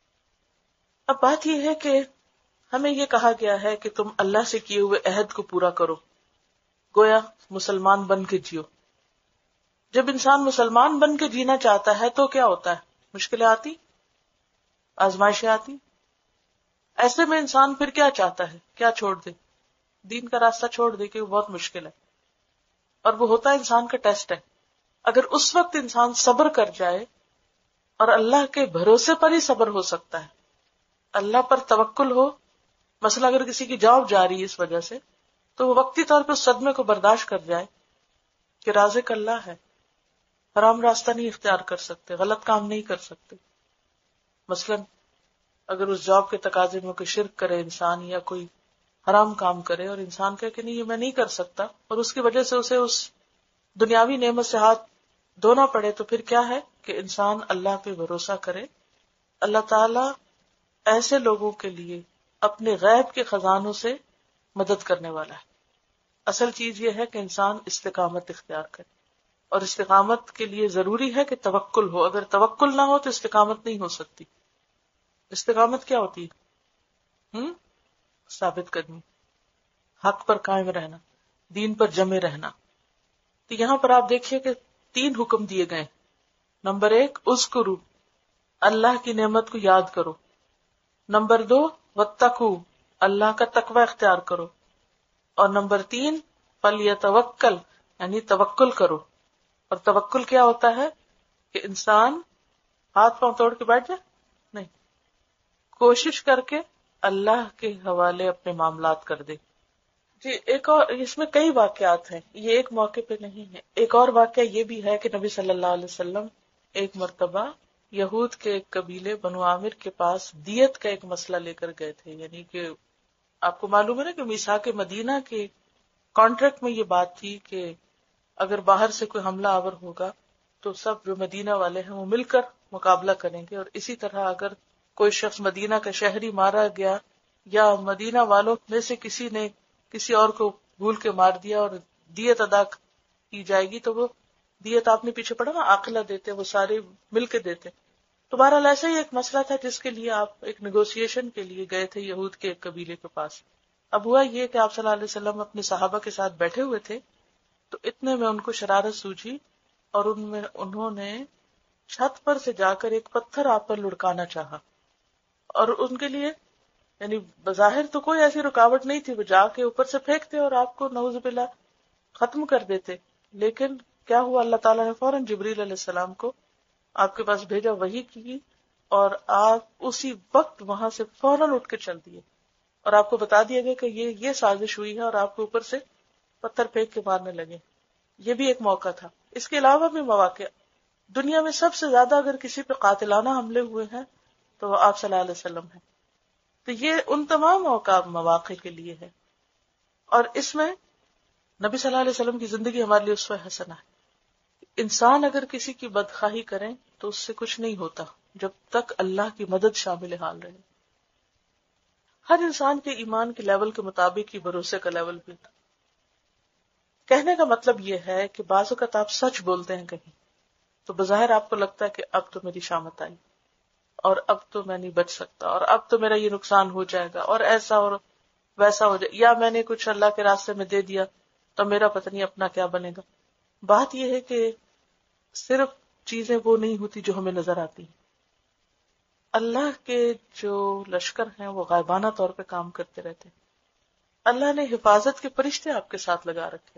Speaker 1: اب بات یہ ہے کہ ہمیں یہ کہا گیا ہے کہ تم اللہ سے کیے ہوئے عہد کو پورا کرو، گویا مسلمان بن کے جیو۔ جب انسان مسلمان بن کے جینا چاہتا ہے تو کیا ہوتا ہے؟ مشکلیں آتی، آزمائشیں آتی۔ ایسے میں انسان پھر کیا چاہتا ہے؟ کیا چھوڑ دے؟ دین کا راستہ چھوڑ دے کہ وہ بہت مشکل ہے، اور وہ ہوتا ہے انسان کا ٹیسٹ ہے۔ اگر اس وقت انسان صبر کر جائے، اور اللہ کے بھروسے پر ہی صبر ہو سکتا ہے، اللہ پر توکل ہو، مثلا اگر کسی کی جاب جا رہی ہے اس وجہ سے، تو وہ وقتی طور پہ اس صدمے کو برداشت کر جائے کہ رازق اللہ ہے، حرام راستہ نہیں اختیار کر سکتے، غلط کام نہیں کر سکتے۔ مثلا اگر اس جاب کے تقاضے میں کوئی شرک کرے انسان، یا کوئی حرام کام کرے، اور انسان کہے کہ نہیں یہ میں نہیں کر سکتا، اور اس کی وجہ سے اسے اس دنیاوی نعمت سے ہاتھ دھونا پڑے، تو پھر کیا ہے کہ انسان اللہ پہ بھروسہ کرے۔ اللہ تعالی ایسے لوگوں کے لیے اپنے غیب کے خزانوں سے مدد کرنے والا ہے۔ اصل چیز یہ ہے کہ انسان استقامت اختیار کرے، اور استقامت کے لیے ضروری ہے کہ توکل ہو۔ اگر توکل نہ ہو تو استقامت نہیں ہو سکتی۔ استقامت کیا ہوتی ہے؟ ثابت قدمی، حق پر قائم رہنا، دین پر جمے رہنا۔ تو یہاں پر آپ دیکھیے کہ 3 حکم دیے گئے۔ نمبر 1 اذکروا، اللہ کی نعمت کو یاد کرو۔ نمبر 2 واتقوا، اللہ کا تقوی اختیار کرو۔ اور نمبر 3 فلیتوکل، یعنی توکل کرو۔ اور توکل کیا ہوتا ہے؟ کہ انسان ہاتھ پاؤں توڑ کے بیٹھ جائے، نہیں، کوشش کر کے اللہ کے حوالے اپنے معاملات کر دے۔ جی ایک اور، اس میں کئی واقعات ہیں، یہ ایک موقع پہ نہیں ہے۔ ایک اور واقعہ یہ بھی ہے کہ نبی صلی اللہ علیہ وسلم ایک مرتبہ یہود کے ایک قبیلے بنو عامر کے پاس دیت کا ایک مسئلہ لے کر گئے تھے۔ یعنی کہ آپ کو معلوم ہے نا کہ میثاق مدینہ کے کانٹریکٹ میں یہ بات تھی کہ اگر باہر سے کوئی حملہ آور ہوگا تو سب جو مدینہ والے ہیں وہ مل کر مقابلہ کریں گے، اور اسی طرح اگر کوئی شخص مدینہ کا شہری مارا گیا، یا مدینہ والوں میں سے کسی نے کسی اور کو بھول کے مار دیا اور دیت ادا کی جائے گی، تو وہ دیت آپ نے پیچھے پڑا نا، عاقلہ دیتے، وہ سارے مل کے دیتے۔ تو بہرحال ایسا ہی ایک مسئلہ تھا جس کے لیے آپ ایک نیگوسیشن کے لیے گئے تھے یہود کے ایک قبیلے کے پاس۔ اب ہوا یہ کہ آپ صلی اللہ علیہ وسلم اپنے صحابہ کے ساتھ بیٹھے ہوئے تھے، تو اتنے میں ان کو شرارت سوجھی، اور انہوں نے چھت پر سے جا کر ایک پتھر آپ پر لڑکانا چاہا، اور ان کے لیے یعنی بظاہر تو کوئی ایسی رکاوٹ نہیں تھی، وہ جا کے اوپر سے پھینکتے اور آپ کو نعوذ باللہ ختم کر دیتے۔ لیکن کیا ہوا، اللہ تعالیٰ نے فوراً جبریل علیہ السلام کو آپ کے پاس بھیجا، وحی کی، اور آپ اسی وقت وہاں سے فوراً اٹھ کے چل دیے، اور آپ کو بتا دیا گیا کہ یہ سازش ہوئی ہے، اور آپ کو اوپر سے پتھر پھینک کے مارنے لگے۔ یہ بھی ایک موقع تھا۔ اس کے علاوہ بھی مواقع، دنیا میں سب سے زیادہ اگر کسی پہ قاتلانہ حملے ہوئے ہیں تو وہ آپ صلی اللہ علیہ وسلم ہیں۔ تو یہ ان تمام مواقع کے لیے ہے، اور اس میں نبی صلی اللہ علیہ وسلم کی زندگی ہمارے لیے اسوہ حسنہ ہے۔ انسان اگر کسی کی بدخواہی کرے تو اس سے کچھ نہیں ہوتا جب تک اللہ کی مدد شامل حال رہے۔ ہر انسان کے ایمان کے لیول کے مطابق ہی بھروسے کا لیول بھی ہوتا۔ کہنے کا مطلب یہ ہے کہ بعض اوقات آپ سچ بولتے ہیں کہیں تو بظاہر آپ کو لگتا ہے کہ اب تو میری شامت آئی، اور اب تو میں نہیں بچ سکتا، اور اب تو میرا یہ نقصان ہو جائے گا، اور ایسا اور ویسا ہو جائے، یا میں نے کچھ اللہ کے راستے میں دے دیا تو میرا پتہ نہیں اپنا کیا بنے گا۔ بات یہ ہے کہ صرف چیزیں وہ نہیں ہوتی جو ہمیں نظر آتی ہیں۔ اللہ کے جو لشکر ہیں وہ غائبانہ طور پہ کام کرتے رہتے ہیں۔ اللہ نے حفاظت کے فرشتے آپ کے ساتھ لگا رکھے۔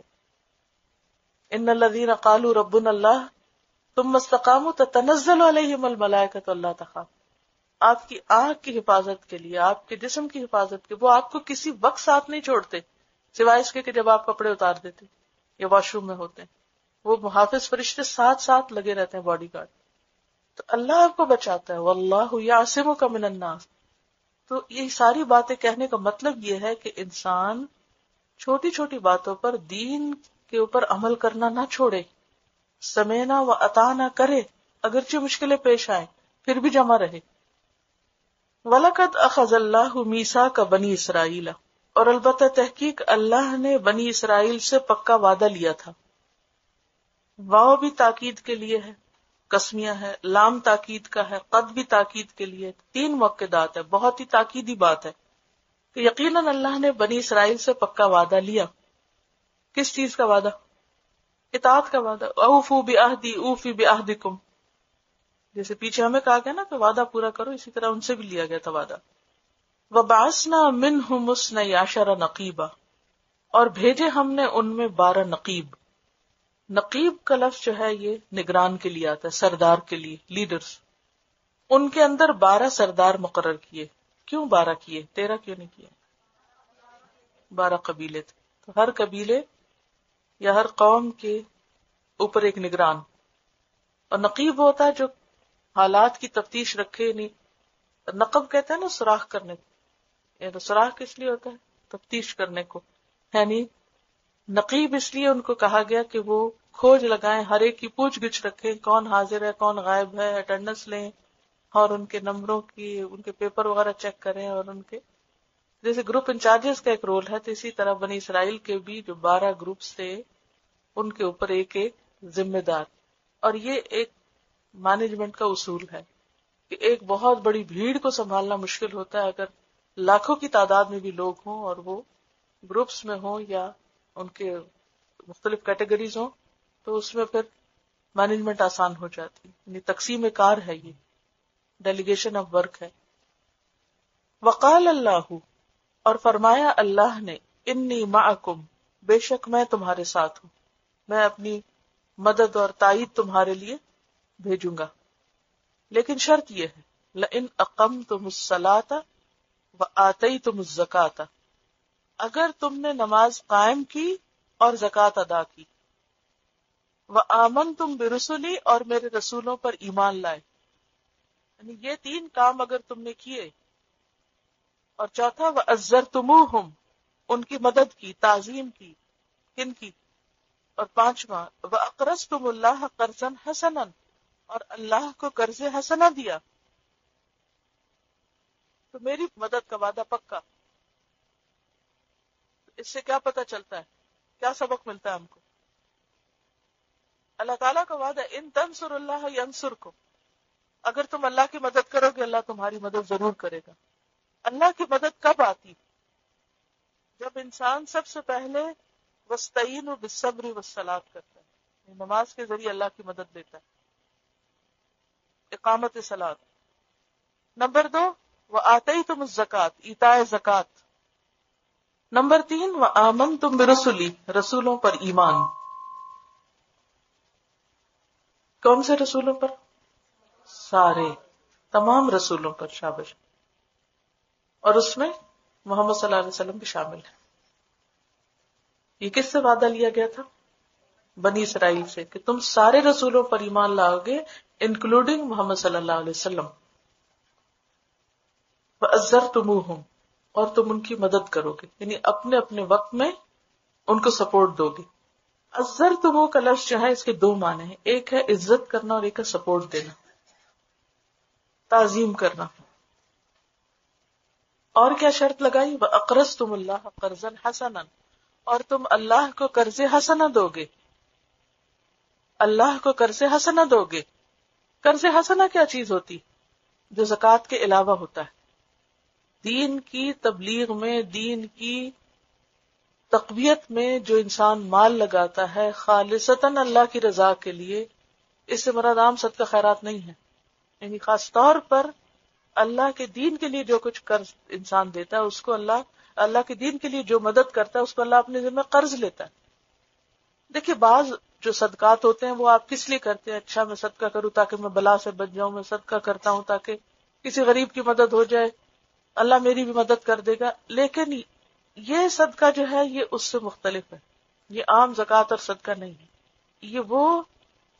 Speaker 1: ان الذین قالوا ربنا اللہ ثم استقاموا تتنزل علیہم الملائکۃ الا تخافوا۔ آپ کی آنکھ کی حفاظت کے لیے، آپ کے جسم کی حفاظت کے، وہ آپ کو کسی وقت ساتھ نہیں چھوڑتے سوائے اس کے کہ جب آپ کپڑے اتار دیتے یا واش روم میں ہوتے ہیں۔ وہ محافظ فرشتے ساتھ ساتھ لگے رہتے ہیں، باڈی گارڈ۔ تو اللہ آپ کو بچاتا ہے. واللہ یعصمک من الناس. تو یہ ساری باتیں کہنے کا مطلب یہ ہے کہ انسان چھوٹی چھوٹی باتوں پر دین کے اوپر عمل کرنا نہ چھوڑے، سمینا و اطاعنا کرے، اگرچہ مشکلیں پیش آئیں پھر بھی جمع رہے. وَلَقَدْ أَخَذَ اللَّهُ مِيثَاقَ بَنِي إِسْرَائِيلَ، اور البتہ تحقیق اللہ نے بنی اسرائیل سے پکا وعدہ لیا تھا. واو بھی تاکید کے لیے ہے، قسمیہ ہے، لام تاکید کا ہے، قد بھی تاکید کے لیے. 3 مؤکدات ہے، بہت ہی تاکیدی بات ہے کہ یقیناً اللہ نے بنی اسرائیل سے پکا وعدہ لیا. کس چیز کا وعدہ؟ اطاعت کا وعدہ. اوفوا بعہدی اوفی بعہدکم، جیسے پیچھے ہمیں کہا گیا نا کہ وعدہ پورا کرو، اسی طرح ان سے بھی لیا گیا تھا وعدہ. وَبَعَثْنَا مِنْهُمُ اثْنَيْ عَشَرَ نَقِيبًا، اور بھیجے ہم نے ان میں 12 نقیب. نقیب کا لفظ جو ہے یہ نگران کے لیے آتا ہے، سردار کے لیے، لیڈرز. ان کے اندر 12 سردار مقرر کیے. کیوں 12 کیے؟ 13 کیوں نہیں کیے؟ 12 قبیلے تھے، تو ہر قبیلے یا ہر قوم کے اوپر ایک نگران. اور نقیب ہوتا ہے جو حالات کی تفتیش رکھے. نہیں، نقب کہتے ہیں نا سراخ کرنے کو، یہ تو سراخ کس لیے ہوتا ہے؟ تفتیش کرنے کو. یعنی نقیب اس لیے ان کو کہا گیا کہ وہ کھوج لگائیں، ہر ایک کی پوچھ گچھ رکھیں، کون حاضر ہے کون غائب ہے، اٹینڈنس لیں، اور ان کے نمبروں کی، ان کے پیپر وغیرہ چیک کریں. اور ان کے جیسے گروپ انچارجز کا ایک رول ہے، تو اسی طرح بنی اسرائیل کے بھی جو 12 گروپس تھے ان کے اوپر ایک ایک ذمہ دار. اور یہ ایک مینجمنٹ کا اصول ہے کہ ایک بہت بڑی بھیڑ کو سنبھالنا مشکل ہوتا ہے اگر لاکھوں کی تعداد میں بھی لوگ ہوں اور وہ گروپس میں ہوں یا ان کے مختلف کیٹیگریز ہوں، تو اس میں پھر مینجمنٹ آسان ہو جاتی. یعنی تقسیم کار ہے، یہ ڈیلیگیشن آف ورک ہے. وقال اللہ، اور فرمایا اللہ نے، انی معکم، بے شک میں تمہارے ساتھ ہوں، میں اپنی مدد اور تائید تمہارے لیے بھیجوں گا. لیکن شرط یہ ہے، لئن اقمتم الصلاۃ وآتیتم الزکاۃ، اگر تم نے نماز قائم کی اور زکوٰۃ ادا کی، وآمنتم برسلی، اور میرے رسولوں پر ایمان لائے. یعنی یہ 3 کام اگر تم نے کیے. اور چوتھا وعزرتموہم، ان کی مدد کی، تعظیم کی. کن کی؟ اور 5واں وَأَقْرَضْتُمُ اللَّهَ قَرْضًا حَسَنًا، اور اللہ کو قرض حسنہ دیا. تو میری مدد کا وعدہ پکا. اس سے کیا پتہ چلتا ہے، کیا سبق ملتا ہے ہم کو؟ اللہ تعالیٰ کا وعدہ ان تنصر اللہ ینصرکم، اگر تم اللہ کی مدد کرو گے اللہ تمہاری مدد ضرور کرے گا. اللہ کی مدد کب آتی؟ جب انسان سب سے پہلے وَاسْتَعِینُوا بِالصَّبْرِ وَالصَّلَاةِ کرتا ہے، نماز کے ذریعے اللہ کی مدد لیتا ہے، اقامت صلاۃ. نمبر 2 وَآتَیْتُمُ الزَّکاۃ، ایتاء زکات. نمبر 3 وَآمَنْتُمْ بِرُسُلِی، رسولوں پر ایمان. کون سے رسولوں پر؟ سارے، تمام رسولوں پر. شاباش. اور اس میں محمد صلی اللہ علیہ وسلم بھی شامل ہے. یہ کس سے وعدہ لیا گیا تھا؟ بنی اسرائیل سے، کہ تم سارے رسولوں پر ایمان لاؤ گے انکلوڈنگ محمد صلی اللہ علیہ وسلم. وَأَزَّرْتُمُوهُمْ، اور تم ان کی مدد کرو گے، یعنی اپنے اپنے وقت میں ان کو سپورٹ دو گے. عزرتموہ کا لفظ جو ہے اس کے 2 معنی ہیں، ایک ہے عزت کرنا اور ایک ہے سپورٹ دینا، تعظیم کرنا. اور کیا شرط لگائی؟ وَأَقْرَضْتُمُ اللَّهَ قَرْضًا حَسَنًا، اور تم اللہ کو قرض حسنہ دو گے. اللہ کو قرض حسنہ دو گے. قرض حسنہ کیا چیز ہوتی؟ جو زکوٰۃ کے علاوہ ہوتا ہے. دین کی تبلیغ میں، دین کی تقویت میں جو انسان مال لگاتا ہے خالصتاً اللہ کی رضا کے لیے، اس سے مراد عام صدقہ خیرات نہیں ہے. یعنی خاص طور پر اللہ کے دین کے لیے جو کچھ قرض انسان دیتا ہے اس کو اللہ کے دین کے لیے جو مدد کرتا ہے اس کو اللہ اپنے ذمہ قرض لیتا ہے. دیکھیے بعض جو صدقات ہوتے ہیں وہ آپ کس لیے کرتے ہیں؟ اچھا میں صدقہ کروں تاکہ میں بلا سے بچ جاؤں، میں صدقہ کرتا ہوں تاکہ کسی غریب کی مدد ہو جائے، اللہ میری بھی مدد کر دے گا. لیکن یہ صدقہ جو ہے یہ اس سے مختلف ہے، یہ عام زکوٰۃ اور صدقہ نہیں ہے. یہ وہ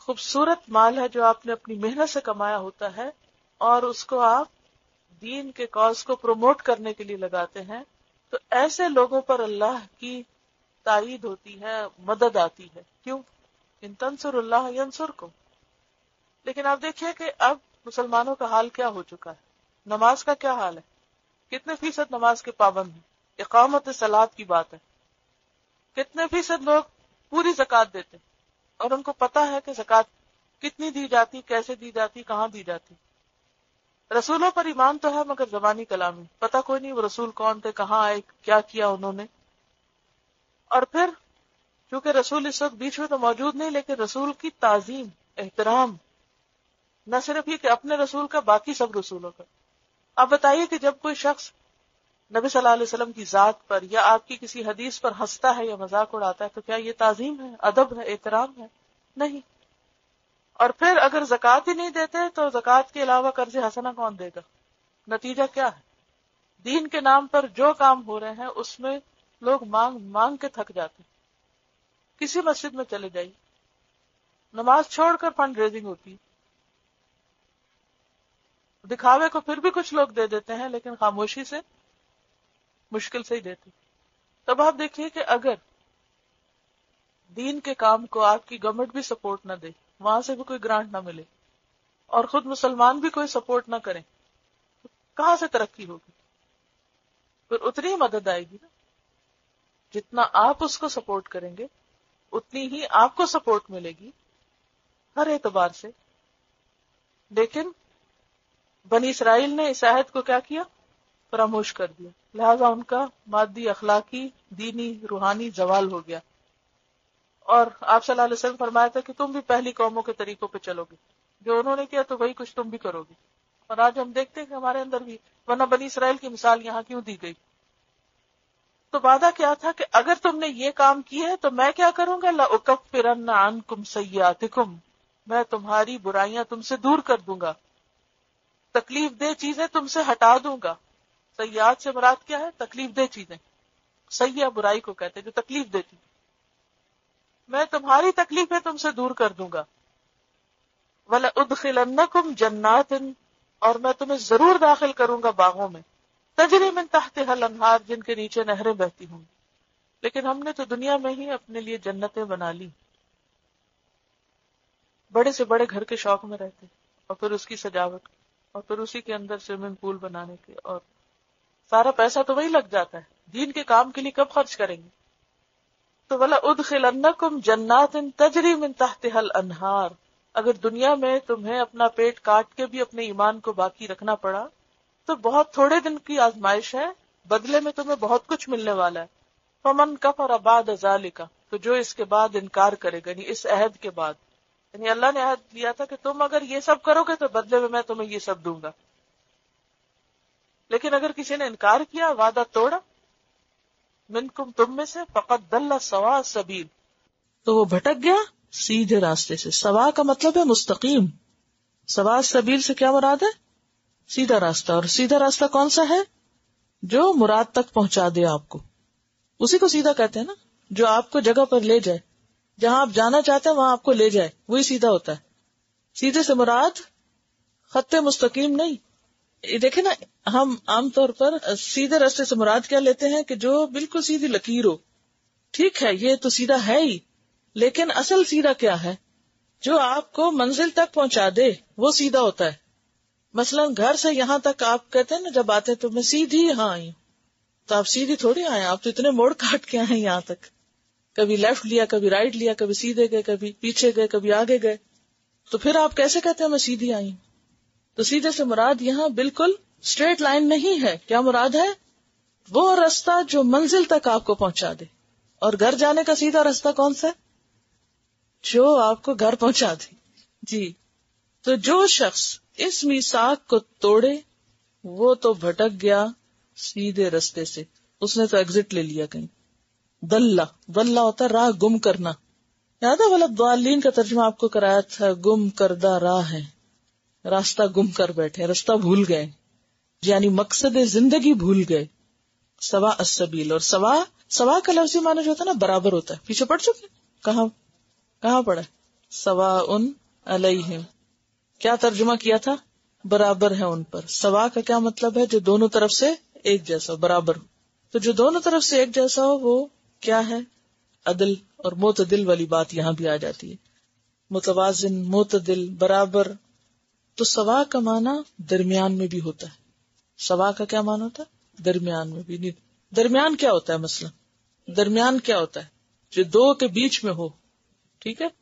Speaker 1: خوبصورت مال ہے جو آپ نے اپنی محنت سے کمایا ہوتا ہے اور اس کو آپ دین کے کاز کو پروموٹ کرنے کے لیے لگاتے ہیں، تو ایسے لوگوں پر اللہ کی تائید ہوتی ہے، مدد آتی ہے. کیوں؟ ان تنصر اللہ ینصرکم. لیکن آپ دیکھیے کہ اب مسلمانوں کا حال کیا ہو چکا ہے. نماز کا کیا حال ہے؟ کتنے فیصد نماز کے پابند ہیں؟ اقامت صلاۃ کی بات ہے. کتنے فیصد لوگ پوری زکوٰۃ دیتے اور ان کو پتا ہے کہ زکوٰۃ کتنی دی جاتی، کیسے دی جاتی، کہاں دی جاتی. رسولوں پر ایمان تو ہے مگر زبانی کلامی، پتہ کوئی نہیں وہ رسول کون تھے، کہاں آئے، کیا کیا انہوں نے. اور پھر چونکہ رسول اس وقت بیچ میں تو موجود نہیں، لیکن رسول کی تعظیم، احترام، نہ صرف یہ کہ اپنے رسول کا، باقی سب رسولوں کا. آپ بتائیے کہ جب کوئی شخص نبی صلی اللہ علیہ وسلم کی ذات پر یا آپ کی کسی حدیث پر ہنستا ہے یا مذاق اڑاتا ہے تو کیا یہ تعظیم ہے، ادب ہے، احترام ہے؟ نہیں. اور پھر اگر زکوٰۃ ہی نہیں دیتے تو زکوٰۃ کے علاوہ قرض حسنہ کون دے گا؟ نتیجہ کیا ہے؟ دین کے نام پر جو کام ہو رہے ہیں اس میں لوگ مانگ مانگ کے تھک جاتے ہیں. کسی مسجد میں چلے جائیے، نماز چھوڑ کر فنڈ ریزنگ ہوتی ہے. دکھاوے کو پھر بھی کچھ لوگ دے دیتے ہیں لیکن خاموشی سے، مشکل سے ہی دیتے. تب آپ دیکھیے کہ اگر دین کے کام کو آپ کی گورنمنٹ بھی سپورٹ نہ دے، وہاں سے بھی کوئی گرانٹ نہ ملے اور خود مسلمان بھی کوئی سپورٹ نہ کریں، کہاں سے ترقی ہوگی؟ پھر اتنی ہی مدد آئے گی نا. جتنا آپ اس کو سپورٹ کریں گے اتنی ہی آپ کو سپورٹ ملے گی ہر اعتبار سے. لیکن بنی اسرائیل نے اس عہد کو کیا کیا؟ فراموش کر دیا. لہذا ان کا مادی، اخلاقی، دینی، روحانی زوال ہو گیا. اور آپ صلی اللہ علیہ وسلم فرمایا تھا کہ تم بھی پہلی قوموں کے طریقوں پہ چلو گے، جو انہوں نے کیا تو وہی کچھ تم بھی کرو گے. اور آج ہم دیکھتے ہیں کہ ہمارے اندر بھی، ورنہ بنی اسرائیل کی مثال یہاں کیوں دی گئی؟ تو وعدہ کیا تھا کہ اگر تم نے یہ کام کیا ہے تو میں کیا کروں گا؟ لَأُكَفِّرَنَّ عَنْكُمْ سَيِّئَاتِكُمْ، میں تمہاری برائیاں تم سے دور کر دوں گا، تکلیف دہ چیزیں تم سے ہٹا دوں گا. سیئات سے مراد کیا ہے؟ تکلیف دہ چیزیں. سیئہ برائی کو کہتے ہیں جو تکلیف دیتی. میں تمہاری تکلیفیں تم سے دور کر دوں گا. وَلَأُدْخِلَنَّكُمْ جَنَّاتٍ، اور میں تمہیں ضرور داخل کروں گا باغوں میں، تجری من تحتها الانہار، جن کے نیچے نہریں بہتی ہوں. لیکن ہم نے تو دنیا میں ہی اپنے لیے جنتیں بنا لی، بڑے سے بڑے گھر کے شوق میں رہتے اور پھر اس کی سجاوٹ اور پھر اسی کے اندر سوئمنگ پول بنانے کے، اور سارا پیسہ تو وہی لگ جاتا ہے. دین کے کام کے لیے کب خرچ کریں گے؟ تو وَلَأُدْخِلَنَّكُمْ جَنَّاتٍ تَجْرِي مِن تَحْتِهَا الْأَنْهَارُ، اگر دنیا میں تمہیں اپنا پیٹ کاٹ کے بھی اپنے ایمان کو باقی رکھنا پڑا تو بہت تھوڑے دن کی آزمائش ہے، بدلے میں تمہیں بہت کچھ ملنے والا ہے. فَمَن كَفَرَ بَعْدَ ذَلِكَ، تو جو اس کے بعد انکار کرے گا، یعنی اس عہد کے بعد، یعنی اللہ نے عہد دیا تھا کہ تم اگر یہ سب کرو گے تو بدلے میں تمہیں یہ سب دوں گا. لیکن اگر کسی نے انکار کیا، وعدہ توڑا، منکم، تم میں سے، فقد ضل سواء السبیل، تو وہ بھٹک گیا سیدھے راستے سے. سوا کا مطلب ہے مستقیم. سواء السبیل سے کیا مراد ہے؟ سیدھا راستہ. اور سیدھا راستہ کون سا ہے؟ جو مراد تک پہنچا دے آپ کو، اسی کو سیدھا کہتے ہیں نا. جو آپ کو جگہ پر لے جائے، جہاں آپ جانا چاہتے ہیں وہاں آپ کو لے جائے، وہی سیدھا ہوتا ہے. سیدھے سے مراد خط مستقیم نہیں. یہ دیکھیں نا، ہم عام طور پر سیدھے راستے سے مراد کیا لیتے ہیں کہ جو بالکل سیدھی لکیر ہو. ٹھیک ہے، یہ تو سیدھا ہے ہی، لیکن اصل سیدھا کیا ہے؟ جو آپ کو منزل تک پہنچا دے وہ سیدھا ہوتا ہے. مثلا گھر سے یہاں تک آپ کہتے ہیں نا جب آتے تو میں سیدھی یہاں آئی ہوں، تو آپ سیدھی تھوڑی آئے، آپ تو اتنے موڑ کاٹ کے آئے یہاں تک. کبھی لیفٹ لیا، کبھی رائٹ لیا، کبھی سیدھے گئے، کبھی پیچھے گئے، کبھی آگے گئے. تو پھر آپ کیسے کہتے ہیں میں سیدھی آئی ہوں؟ تو سیدھے سے مراد یہاں بالکل اسٹریٹ لائن نہیں ہے. کیا مراد ہے؟ وہ راستہ جو منزل تک آپ کو پہنچا دے. اور گھر جانے کا سیدھا راستہ کون سا ہے؟ جو آپ کو گھر پہنچا دے. جی، تو جو شخص اس میثاق کو توڑے وہ تو بھٹک گیا سیدھے راستے سے، اس نے تو ایگزٹ لے لیا کہیں. دلہ ہوتا راہ گم کرنا. یاد ہے والضالین کا ترجمہ آپ کو کرایا تھا، گم کردہ راہ ہے، راستہ گم کر بیٹھے، راستہ بھول گئے، یعنی مقصد زندگی بھول گئے. سوا السبیل، اور سوا کا لفظی معنی جو ہوتا ہے نا برابر ہوتا ہے. پیچھے پڑ چکے، کہاں پڑا ہے؟ سواء علیہم. کیا ترجمہ کیا تھا؟ برابر ہے ان پر. سوا کا کیا مطلب ہے؟ جو دونوں طرف سے ایک جیسا ہو، برابر ہو. تو جو دونوں طرف سے ایک جیسا ہو وہ کیا ہے؟ عدل اور معتدل والی بات یہاں بھی آ جاتی ہے. متوازن، معتدل، برابر. تو سوا کا معنی درمیان میں بھی ہوتا ہے. سوا کا کیا معنی ہوتا ہے؟ درمیان میں بھی. نہیں، درمیان کیا ہوتا ہے؟ مثلا درمیان کیا ہوتا ہے؟ جو دو کے بیچ میں ہو. ٹھیک ہے.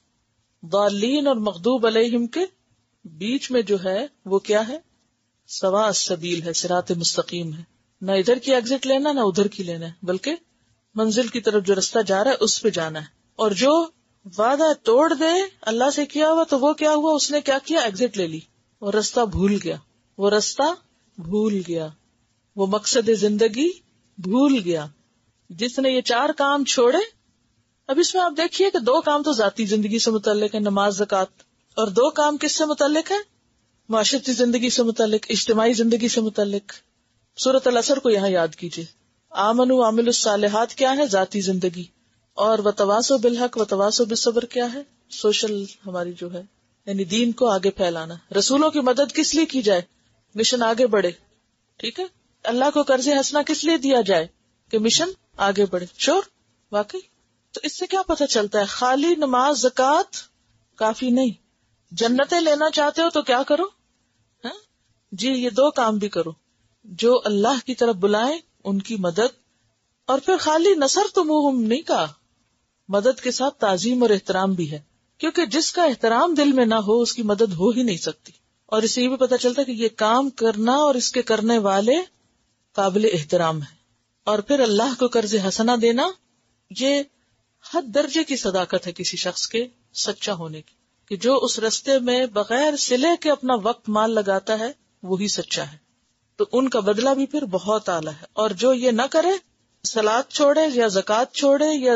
Speaker 1: ضالین اور مغضوب علیہم کے بیچ میں جو ہے وہ کیا ہے؟ سواء السبیل ہے، صراط مستقیم ہے. نہ ادھر کی ایگزٹ لینا نہ ادھر کی لینا ہے، بلکہ منزل کی طرف جو رستہ جا رہا ہے اس پہ جانا ہے. اور جو وعدہ توڑ دے اللہ سے کیا ہوا تو وہ کیا ہوا؟ اس نے کیا کیا؟ ایگزٹ لے لی، وہ رستہ بھول گیا. وہ رستہ بھول گیا، وہ مقصد زندگی بھول گیا. جس نے یہ 4 کام چھوڑے، اب اس میں آپ دیکھیے کہ 2 کام تو ذاتی زندگی سے متعلق ہے، نماز، زکوٰۃ، اور 2 کام کس سے متعلق ہے؟ معاشرتی زندگی سے متعلق، اجتماعی زندگی سے متعلق. سورۃ العصر کو یہاں یاد کیجیے. آمنوا وعملوا الصالحات کیا ہے؟ ذاتی زندگی. اور وتواصوا بالحق وتواصوا بالصبر کیا ہے؟ سوشل، ہماری جو ہے یعنی دین کو آگے پھیلانا. رسولوں کی مدد کس لیے کی جائے؟ مشن آگے بڑھے. ٹھیک ہے. اللہ کو قرض حسنہ کس لیے دیا جائے؟ کہ مشن آگے بڑھے. شور واقعی. تو اس سے کیا پتہ چلتا ہے؟ خالی نماز زکوٰۃ کافی نہیں. جنتیں لینا چاہتے ہو تو کیا کرو؟ ہاں جی، یہ 2 کام بھی کرو. جو اللہ کی طرف بلائیں ان کی مدد. اور پھر خالی نصر تموہم نہیں کہا، مدد کے ساتھ تعظیم اور احترام بھی ہے. کیونکہ جس کا احترام دل میں نہ ہو اس کی مدد ہو ہی نہیں سکتی. اور اس سے یہ بھی پتہ چلتا ہے کہ یہ کام کرنا اور اس کے کرنے والے قابل احترام ہے. اور پھر اللہ کو قرض حسنہ دینا، یہ حد درجے کی صداقت ہے کسی شخص کے سچا ہونے کی، کہ جو اس رستے میں بغیر صلے کے اپنا وقت مال لگاتا ہے وہی سچا ہے. تو ان کا بدلہ بھی پھر بہت اعلیٰ ہے. اور جو یہ نہ کرے، صلاۃ چھوڑے یا زکوٰۃ چھوڑے یا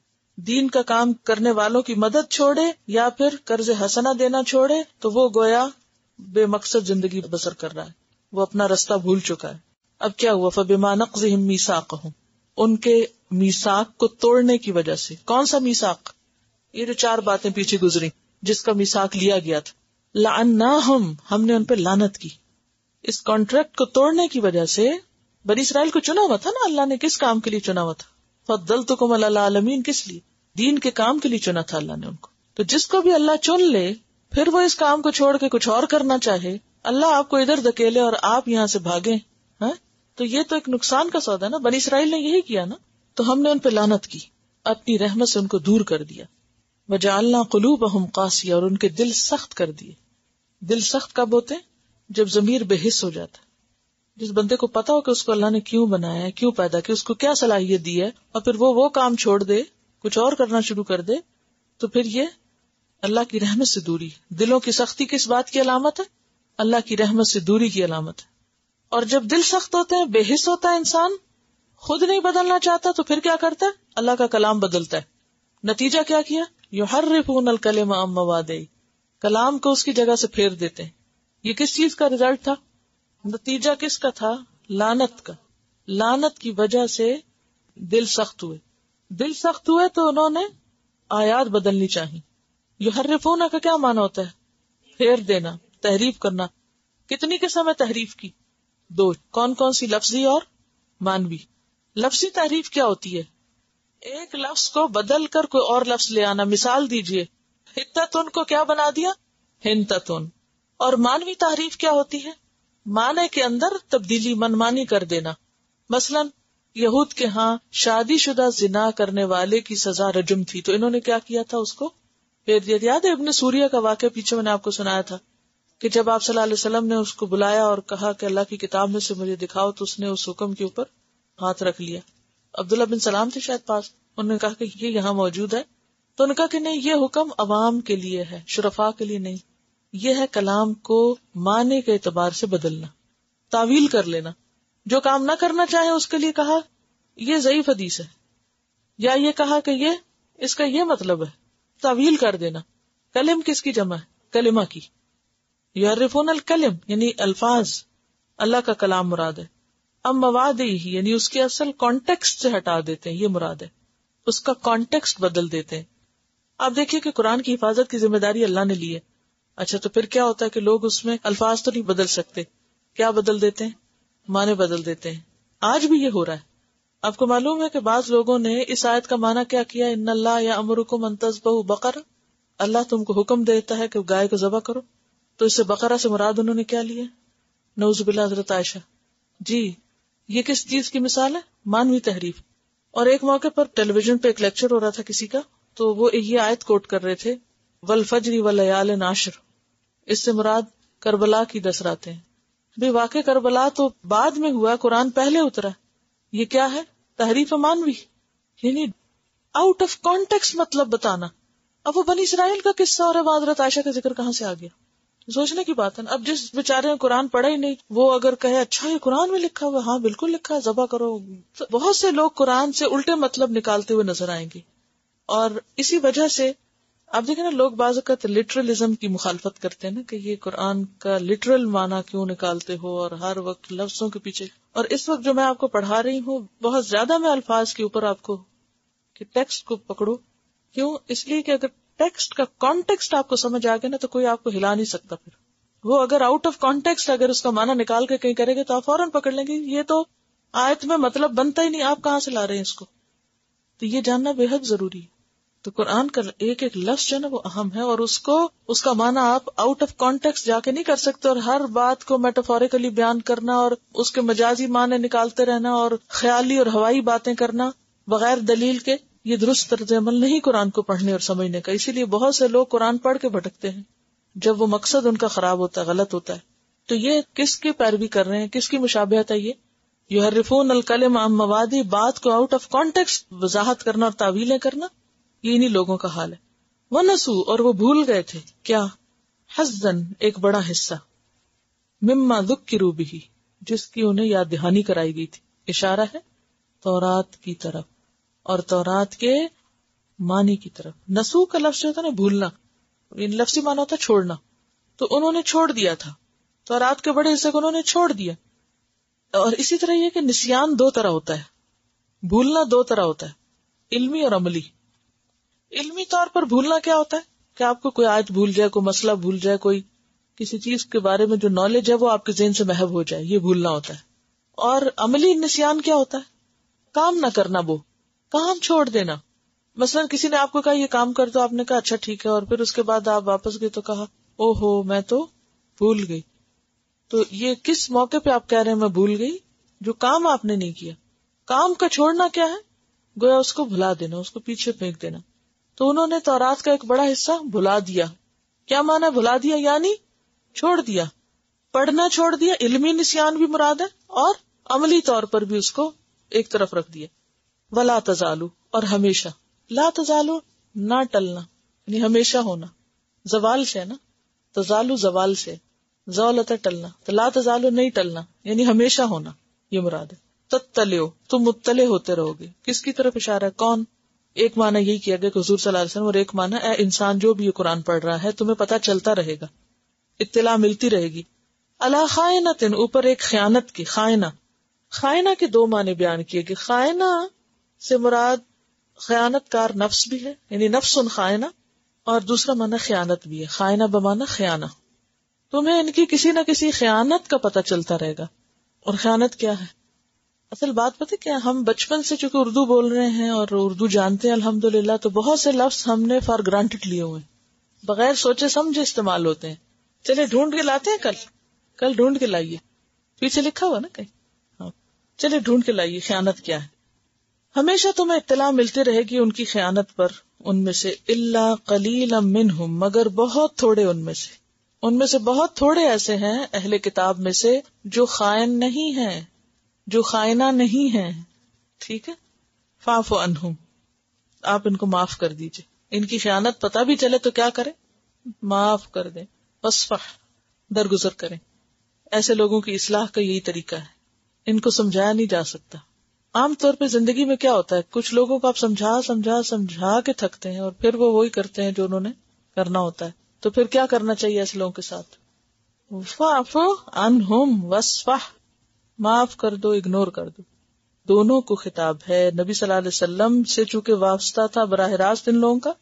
Speaker 1: دین کا کام کرنے والوں کی مدد چھوڑے یا پھر قرض حسنہ دینا چھوڑے، تو وہ گویا بے مقصد زندگی بسر کر رہا ہے، وہ اپنا رستہ بھول چکا ہے. اب کیا ہوا؟ فَبِمَا نَقْضِهِمْ مِيثَاقَهُمْ، ان کے میثاق کو توڑنے کی وجہ سے. کون سا میثاق؟ یہ جو 4 باتیں پیچھے گزری جس کا میثاق لیا گیا تھا. لَعَنَّاهُمْ، ہم نے ان پہ لعنت کی. اس کانٹریکٹ کو توڑنے کی وجہ سے بنی اسرائیل کو چنا ہوا تھا نا اللہ نے. کس کام کے لیے چنا ہوا تھا؟ فضلتکم علی العالمین، کس لیے؟ دین کے کام کے لیے چنا تھا اللہ نے ان کو. تو جس کو بھی اللہ چن لے پھر وہ اس کام کو چھوڑ کے کچھ اور کرنا چاہے، اللہ آپ کو ادھر دھکیلے اور آپ یہاں سے بھاگیں، ہاں تو یہ تو ایک نقصان کا سودا نا. بنی اسرائیل نے یہی کیا نا. تو ہم نے ان پہ لعنت کی، اپنی رحمت سے ان کو دور کر دیا. وجعلنا قلوبہم قاسیہ، اور ان کے دل سخت کر دیے. دل سخت کب ہوتے ہیں؟ جب ضمیر بے حس ہو جاتا ہے. جس بندے کو پتا ہو کہ اس کو اللہ نے کیوں بنایا ہے، کیوں پیدا کیا، اس کو کیا صلاحیت دی ہے، اور پھر وہ کام چھوڑ دے، کچھ اور کرنا شروع کر دے، تو پھر یہ اللہ کی رحمت سے دوری. دلوں کی سختی کس بات کی علامت ہے؟ اللہ کی رحمت سے دوری کی علامت ہے. اور جب دل سخت ہوتے ہیں، بے حس ہوتا ہے انسان، خود نہیں بدلنا چاہتا، تو پھر کیا کرتا ہے؟ اللہ کا کلام بدلتا ہے. نتیجہ کیا کیا؟ یحرفون الکلم عن مواضعہ، کلام کو اس کی جگہ سے پھیر دیتے ہیں. یہ کس چیز کا رزلٹ تھا؟ نتیجہ کس کا تھا؟ لعنت کا. لعنت کی وجہ سے دل سخت ہوئے. دل سخت ہوئے تو انہوں نے آیات بدلنی چاہی. یحرفون کا کیا معنی ہوتا ہے؟ پھیر دینا، تحریف کرنا. کتنی قسم ہے تحریف کی؟ 2. کون کون سی؟ لفظی اور معنوی. لفظی تحریف کیا ہوتی ہے؟ ایک لفظ کو بدل کر کوئی اور لفظ لے آنا. مثال دیجئے، حتتن کو کیا بنا دیا؟ ہنتتن. اور معنوی تحریف کیا ہوتی ہے؟ معنی کے اندر تبدیلی، منمانی کر دینا. مثلا یہود کے ہاں شادی شدہ زنا کرنے والے کی سزا رجم تھی، تو انہوں نے کیا کیا تھا؟ اس کو پھیر دیا. یاد ہے ابن سوریہ کا واقعہ پیچھے میں نے آپ کو سنایا تھا کہ جب آپ صلی اللہ علیہ وسلم نے اس کو بلایا اور کہا کہ اللہ کی کتاب میں سے مجھے دکھاؤ، تو اس نے اس حکم کے اوپر ہاتھ رکھ لیا. عبداللہ بن سلام تھے شاید پاس، انہوں نے کہا کہ یہ یہاں موجود ہے. تو انہوں نے کہا کہ نہیں، یہ حکم عوام کے لیے ہے، شرفاء کے لیے نہیں. یہ ہے کلام کو معنی کے اعتبار سے بدلنا، تعویل کر لینا. جو کام نہ کرنا چاہے اس کے لیے کہا یہ ضعیف حدیث ہے، یا یہ کہا کہ یہ اس کا یہ مطلب ہے، تعویل کر دینا. کلم کس کی جمع ہے؟ کلمہ کی. یعرفون الکلم یعنی الفاظ، اللہ کا کلام مراد ہے. اب موادی یعنی اس کے اصل کانٹیکسٹ سے ہٹا دیتے ہیں، یہ مراد ہے، اس کا کانٹیکسٹ بدل دیتے ہیں. آپ دیکھیے کہ قرآن کی حفاظت کی ذمہ داری اللہ نے لی ہے. اچھا تو پھر کیا ہوتا ہے کہ لوگ اس میں الفاظ تو نہیں بدل سکتے, کیا بدل دیتے ہیں؟ معنی بدل دیتے ہیں. آج بھی یہ ہو رہا ہے. آپ کو معلوم ہے کہ بعض لوگوں نے اس آیت کا معنی کیا کیا, ان اللہ یأمرکم ان تذبحوا بقرہ, اللہ تم کو حکم دیتا ہے کہ گائے کو ذبح کرو. تو اس سے بقرہ سے مراد انہوں نے کیا لیا؟ نعوذ باللہ حضرت عائشہ. جی یہ کس چیز کی مثال ہے؟ مانوی تحریف. اور ایک موقع پر ٹیلی ویژن پہ ایک لیکچر ہو رہا تھا کسی کا, تو وہ یہ آیت کوٹ کر رہے تھے, والفجر ولیال عشر, اس سے مراد کربلا کی 10 راتیں ہیں. بھی واقع کربلا تو بعد میں ہوا, قرآن پہلے اترا. یہ کیا ہے؟ تحریف مانوی, یعنی آؤٹ آف کانٹیکسٹ مطلب بتانا. اب وہ بنی اسرائیل کا قصہ اور اب حضرت عائشہ کا ذکر کہاں سے آ گیا؟ سوچنے کی بات ہے. اب جس بیچارے نے قرآن پڑھا ہی نہیں, وہ اگر کہے اچھا یہ قرآن میں لکھا ہوا, ہاں بالکل لکھا ہے, ذبح کرو. تو بہت سے لوگ قرآن سے الٹے مطلب نکالتے ہوئے نظر آئیں گے. اور اسی وجہ سے آپ دیکھیں نا, لوگ بعض اوقات لٹرلزم کی مخالفت کرتے ہیں نا, کہ یہ قرآن کا لٹرل معنی کیوں نکالتے ہو اور ہر وقت لفظوں کے پیچھے. اور اس وقت جو میں آپ کو پڑھا رہی ہوں بہت زیادہ میں الفاظ کے اوپر آپ کو کہ ٹیکسٹ کو پکڑو. کیوں؟ اس لیے کہ اگر ٹیکسٹ کا کانٹیکسٹ آپ کو سمجھ آ گیا نا, تو کوئی آپ کو ہلا نہیں سکتا. پھر وہ اگر آؤٹ آف کانٹیکسٹ اگر اس کا معنی نکال کے کہیں کرے گا تو آپ فوراً پکڑ لیں گے یہ تو آیت میں مطلب بنتا ہی نہیں, آپ کہاں سے لا رہے ہیں اس کو. تو یہ جاننا بے حد ضروری ہے. تو قرآن کا ایک ایک لفظ جو ہے نا وہ اہم ہے, اور اس کا معنی آپ آؤٹ آف کانٹیکسٹ جا کے نہیں کر سکتے, اور ہر بات کو میٹافوریکلی بیان کرنا اور اس کے مجازی معنی نکالتے رہنا اور خیالی اور ہوائی باتیں کرنا بغیر دلیل کے, یہ درست طرز عمل نہیں قرآن کو پڑھنے اور سمجھنے کا. اسی لیے بہت سے لوگ قرآن پڑھ کے بھٹکتے ہیں جب وہ مقصد ان کا خراب ہوتا ہے, غلط ہوتا ہے. تو یہ کس کی پیروی کر رہے ہیں, کس کی مشابہت ہے؟ یہ یحرفون الکلم عن مواضع, بات کو آؤٹ آف کانٹیکسٹ وضاحت کرنا اور تعویلیں کرنا, یہ انہی لوگوں کا حال ہے. وَنَسُوا, اور وہ بھول گئے تھے کیا؟ حظًا, ایک بڑا حصہ, مما ذکروا بہ, جس کی انہیں یاد دہانی کرائی گئی تھی. اشارہ ہے تورات کی طرف اور تورات کے معنی کی طرف. نسو کا لفظ ہوتا ہے نا بھولنا, لفظی معنی ہوتا ہے چھوڑنا. تو انہوں نے چھوڑ دیا تھا, تورات کے بڑے حصے کو انہوں نے چھوڑ دیا. اور اسی طرح یہ کہ نسیان 2 طرح ہوتا ہے, بھولنا 2 طرح ہوتا ہے, علمی اور عملی. علمی طور پر بھولنا کیا ہوتا ہے کہ آپ کو کوئی آیت بھول جائے, کوئی مسئلہ بھول جائے, کوئی کسی چیز کے بارے میں جو نالج ہے وہ آپ کے ذہن سے محو ہو جائے, یہ بھولنا ہوتا ہے. اور عملی نسیان کیا ہوتا ہے؟ کام نہ کرنا, وہ کام چھوڑ دینا. مثلا کسی نے آپ کو کہا یہ کام کر دو, آپ نے کہا اچھا ٹھیک ہے, اور پھر اس کے بعد آپ واپس گئے تو کہا او ہو میں تو بھول گئی. تو یہ کس موقع پہ آپ کہہ رہے ہیں میں بھول گئی؟ جو کام آپ نے نہیں کیا. کام کا چھوڑنا کیا ہے؟ گویا اس کو بھلا دینا, اس کو پیچھے پھینک دینا. تو انہوں نے تورات کا ایک بڑا حصہ بھلا دیا. کیا معنی بھلا دیا؟ یعنی چھوڑ دیا, پڑھنا چھوڑ دیا. علمی نسیان بھی مراد ہے, اور عملی طور پر بھی اس کو ایک طرف رکھ دیا. ولا تزالو, اور ہمیشہ. لا تزالو, نہ ٹلنا, یعنی ہمیشہ ہونا. زوال سے نا, تزالو زوال سے, زوالتا ٹلنا, تو لا تزالو نہیں ٹلنا, یعنی ہمیشہ ہونا, یہ مراد ہے. تطلعو, تم مطلع ہوتے رہو گے. کس کی طرف اشارہ ہے؟ کون؟ ایک معنی یہی کیا گیا کہ حضور صلی اللہ علیہ وسلم, اور ایک معنی اے انسان جو بھی یہ قرآن پڑھ رہا ہے تمہیں پتہ چلتا رہے گا, اطلاع ملتی رہے گی. الا خائنۃ, اوپر ایک خیانت کی. خائنہ, خائنہ کے 2 معنی بیان کیے گئے. خائنہ سے مراد خیانت کار نفس بھی ہے, یعنی نفس خائنہ, اور دوسرا معنی خیانت بھی ہے. خائنہ بمعنی خیانہ. تمہیں ان کی کسی نہ کسی خیانت کا پتہ چلتا رہے گا. اور خیانت کیا ہے؟ اصل بات پتہ کیا, ہم بچپن سے چونکہ اردو بول رہے ہیں اور اردو جانتے ہیں الحمدللہ, تو بہت سے لفظ ہم نے فار گرانٹڈ لیے ہوئے, بغیر سوچے سمجھے استعمال ہوتے ہیں. چلے ڈھونڈ کے لاتے ہیں, کل ڈھونڈ کے لائیے, پیچھے لکھا ہوا نا کہیں, ہاں چلے ڈھونڈ کے لائیے خیانت کیا ہے. ہمیشہ تمہیں اطلاع ملتی رہے گی ان کی خیانت پر, ان میں سے الا قلیلا منہم, مگر بہت تھوڑے ان میں سے بہت تھوڑے ایسے ہیں اہل کتاب میں سے جو خائن نہیں ہیں, جو خائنہ نہیں ہیں. ٹھیک ہے, فاعف عنہم, آپ ان کو معاف کر دیجئے. ان کی خیانت پتہ بھی چلے تو کیا کریں؟ معاف کر دیں. وصفح, درگزر کریں. ایسے لوگوں کی اصلاح کا یہی طریقہ ہے, ان کو سمجھایا نہیں جا سکتا. عام طور پہ زندگی میں کیا ہوتا ہے, کچھ لوگوں کو آپ سمجھا کے تھکتے ہیں, اور پھر وہ وہی کرتے ہیں جو انہوں نے کرنا ہوتا ہے. تو پھر کیا کرنا چاہیے ایسے لوگوں کے ساتھ؟ فاعف عنہم وصفح, معاف کر دو, اگنور کر دو. دونوں کو خطاب ہے. نبی صلی اللہ علیہ وسلم سے چونکہ واسطہ تھا براہ راست ان لوگوں کا,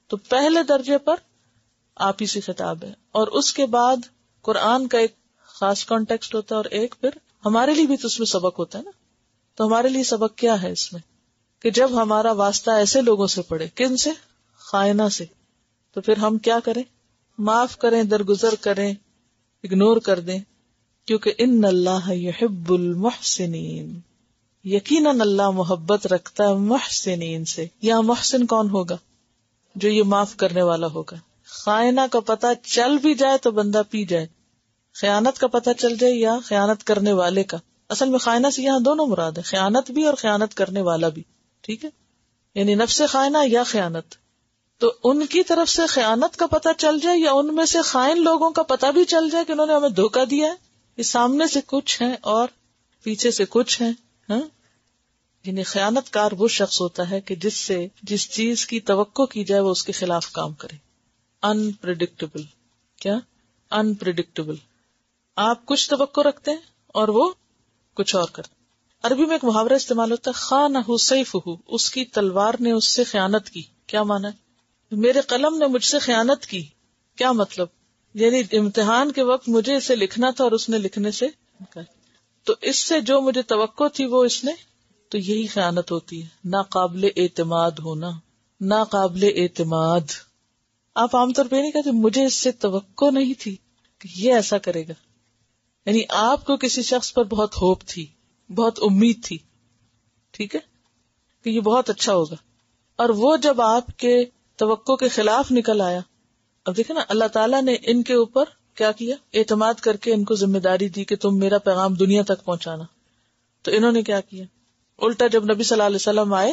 Speaker 1: تو پہلے درجے پر آپ ہی سے خطاب ہے، اور اس کے بعد قرآن کا ایک خاص کانٹیکسٹ ہوتا ہے، اور ایک پھر ہمارے لیے بھی تو اس میں سبق ہوتا ہے نا. تو ہمارے لیے سبق کیا ہے اس میں کہ جب ہمارا واسطہ ایسے لوگوں سے پڑے، کن سے؟ خائنہ سے، تو پھر ہم کیا کریں؟ معاف کریں، درگزر کریں، اگنور کر دیں، کیونکہ ان اللہ یحب المحسنین، یقیناً اللہ محبت رکھتا ہے محسنین سے. یہاں محسن کون ہوگا؟ جو یہ معاف کرنے والا ہوگا. خائنہ کا پتہ چل بھی جائے تو بندہ پی جائے، خیانت کا پتہ چل جائے یا خیانت کرنے والے کا. اصل میں خائنہ سے یہاں دونوں مراد ہے، خیانت بھی اور خیانت کرنے والا بھی. ٹھیک ہے، یعنی نفس خائنہ یا خیانت. تو ان کی طرف سے خیانت کا پتہ چل جائے یا ان میں سے خائن لوگوں کا پتہ بھی چل جائے کہ انہوں نے ہمیں دھوکہ دیا ہے، یہ سامنے سے کچھ ہیں اور پیچھے سے کچھ ہیں. ہاں، یعنی خیانت کار وہ شخص ہوتا ہے کہ جس چیز کی توقع کی جائے وہ اس کے خلاف کام کرے. انپریڈکٹیبل. کیا؟ انپریڈکٹیبل. آپ کچھ توقع رکھتے ہیں اور وہ کچھ اور کرتے. عربی میں ایک محاورہ استعمال ہوتا ہے، خانہ سیفہ، اس کی تلوار نے اس سے خیانت کی. کیا مانا ہے؟ میرے قلم نے مجھ سے خیانت کی. کیا مطلب؟ یعنی امتحان کے وقت مجھے اسے لکھنا تھا اور اس نے لکھنے سے انکار. تو اس سے جو مجھے توقع تھی وہ اس نے، تو یہی خیانت ہوتی ہے، ناقابل اعتماد ہونا. ناقابل اعتماد. آپ عام طور پہ نہیں کہتے مجھے اس سے توقع نہیں تھی کہ یہ ایسا کرے گا. یعنی آپ کو کسی شخص پر بہت ہوپ تھی، بہت امید تھی، ٹھیک ہے، کہ یہ بہت اچھا ہوگا، اور وہ جب آپ کے توقع کے خلاف نکل آیا. اب دیکھیں نا، اللہ تعالیٰ نے ان کے اوپر کیا کیا؟ اعتماد کر کے ان کو ذمہ داری دی کہ تم میرا پیغام دنیا تک پہنچانا. تو انہوں نے کیا کیا؟ الٹا جب نبی صلی اللہ علیہ وسلم آئے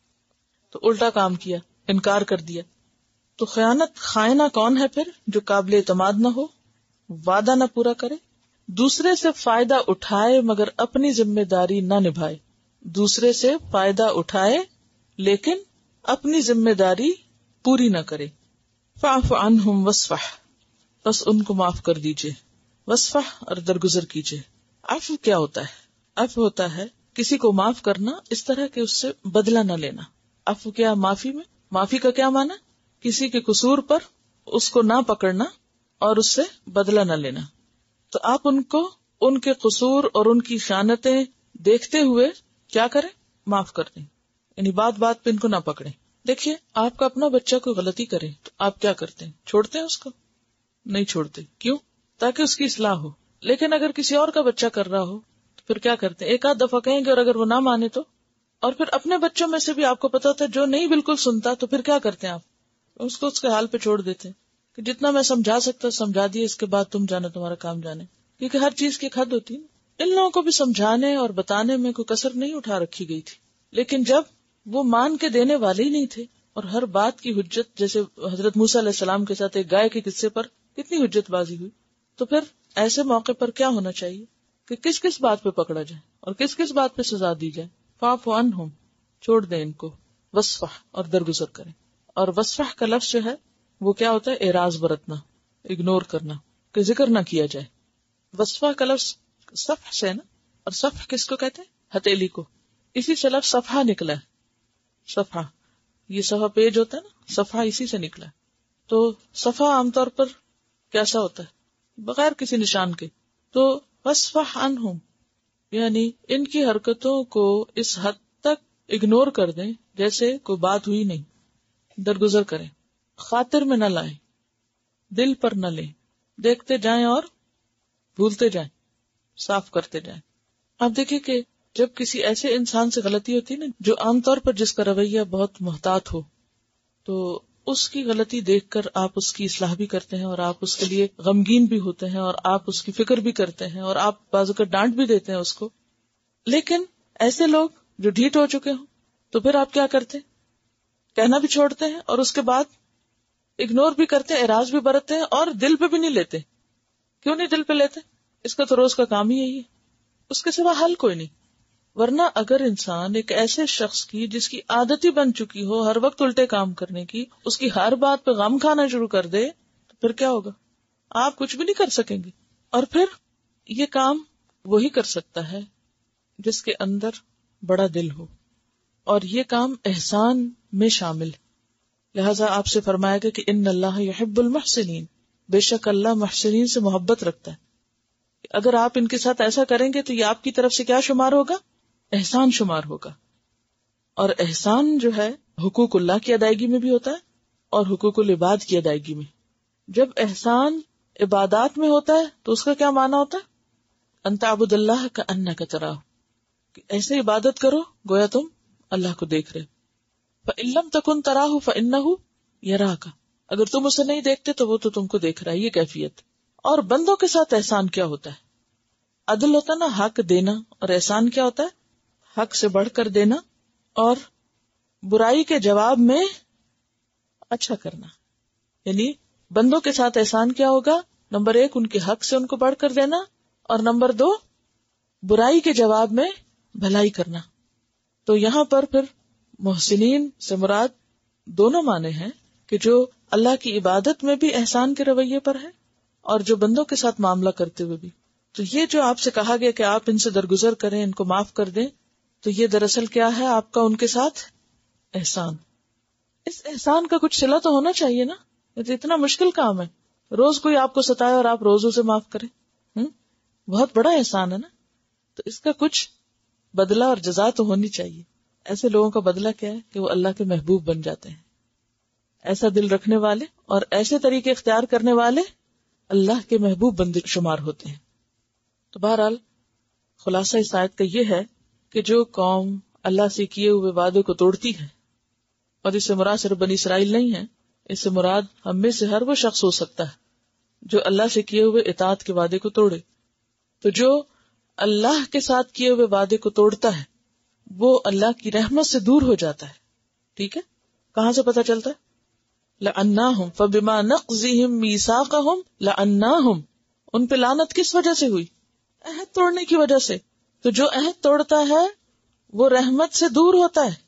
Speaker 1: تو الٹا کام کیا، انکار کر دیا. تو خیانت خائنہ کون ہے پھر؟ جو قابل اعتماد نہ ہو، وعدہ نہ پورا کرے، دوسرے سے فائدہ اٹھائے مگر اپنی ذمہ داری نہ نبھائے. دوسرے سے فائدہ اٹھائے لیکن اپنی ذمہ داری پوری نہ کرے. فاعف عنہم واصفح، بس ان کو معاف کر دیجئے. واصفح، اور درگزر کیجئے. عفو کیا ہوتا ہے؟ عفو ہوتا ہے کسی کو معاف کرنا اس طرح کہ اس سے بدلہ نہ لینا. عفو کیا؟ معافی میں. معافی کا کیا معنی؟ کسی کے قصور پر اس کو نہ پکڑنا اور اس سے بدلہ نہ لینا. تو آپ ان کو ان کے قصور اور ان کی خیانتیں دیکھتے ہوئے کیا کریں؟ معاف کر دیں. یعنی بات بات پہ ان کو نہ پکڑیں. دیکھیے، آپ کا اپنا بچہ کوئی غلطی کرے تو آپ کیا کرتے ہیں؟ چھوڑتے ہیں اس کو؟ نہیں چھوڑتے. کیوں؟ تاکہ اس کی اصلاح ہو. لیکن اگر کسی اور کا بچہ کر رہا ہو تو پھر کیا کرتے ہیں؟ ایک آدھ دفعہ کہیں گے اور اگر وہ نہ مانے تو. اور پھر اپنے بچوں میں سے بھی آپ کو پتا ہوتا ہے جو نہیں بالکل سنتا، تو پھر کیا کرتے ہیں آپ؟ اس کو اس کے حال پہ چھوڑ دیتے ہیں کہ جتنا میں سمجھا سکتا سمجھا دیے، اس کے بعد تم جانے، تمہارا کام جانے. کیونکہ ہر چیز کی ایک حد ہوتی ہے. ان لوگوں کو بھی سمجھانے اور بتانے میں کوئی کسر نہیں اٹھا رکھی گئی تھی، لیکن جب وہ مان کے دینے والے ہی نہیں تھے اور ہر بات کی حجت، جیسے حضرت موسیٰ علیہ السلام کے ساتھ ایک گائے کے قصے پر کتنی حجت بازی ہوئی، تو پھر ایسے موقع پر کیا ہونا چاہیے کہ کس کس بات پہ پکڑا جائے اور کس کس بات پہ سزا دی جائے. فاعف عنہم، چھوڑ دیں ان کو. واصفح، اور درگزر کریں. اور واصفح کا لفظ جو ہے وہ کیا ہوتا ہے؟ اعراض برتنا، اگنور کرنا، کہ ذکر نہ کیا جائے. واصفح کا لفظ صفح سے ہے نا، اور صفح کس کو کہتے ہیں؟ ہتھیلی کو. اسی سے لفظ صفحہ نکلا ہے. صفحہ، یہ صفحہ پیج ہوتا ہے نا، صفحہ اسی سے نکلا ہے. تو صفحہ عام طور پر کیسا ہوتا ہے؟ بغیر کسی نشان کے. تو واصفح عنہم یعنی ان کی حرکتوں کو اس حد تک اگنور کر دیں جیسے کوئی بات ہوئی نہیں. درگزر کریں، خاطر میں نہ لائیں، دل پر نہ لیں، دیکھتے جائیں اور بھولتے جائیں، صاف کرتے جائیں. آپ دیکھیں کہ جب کسی ایسے انسان سے غلطی ہوتی ہے نا، جو عام طور پر جس کا رویہ بہت محتاط ہو، تو اس کی غلطی دیکھ کر آپ اس کی اصلاح بھی کرتے ہیں اور آپ اس کے لیے غمگین بھی ہوتے ہیں اور آپ اس کی فکر بھی کرتے ہیں اور آپ بعض اوقات ڈانٹ بھی دیتے ہیں اس کو. لیکن ایسے لوگ جو ڈھیٹ ہو چکے ہوں تو پھر آپ کیا کرتے ہیں؟ کہنا بھی چھوڑتے ہیں اور اس کے بعد اگنور بھی کرتے ہیں، اعراض بھی برتتے ہیں اور دل پہ بھی نہیں لیتے. کیوں نہیں دل پہ لیتے؟ اس کا تو روز کا کام ہی یہی ہے، اس کے سوا حل کوئی نہیں. ورنہ اگر انسان ایک ایسے شخص کی جس کی عادت ہی بن چکی ہو ہر وقت الٹے کام کرنے کی، اس کی ہر بات پہ غم کھانا شروع کر دے تو پھر کیا ہوگا؟ آپ کچھ بھی نہیں کر سکیں گے. اور پھر یہ کام وہی کر سکتا ہے جس کے اندر بڑا دل ہو، اور یہ کام احسان میں شامل ہے. لہٰذا آپ سے فرمایا گیا کہ ان اللہ یحب المحسنین، بے شک اللہ محسنین سے محبت رکھتا ہے. اگر آپ ان کے ساتھ ایسا کریں گے تو یہ آپ کی طرف سے کیا شمار ہوگا؟ احسان شمار ہوگا. اور احسان جو ہے حقوق اللہ کی ادائیگی میں بھی ہوتا ہے اور حقوق العباد کی ادائیگی میں. جب احسان عبادات میں ہوتا ہے تو اس کا کیا معنی ہوتا ہے؟ ان تعبد اللہ کأنک تراہ، کہ ایسے عبادت کرو گویا تم اللہ کو دیکھ رہے. فإن لم تکن تراہ فإنہ یراک، اگر تم اسے نہیں دیکھتے تو وہ تو تم کو دیکھ رہا ہے. یہ کیفیت. اور بندوں کے ساتھ احسان کیا ہوتا ہے؟ عدل ہوتا ہے نا، حق دینا. اور احسان کیا ہوتا ہے؟ حق سے بڑھ کر دینا اور برائی کے جواب میں اچھا کرنا. یعنی بندوں کے ساتھ احسان کیا ہوگا؟ نمبر 1 ان کے حق سے ان کو بڑھ کر دینا، اور نمبر 2 برائی کے جواب میں بھلائی کرنا. تو یہاں پر پھر محسنین سے مراد دونوں معنی ہیں کہ جو اللہ کی عبادت میں بھی احسان کے رویے پر ہے اور جو بندوں کے ساتھ معاملہ کرتے ہوئے بھی. تو یہ جو آپ سے کہا گیا کہ آپ ان سے درگزر کریں، ان کو معاف کر دیں، تو یہ دراصل کیا ہے؟ آپ کا ان کے ساتھ احسان. اس احسان کا کچھ صلہ تو ہونا چاہیے نا. یہ تو اتنا مشکل کام ہے، روز کوئی آپ کو ستائے اور آپ روز اسے معاف کریں. بہت بڑا احسان ہے نا. تو اس کا کچھ بدلہ اور جزا تو ہونی چاہیے. ایسے لوگوں کا بدلہ کیا ہے کہ وہ اللہ کے محبوب بن جاتے ہیں. ایسا دل رکھنے والے اور ایسے طریقے اختیار کرنے والے اللہ کے محبوب بندے شمار ہوتے ہیں. تو بہرحال خلاصہ اس آیت کا یہ ہے کہ جو قوم اللہ سے کیے ہوئے وعدے کو توڑتی ہے، اور اس سے مراد صرف بنی اسرائیل نہیں ہے، اس سے مراد ہم میں سے ہر وہ شخص ہو سکتا ہے جو اللہ سے کیے ہوئے اطاعت کے وعدے کو توڑے. تو جو اللہ کے ساتھ کیے ہوئے وعدے کو توڑتا ہے وہ اللہ کی رحمت سے دور ہو جاتا ہے. ٹھیک ہے، کہاں سے پتہ چلتا ہے؟ لعناہم فبما نقضہم میثاقہم لعناہم، ان پہ لعنت کس وجہ سے ہوئی؟ عہد توڑنے کی وجہ سے. تو جو عہد توڑتا ہے وہ رحمت سے دور ہوتا ہے.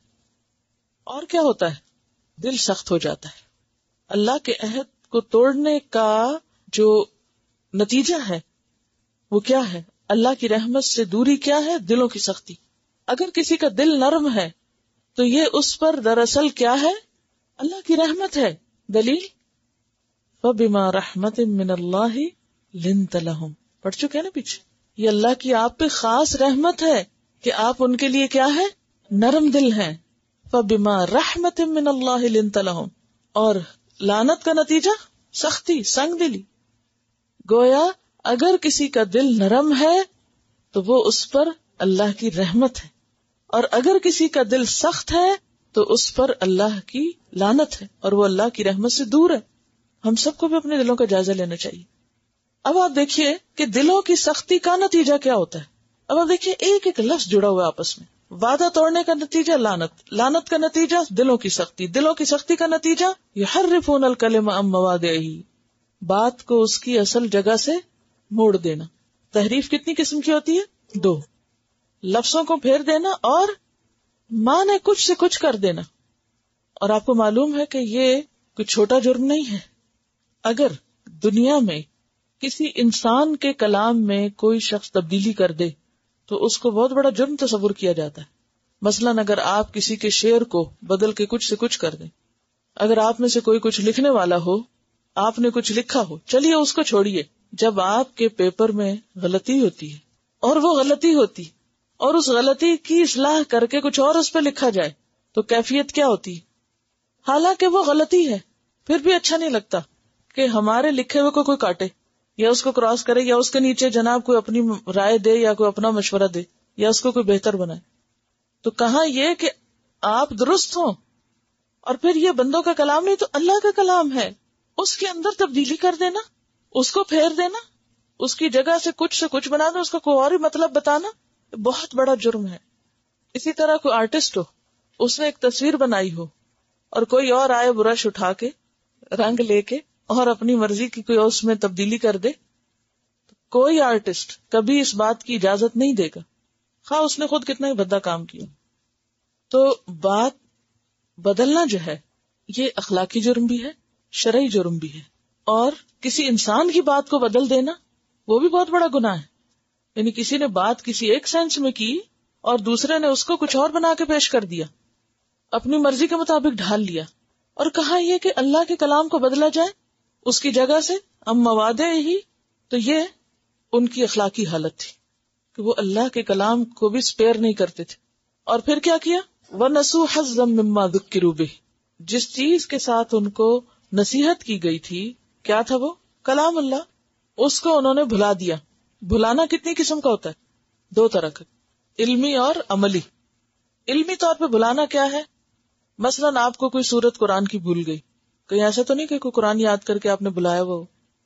Speaker 1: اور کیا ہوتا ہے؟ دل سخت ہو جاتا ہے. اللہ کے عہد کو توڑنے کا جو نتیجہ ہے وہ کیا ہے؟ اللہ کی رحمت سے دوری. کیا ہے؟ دلوں کی سختی. اگر کسی کا دل نرم ہے تو یہ اس پر دراصل کیا ہے؟ اللہ کی رحمت ہے. دلیل فَبِمَا رَحْمَةٍ مِّنَ اللَّهِ لِنْتَ لَهُمْ، پڑھ چکے ہیں نا پیچھے. یہ اللہ کی آپ پہ خاص رحمت ہے کہ آپ ان کے لیے کیا ہے؟ نرم دل ہیں. فَبِمَا رَحْمَةٍ مِّنَ اللَّهِ لِنْتَ لَهُمْ، اور لعنت کا نتیجہ سختی، سنگ دلی. گویا اگر کسی کا دل نرم ہے تو وہ اس پر اللہ کی رحمت ہے، اور اگر کسی کا دل سخت ہے تو اس پر اللہ کی لعنت ہے اور وہ اللہ کی رحمت سے دور ہے. ہم سب کو بھی اپنے دلوں کا جائزہ لینا چاہیے. اب آپ دیکھیے کہ دلوں کی سختی کا نتیجہ کیا ہوتا ہے. اب آپ دیکھیے ایک ایک لفظ جڑا ہوا ہے آپس میں. وعدہ توڑنے کا نتیجہ لعنت، لعنت کا نتیجہ دلوں کی سختی، دلوں کی سختی کا نتیجہ یحرفون الکلم عن مواضعہ، بات کو اس کی اصل جگہ سے موڑ دینا. تحریف کتنی قسم کی ہوتی ہے؟ 2. لفظوں کو پھیر دینا اور معنی کچھ سے کچھ کر دینا. اور آپ کو معلوم ہے کہ یہ کوئی چھوٹا جرم نہیں ہے. اگر دنیا میں کسی انسان کے کلام میں کوئی شخص تبدیلی کر دے تو اس کو بہت بڑا جرم تصور کیا جاتا ہے. مثلاً اگر آپ کسی کے شعر کو بدل کے کچھ سے کچھ کر دیں، اگر آپ میں سے کوئی کچھ لکھنے والا ہو، آپ نے کچھ لکھا ہو، چلیے اس کو چھوڑیے، جب آپ کے پیپر میں غلطی ہوتی ہے اور وہ غلطی ہوتی اور اس غلطی کی اصلاح کر کے کچھ اور اس پہ لکھا جائے تو کیفیت کیا ہوتی؟ حالانکہ وہ غلطی ہے پھر بھی اچھا نہیں لگتا کہ ہمارے لکھے ہوئے کو کوئی کاٹے یا اس کو کراس کرے یا اس کے نیچے جناب کوئی اپنی رائے دے یا کوئی اپنا مشورہ دے یا اس کو کوئی بہتر بنائے. تو کہاں یہ کہ آپ درست ہوں اور پھر یہ بندوں کا کلام نہیں تو اللہ کا کلام ہے، اس کے اندر تبدیلی کر دینا، اس کو پھیر دینا، اس کی جگہ سے کچھ بنانا، اس کا کوئی اور ہی مطلب بتانا، بہت بڑا جرم ہے. اسی طرح کوئی آرٹسٹ ہو، اس نے ایک تصویر بنائی ہو اور کوئی اور آئے برش اٹھا کے رنگ لے کے اور اپنی مرضی کی کوئی اس میں تبدیلی کر دے، کوئی آرٹسٹ کبھی اس بات کی اجازت نہیں دے گا، خواہ اس نے خود کتنا ہی بھدا کام کیا. تو بات بدلنا جو ہے یہ اخلاقی جرم بھی ہے، شرعی جرم بھی ہے، اور کسی انسان کی بات کو بدل دینا وہ بھی بہت بڑا گناہ ہے. یعنی کسی نے بات کسی ایک سینس میں کی اور دوسرے نے اس کو کچھ اور بنا کے پیش کر دیا، اپنی مرضی کے مطابق ڈھال لیا. اور کہا یہ کہ اللہ کے کلام کو بدلا جائے اس کی جگہ سے، ام موادع ہی، تو یہ ان کی اخلاقی حالت تھی کہ وہ اللہ کے کلام کو بھی سپیئر نہیں کرتے تھے. اور پھر کیا کیا؟ وَنَسُوا حَظًّا مِّمَّا ذُكِّرُوا بِهِ، جس چیز کے ساتھ ان کو نصیحت کی گئی تھی، کیا تھا وہ؟ کلام اللہ، اس کو انہوں نے بھلا دیا. بھلانا کتنی قسم کا ہوتا ہے؟ 2 طرح کا، علمی اور عملی. علمی طور پہ بھلانا کیا ہے؟ مثلاً آپ کو کوئی سورت قرآن کی بھول گئی، کہیں ایسا تو نہیں کہ کوئی قرآن یاد کر کے آپ نے بھلایا وہ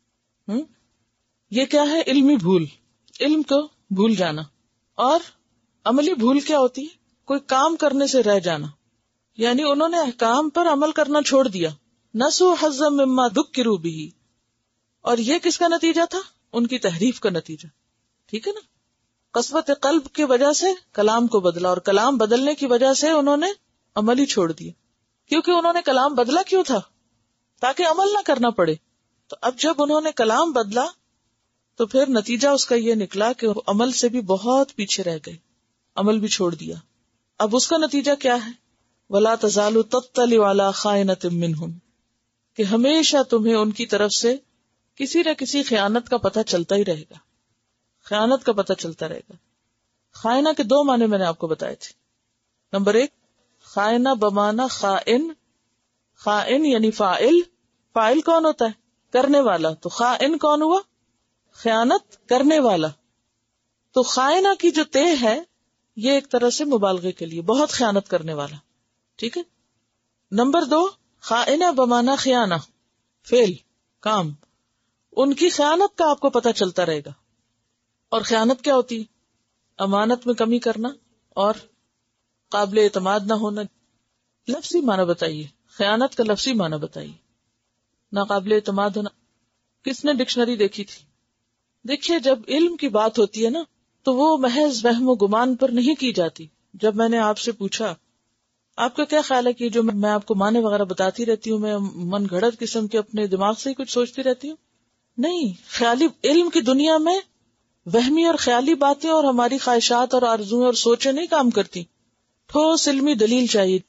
Speaker 1: یہ کیا ہے؟ علمی بھول، علم کو بھول جانا. اور عملی بھول کیا ہوتی ہے؟ کوئی کام کرنے سے رہ جانا، یعنی انہوں نے احکام پر عمل کرنا چھوڑ دیا. نسوا حظا مما ذکروا بہ، اور یہ کس کا نتیجہ تھا؟ ان کی تحریف کا نتیجہ. ٹھیک ہے نا؟ قسوت قلب کی وجہ سے کلام کو بدلا، اور کلام بدلنے کی وجہ سے انہوں نے عمل ہی چھوڑ دیا. کیونکہ انہوں نے کلام بدلا کیوں تھا؟ تاکہ عمل نہ کرنا پڑے. تو اب جب انہوں نے کلام بدلا تو پھر نتیجہ اس کا یہ نکلا کہ وہ عمل سے بھی بہت پیچھے رہ گئے، عمل بھی چھوڑ دیا. اب اس کا نتیجہ کیا ہے؟ وَلَا تَزَالُ تَطَّلِعُ عَلَىٰ خَائِنَةٍ مِّنْهُمْ، کہ ہمیشہ تمہیں ان کی طرف سے کسی نہ کسی خیانت کا پتہ چلتا ہی رہے گا. خیانت کا پتہ چلتا رہے گا. خائنہ کے 2 معنی میں نے آپ کو بتائے تھے. نمبر 1 خائنہ بمعنی خائن، خائن یعنی فاعل. فاعل کون ہوتا ہے؟ کرنے والا. تو خائن کون ہوا؟ خیانت کرنے والا. تو خائنہ کی جو تے ہے یہ ایک طرح سے مبالغے کے لیے، بہت خیانت کرنے والا. ٹھیک ہے. نمبر 2 خائنہ بمعنی خیانہ، فعل، کام. ان کی خیانت کا آپ کو پتہ چلتا رہے گا. اور خیانت کیا ہوتی؟ امانت میں کمی کرنا اور قابل اعتماد نہ ہونا. لفظی معنی بتائیے، خیانت کا لفظی معنی بتائیے. ناقابل اعتماد ہونا. کس نے ڈکشنری دیکھی تھی؟ دیکھیے جب علم کی بات ہوتی ہے نا تو وہ محض وہم و گمان پر نہیں کی جاتی. جب میں نے آپ سے پوچھا آپ کا کیا خیال ہے کہ جو میں آپ کو معنی وغیرہ بتاتی رہتی ہوں، میں من گھڑت قسم کے اپنے دماغ سے ہی کچھ سوچتی رہتی ہوں؟ نہیں، خیالی علم کی دنیا میں وہمی اور خیالی باتیں اور ہماری خواہشات اور آرزویں اور سوچیں نہیں کام کرتی. ٹھوس علمی دلیل چاہیے.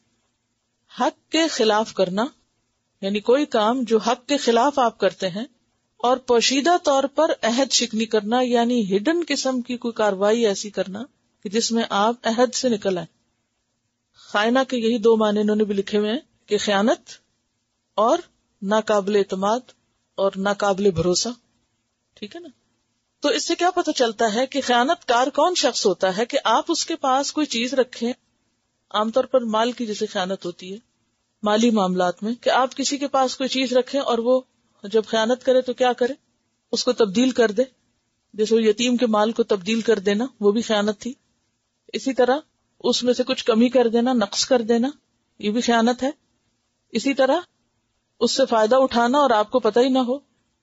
Speaker 1: حق کے خلاف کرنا، یعنی کوئی کام جو حق کے خلاف آپ کرتے ہیں، اور پوشیدہ طور پر عہد شکنی کرنا، یعنی ہڈن قسم کی کوئی کاروائی ایسی کرنا کہ جس میں آپ عہد سے نکل آئیں. خائنہ کے یہی 2 معنی انہوں نے بھی لکھے ہوئے ہیں کہ خیانت اور ناقابل اعتماد اور ناقابل بھروسہ. ٹھیک ہے نا؟ تو اس سے کیا پتہ چلتا ہے کہ خیانت کار کون شخص ہوتا ہے کہ آپ اس کے پاس کوئی چیز رکھیں، عام طور پر مال کی جیسے خیانت ہوتی ہے مالی معاملات میں، کہ آپ کسی کے پاس کوئی چیز رکھیں اور وہ جب خیانت کرے تو کیا کرے؟ اس کو تبدیل کر دے. جیسے وہ یتیم کے مال کو تبدیل کر دینا، وہ بھی خیانت تھی. اسی طرح اس میں سے کچھ کمی کر دینا، نقص کر دینا، یہ بھی خیانت ہے. اسی طرح اس سے فائدہ اٹھانا اور آپ کو پتہ ہی نہ ہو،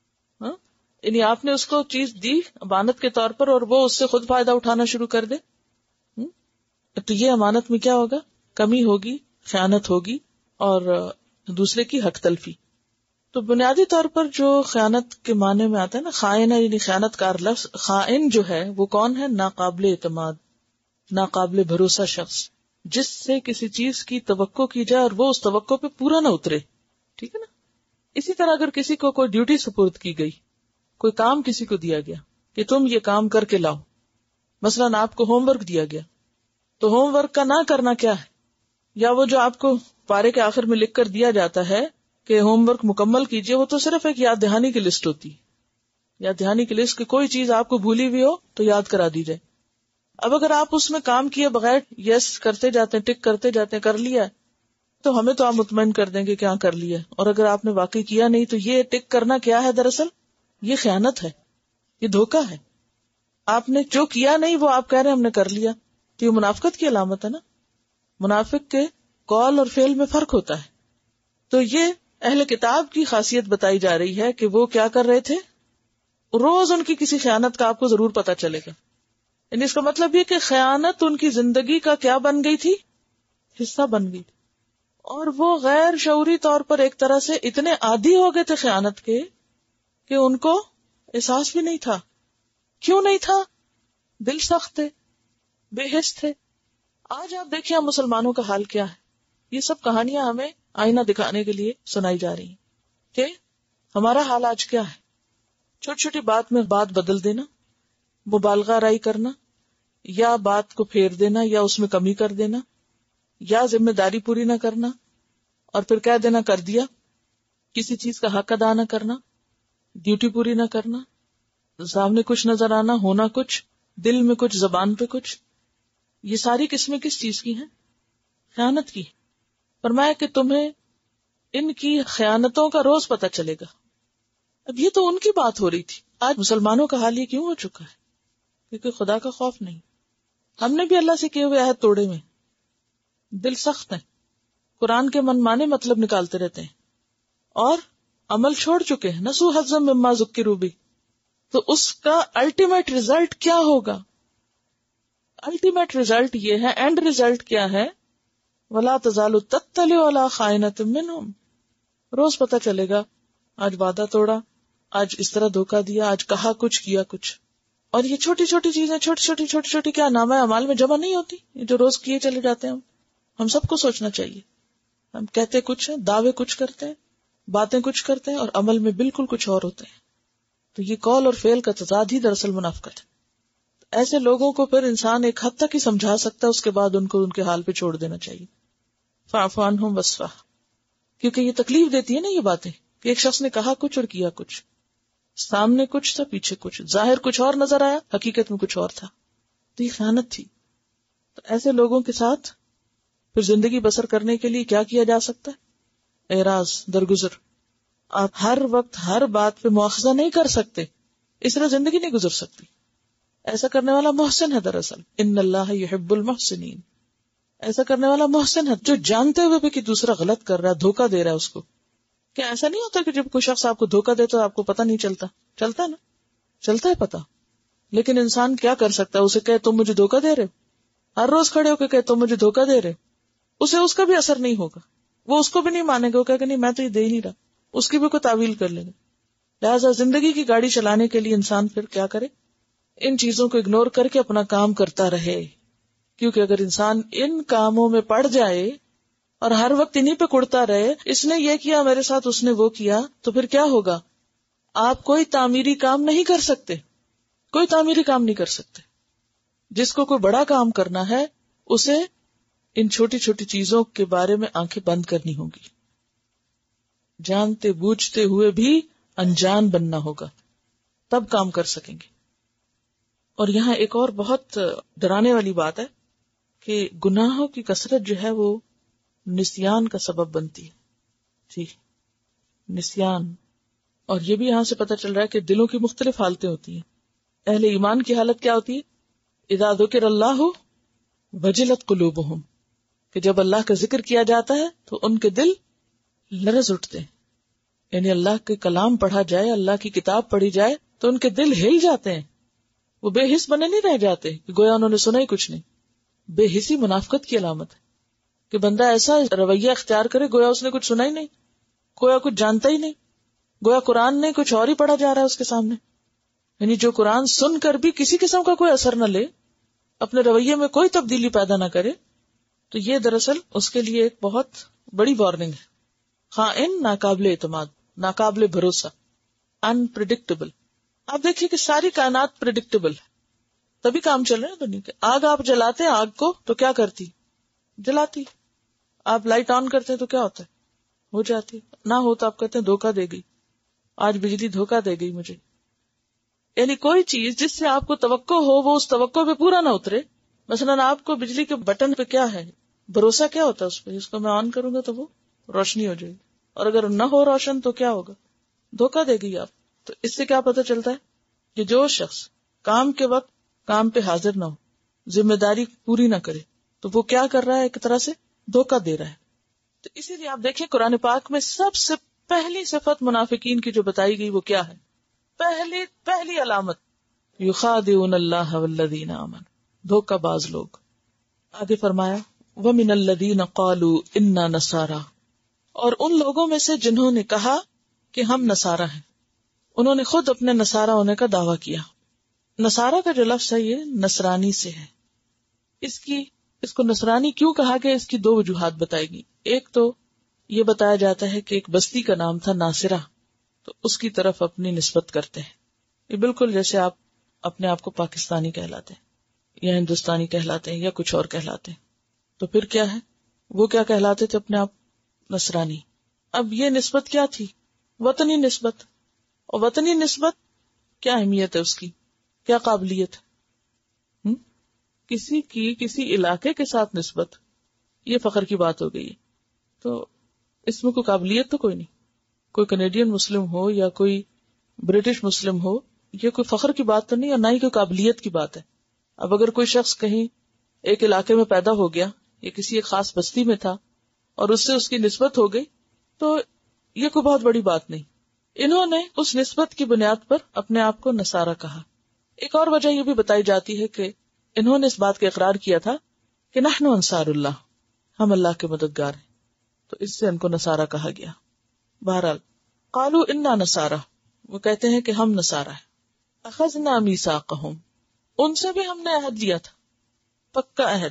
Speaker 1: یعنی آپ نے اس کو چیز دی امانت کے طور پر اور وہ اس سے خود فائدہ اٹھانا شروع کر دے. تو یہ امانت میں کیا ہوگا؟ کمی ہوگی، خیانت ہوگی اور دوسرے کی حق تلفی. تو بنیادی طور پر جو خیانت کے معنی میں آتا ہے نا خائنہ یعنی خیانت کار لفظ، خائن جو ہے وہ کون ہے؟ ناقابل اعتماد، ناقابل بھروسہ شخص، جس سے کسی چیز کی توقع کی جائے اور وہ اس توقع پہ پورا نہ اترے. ٹھیک ہے نا؟ اسی طرح اگر کسی کو کوئی ڈیوٹی سپرد کی گئی، کوئی کام کسی کو دیا گیا کہ تم یہ کام کر کے لاؤ، مثلاً آپ کو ہوم ورک دیا گیا، تو ہوم ورک کا نہ کرنا کیا ہے؟ یا وہ جو آپ کو پارے کے آخر میں لکھ کر دیا جاتا ہے کہ ہوم ورک مکمل کیجئے، وہ تو صرف ایک یاد دہانی کی لسٹ ہوتی ہے. یاد دہانی کی لسٹ کہ کوئی چیز آپ کو بھولی ہوئی ہو تو یاد کرا دی جائے. اب اگر آپ اس میں کام کیے بغیر یس کرتے جاتے ہیں، ٹک کرتے جاتے ہیں، کر لیا تو ہمیں تو آپ مطمئن کر دیں گے کہ ہاں کر لیا. اور اگر آپ نے واقعی کیا نہیں تو یہ ٹک کرنا کیا ہے؟ دراصل یہ خیانت ہے، یہ دھوکہ ہے. آپ نے جو کیا نہیں وہ آپ کہہ رہے ہیں ہم نے کر لیا، تو یہ منافقت کی علامت ہے نا. منافق کے قول اور فعل میں فرق ہوتا ہے. تو یہ اہل کتاب کی خاصیت بتائی جا رہی ہے کہ وہ کیا کر رہے تھے؟ روز ان کی کسی خیانت کا آپ کو ضرور پتا چلے گا. یعنی اس کا مطلب یہ کہ خیانت ان کی زندگی کا کیا بن گئی تھی؟ حصہ بن گئی. اور وہ غیر شعوری طور پر ایک طرح سے اتنے عادی ہو گئے تھے خیانت کے کہ ان کو احساس بھی نہیں تھا. کیوں نہیں تھا؟ دل سخت تھے، بے حس تھے. آج آپ دیکھیں مسلمانوں کا حال کیا ہے. یہ سب کہانیاں ہمیں آئینہ دکھانے کے لیے سنائی جا رہی ہیں کہ ہمارا حال آج کیا ہے. چھوٹی چھوٹی بات میں بات بدل دینا، مبالغہ رائی کرنا، یا بات کو پھیر دینا، یا اس میں کمی کر دینا، یا ذمہ داری پوری نہ کرنا اور پھر کہہ دینا کر دیا، کسی چیز کا حق ادا نہ کرنا، ڈیوٹی پوری نہ کرنا، سامنے کچھ نظر آنا، ہونا کچھ، دل میں کچھ، زبان پہ کچھ. یہ ساری قسمیں کس چیز کی ہیں؟ خیانت کی. فرمایا کہ تمہیں ان کی خیانتوں کا روز پتہ چلے گا. اب یہ تو ان کی بات ہو رہی تھی، آج مسلمانوں کا حال یہ کیوں ہو چکا ہے؟ کیونکہ خدا کا خوف نہیں. ہم نے بھی اللہ سے کیے ہوئے عہد توڑے میں، دل سخت ہیں، قرآن کے من مانے مطلب نکالتے رہتے ہیں اور عمل چھوڑ چکے ہیں. نسو حظم مما ذکروا بہ. تو اس کا الٹیمیٹ ریزلٹ کیا ہوگا؟ الٹیمیٹ ریزلٹ یہ ہے، اینڈ ریزلٹ کیا ہے؟ وَلَا تَزَالُ تَطَّلِعُ عَلَىٰ خَائِنَةٍ مِّنْهُمْ. روز پتہ چلے گا آج وعدہ توڑا، آج اس طرح دھوکہ دیا، آج کہا کچھ کیا کچھ. اور یہ چھوٹی چھوٹی چیزیں چھوٹی چھوٹی کیا نامہ اعمال میں جمع نہیں ہوتی، یہ جو روز کیے چلے جاتے ہیں. ہم سب کو سوچنا چاہیے، ہم کہتے کچھ ہیں، دعوے کچھ کرتے ہیں، باتیں کچھ کرتے ہیں اور عمل میں بالکل کچھ اور ہوتے ہیں. تو یہ قول اور فعل کا تضاد ہی دراصل منافقت ہے. ایسے لوگوں کو پھر انسان ایک حد تک ہی سمجھا سکتا ہے، اس کے بعد ان کو ان کے حال پہ چھوڑ دینا چاہیے. فاعف عنہم واصفح. کیونکہ یہ تکلیف دیتی ہے نا یہ باتیں کہ ایک شخص نے کہا کچھ اور کیا کچھ، سامنے کچھ تھا پیچھے کچھ، ظاہر کچھ اور نظر آیا، حقیقت میں کچھ اور تھا. تو یہ خیانت تھی. تو ایسے لوگوں کے ساتھ پھر زندگی بسر کرنے کے لیے کیا کیا جا سکتا ہے؟ اعراض، درگزر. آپ ہر وقت ہر بات پہ مواخذہ نہیں کر سکتے، اس طرح زندگی نہیں گزر سکتی. ایسا کرنے والا محسن ہے دراصل. ان اللہ یحب المحسنین. ایسا کرنے والا محسن ہے جو جانتے ہوئے بھی کہ دوسرا غلط کر رہا ہے، دھوکہ دے رہا ہے اس کو. کیا ایسا نہیں ہوتا کہ جب کوئی شخص آپ کو دھوکہ دے تو آپ کو پتہ نہیں چلتا؟ چلتا ہے نا، چلتا ہے پتہ. لیکن انسان کیا کر سکتا ہے؟ اسے کہے تم مجھے دھوکہ دے رہے، ہر روز کھڑے ہو کے کہے تم مجھے دھوکہ دے رہے، اسے اس کا بھی اثر نہیں ہوگا، وہ اس کو بھی نہیں مانے گا، وہ کہے کہ نہیں میں تو یہ دے ہی نہیں رہا، اس کی بھی کوئی تعویل کر لے گا. لہٰذا زندگی کی گاڑی چلانے کے لیے انسان پھر کیا کرے؟ ان چیزوں کو اگنور کر کے اپنا کام کرتا رہے. کیونکہ اگر انسان ان کاموں میں پڑ جائے اور ہر وقت انہی پہ کڑتا رہے، اس نے یہ کیا میرے ساتھ، اس نے وہ کیا، تو پھر کیا ہوگا؟ آپ کوئی تعمیری کام نہیں کر سکتے، کوئی تعمیری کام نہیں کر سکتے. جس کو کوئی بڑا کام کرنا ہے اسے ان چھوٹی چھوٹی چیزوں کے بارے میں آنکھیں بند کرنی ہوگی، جانتے بوجھتے ہوئے بھی انجان بننا ہوگا، تب کام کر سکیں گے. اور یہاں ایک اور بہت ڈرانے والی بات ہے کہ گناہوں کی کثرت جو ہے وہ نسیان کا سبب بنتی ہے. جی، نسیان. اور یہ بھی یہاں سے پتہ چل رہا ہے کہ دلوں کی مختلف حالتیں ہوتی ہیں. اہل ایمان کی حالت کیا ہوتی ہے؟ اذا ذکر اللہ وجلت قلوبہم، کہ جب اللہ کا ذکر کیا جاتا ہے تو ان کے دل لرز اٹھتے ہیں. یعنی اللہ کے کلام پڑھا جائے، اللہ کی کتاب پڑھی جائے تو ان کے دل ہل جاتے ہیں، وہ بے حس بنے نہیں رہ جاتے کہ گویا انہوں نے سنا ہی کچھ نہیں. بے حسی منافقت کی علامت ہے کہ بندہ ایسا رویہ اختیار کرے گویا اس نے کچھ سنا ہی نہیں، گویا کچھ جانتا ہی نہیں، گویا قرآن نہیں کچھ اور ہی پڑھا جا رہا ہے اس کے سامنے. یعنی جو قرآن سن کر بھی کسی قسم کا کوئی اثر نہ لے، اپنے رویے میں کوئی تبدیلی پیدا نہ کرے، تو یہ دراصل اس کے لیے ایک بہت بڑی وارننگ ہے. خائن، ناقابل اعتماد، ناقابل بھروسہ، انپریڈکٹیبل. آپ دیکھیے کہ ساری کائنات پریڈکٹیبل ہے، تبھی کام چل رہے ہیں دنیا کے. آگ آپ جلاتے ہیں آگ کو تو کیا کرتی؟ جلاتی. آپ لائٹ آن کرتے ہیں تو کیا ہوتا ہے؟ ہو جاتی. نہ ہو تو آپ کہتے ہیں دھوکہ دے گئی، آج بجلی دھوکہ دے گئی مجھے. یعنی کوئی چیز جس سے آپ کو توقع ہو وہ اس توقع پہ پورا نہ اترے. مثلاً آپ کو بجلی کے بٹن پہ کیا ہے بھروسہ، کیا ہوتا ہے اس پہ؟ اس کو میں آن کروں گا تو وہ روشنی ہو جائے گی، اور اگر نہ ہو روشن تو کیا ہوگا؟ دھوکہ دے گی آپ. تو اس سے کیا پتہ چلتا ہے کہ جو شخص کام کے وقت کام پہ حاضر نہ ہو، ذمہ داری پوری نہ کرے، تو وہ کیا کر رہا ہے؟ ایک طرح سے دھوکہ دے رہا ہے. تو اسی لیے آپ دیکھیں قرآن پاک میں سب سے پہلی صفت منافقین کی جو بتائی گئی وہ کیا ہے؟ پہلی علامت یخادعون اللہ والذین آمنوا، دھوکہ باز لوگ. آگے فرمایا ومن الذین قالوا انا نصارى، اور ان لوگوں میں سے جنہوں نے کہا کہ ہم نصارہ ہیں، انہوں نے خود اپنے نصارہ ہونے کا دعویٰ کیا. نصارہ کا جو لفظ ہے یہ نصرانی سے ہے. اس کو نصرانی کیوں کہا گیا؟ اس کی دو وجوہات بتائی گئی. ایک تو یہ بتایا جاتا ہے کہ ایک بستی کا نام تھا ناصرہ، تو اس کی طرف اپنی نسبت کرتے ہیں. یہ بالکل جیسے آپ اپنے آپ کو پاکستانی کہلاتے ہیں یا ہندوستانی کہلاتے ہیں یا کچھ اور کہلاتے ہیں. تو پھر کیا ہے، وہ کیا کہلاتے تھے اپنے آپ؟ نصرانی. اب یہ نسبت کیا تھی؟ وطنی نسبت. اور وطنی نسبت کیا اہمیت ہے اس کی، کیا قابلیت ہے؟ کسی کی کسی علاقے کے ساتھ نسبت، یہ فخر کی بات ہو گئی ہے. تو اس میں کوئی قابلیت تو کوئی نہیں. کوئی کینیڈین مسلم ہو یا کوئی برٹش مسلم ہو، یہ کوئی فخر کی بات تو نہیں اور نہ ہی کوئی قابلیت کی بات ہے. اب اگر کوئی شخص کہیں ایک علاقے میں پیدا ہو گیا یا کسی ایک خاص بستی میں تھا اور اس سے اس کی نسبت ہو گئی تو یہ کوئی بہت بڑی بات نہیں. انہوں نے اس نسبت کی بنیاد پر اپنے آپ کو نصارہ کہا. ایک اور وجہ یہ بھی بتائی جاتی ہے کہ انہوں نے اس بات کا اقرار کیا تھا کہ نحن انصار اللہ، ہم اللہ کے مددگار ہیں، تو اس سے ان کو نصارہ کہا گیا. بہرحال قالوا انا نصارى، وہ کہتے ہیں کہ ہم نصارہ ہیں. اخذنا میثاقهم، ان سے بھی ہم نے عہد لیا تھا، پکا عہد.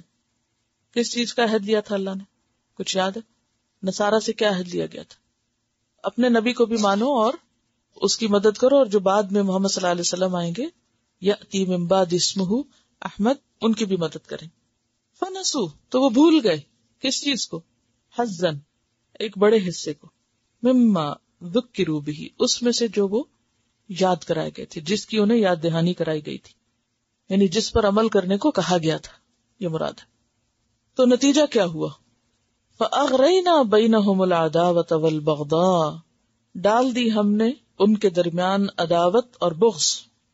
Speaker 1: کس چیز کا عہد لیا تھا اللہ نے؟ کچھ یاد ہے؟ نصارہ سے کیا عہد لیا گیا تھا؟ اپنے نبی کو بھی مانو اور اس کی مدد کرو، اور جو بعد میں محمد صلی اللہ علیہ وسلم آئیں گے یأتی من بعد اسمہ احمد، ان کی بھی مدد کریں. فنسوا، تو وہ بھول گئے کس چیز کو؟ حظاً، ایک بڑے حصے کو، مما ذکروا بہ، اس میں سے جو وہ یاد کرائے گئے تھے، جس کی انہیں یاد دہانی کرائی گئی تھی، یعنی جس پر عمل کرنے کو کہا گیا تھا، یہ مراد ہے. تو نتیجہ کیا ہوا؟ فَأَغْرَيْنَا بَيْنَهُمُ الْعَدَاوَةَ وَالْبَغْضَاءَ، ڈال دی ہم نے ان کے درمیان عداوت اور بغض.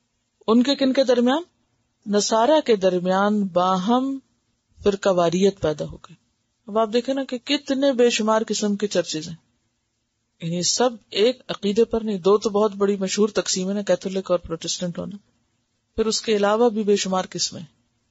Speaker 1: ان کے کن کے درمیان؟ نصارہ کے درمیان باہم فرقہ واریت پیدا ہو گئی. اب آپ دیکھیں نا کہ کتنے بے شمار قسم کے چرچز ہیں، یعنی سب ایک عقیدے پر نہیں. دو تو بہت بڑی مشہور تقسیم ہے نا، کیتھولک اور پروٹسٹنٹ ہونا، پھر اس کے علاوہ بھی بے شمار قسمیں.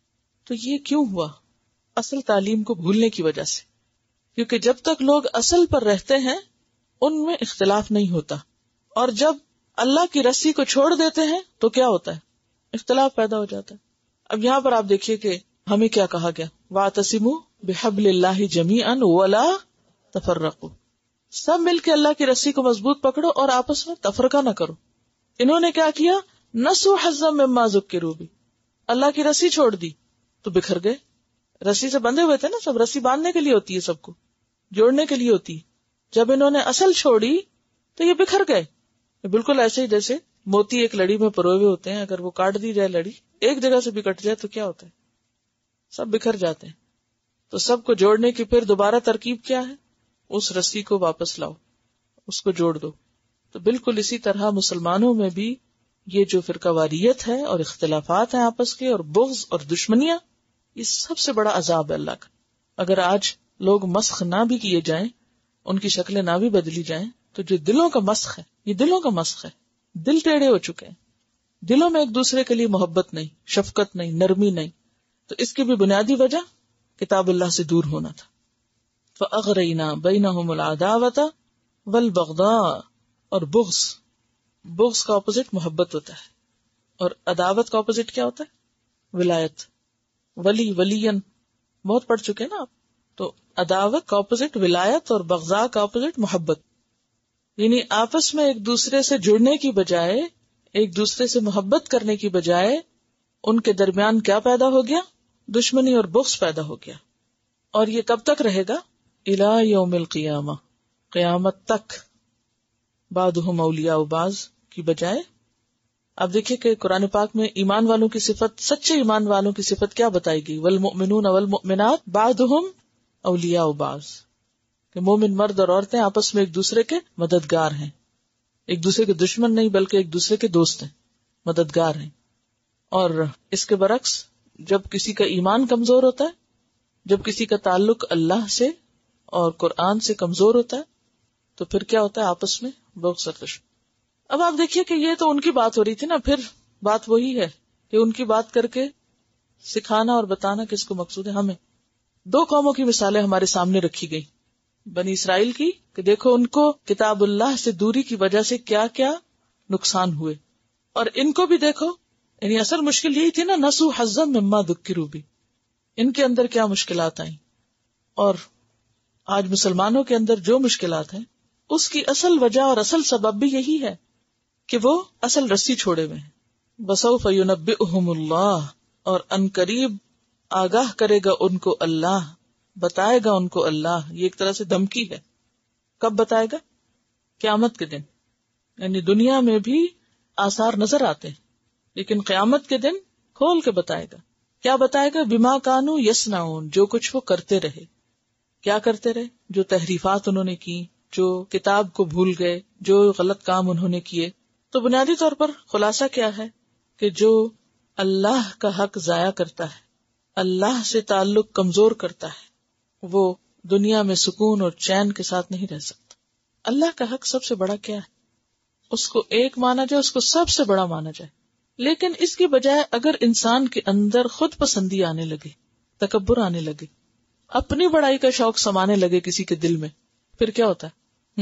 Speaker 1: تو یہ کیوں ہوا؟ اصل تعلیم کو بھولنے کی وجہ سے. کیونکہ جب تک لوگ اصل پر رہتے ہیں ان میں اختلاف نہیں ہوتا، اور جب اللہ کی رسی کو چھوڑ دیتے ہیں تو کیا ہوتا ہے؟ اختلاف پیدا ہو جاتا ہے. اب یہاں پر آپ دیکھیے کہ ہمیں کیا کہا گیا؟ وَاعْتَصِمُوا بِحَبْلِ اللَّهِ جَمِيعًا وَلَا تَفَرَّقُوا، سب مل کے اللہ کی رسی کو مضبوط پکڑو اور آپس میں تفرقہ نہ کرو. انہوں نے کیا کیا؟ نسوا حظا مما ذکروا بہ، اللہ کی رسی چھوڑ دی تو بکھر گئے. رسی سے بندھے ہوئے تھے نا سب، رسی باندھنے کے لیے ہوتی ہے، سب کو جوڑنے کے لیے ہوتی ہے. جب انہوں نے اصل چھوڑی تو یہ بکھر گئے. بالکل ایسے ہی جیسے موتی ایک لڑی میں پروئے ہوئے ہوتے ہیں، اگر وہ کاٹ دی جائے لڑی ایک جگہ سے بھی کٹ جائے تو کیا ہوتا ہے؟ سب بکھر جاتے ہیں. تو سب کو جوڑنے کی پھر دوبارہ ترکیب کیا ہے؟ اس رسی کو واپس لاؤ، اس کو جوڑ دو. تو بالکل اسی طرح مسلمانوں میں بھی یہ جو فرقہ واریت ہے اور اختلافات ہیں آپس کے، اور بغض اور دشمنیاں، یہ سب سے بڑا عذاب ہے اللہ کا. اگر آج لوگ مسخ نہ بھی کیے جائیں، ان کی شکلیں نہ بھی بدلی جائیں، تو جو دلوں کا مسخ ہے، یہ دلوں کا مسخ ہے. دل ٹیڑے ہو چکے ہیں، دلوں میں ایک دوسرے کے لیے محبت نہیں، شفقت نہیں، نرمی نہیں. تو اس کی بھی بنیادی وجہ کتاب اللہ سے دور ہونا تھا. فَأَغْرَيْنَا بَيْنَهُمُ الْعَدَاوَةَ وَالْبَغْضَاءَ، اور بغض کا اپوزٹ محبت ہوتا ہے، اور عداوت کا اپوزٹ کیا ہوتا ہے؟ ولایت. ولین بہت پڑھ چکے نا آپ. تو عداوت کا اپوزٹ ولایت اور بغضاء کا اپوزٹ محبت. یعنی آپس میں ایک دوسرے سے جڑنے کی بجائے، ایک دوسرے سے محبت کرنے کی بجائے ان کے درمیان کیا پیدا ہو گیا؟ دشمنی اور بغض پیدا ہو گیا. اور یہ کب تک رہے گا؟ الی یوم القیامہ، قیامت تک. بعضهم اولیاء بعض کی بجائے. اب دیکھیے کہ قرآن پاک میں ایمان والوں کی صفت، سچے ایمان والوں کی صفت کیا بتائی گئی؟ والمؤمنون والمؤمنات بعضهم اولیاء بعض، کہ مومن مرد اور عورتیں آپس میں ایک دوسرے کے مددگار ہیں، ایک دوسرے کے دشمن نہیں بلکہ ایک دوسرے کے دوست ہیں، مددگار ہیں. اور اس کے برعکس جب کسی کا ایمان کمزور ہوتا ہے، جب کسی کا تعلق اللہ سے اور قرآن سے کمزور ہوتا ہے، تو پھر کیا ہوتا ہے؟ آپس میں بغض اور دشمن. اب آپ دیکھیے کہ یہ تو ان کی بات ہو رہی تھی نا، پھر بات وہی ہے کہ ان کی بات کر کے سکھانا اور بتانا کس کو مقصود ہے؟ ہمیں. دو قوموں کی مثالیں ہمارے سامنے رکھی گئی، بنی اسرائیل کی، کہ دیکھو ان کو کتاب اللہ سے دوری کی وجہ سے کیا کیا نقصان ہوئے، اور ان کو بھی دیکھو، یعنی اصل مشکل یہی تھی نا، نسوا حظا مما ذکروا بہ، ان کے اندر کیا مشکلات آئیں. اور آج مسلمانوں کے اندر جو مشکلات ہیں اس کی اصل وجہ اور اصل سبب بھی یہی ہے کہ وہ اصل رسی چھوڑے ہوئے ہیں. بسوف ینبئہم اللہ، اور ان قریب آگاہ کرے گا ان کو اللہ، بتائے گا ان کو اللہ. یہ ایک طرح سے دھمکی ہے. کب بتائے گا؟ قیامت کے دن. یعنی دنیا میں بھی آثار نظر آتے ہیں لیکن قیامت کے دن کھول کے بتائے گا. کیا بتائے گا؟ بما کانوا یصنعون، جو کچھ وہ کرتے رہے. کیا کرتے رہے؟ جو تحریفات انہوں نے کی، جو کتاب کو بھول گئے، جو غلط کام انہوں نے کیے. تو بنیادی طور پر خلاصہ کیا ہے کہ جو اللہ کا حق ضائع کرتا ہے، اللہ سے تعلق کمزور کرتا ہے، وہ دنیا میں سکون اور چین کے ساتھ نہیں رہ سکتا. اللہ کا حق سب سے بڑا کیا ہے؟ اس کو ایک مانا جائے، اس کو سب سے بڑا مانا جائے. لیکن اس کی بجائے اگر انسان کے اندر خود پسندی آنے لگے، تکبر آنے لگے، اپنی بڑائی کا شوق سمانے لگے کسی کے دل میں، پھر کیا ہوتا ہے؟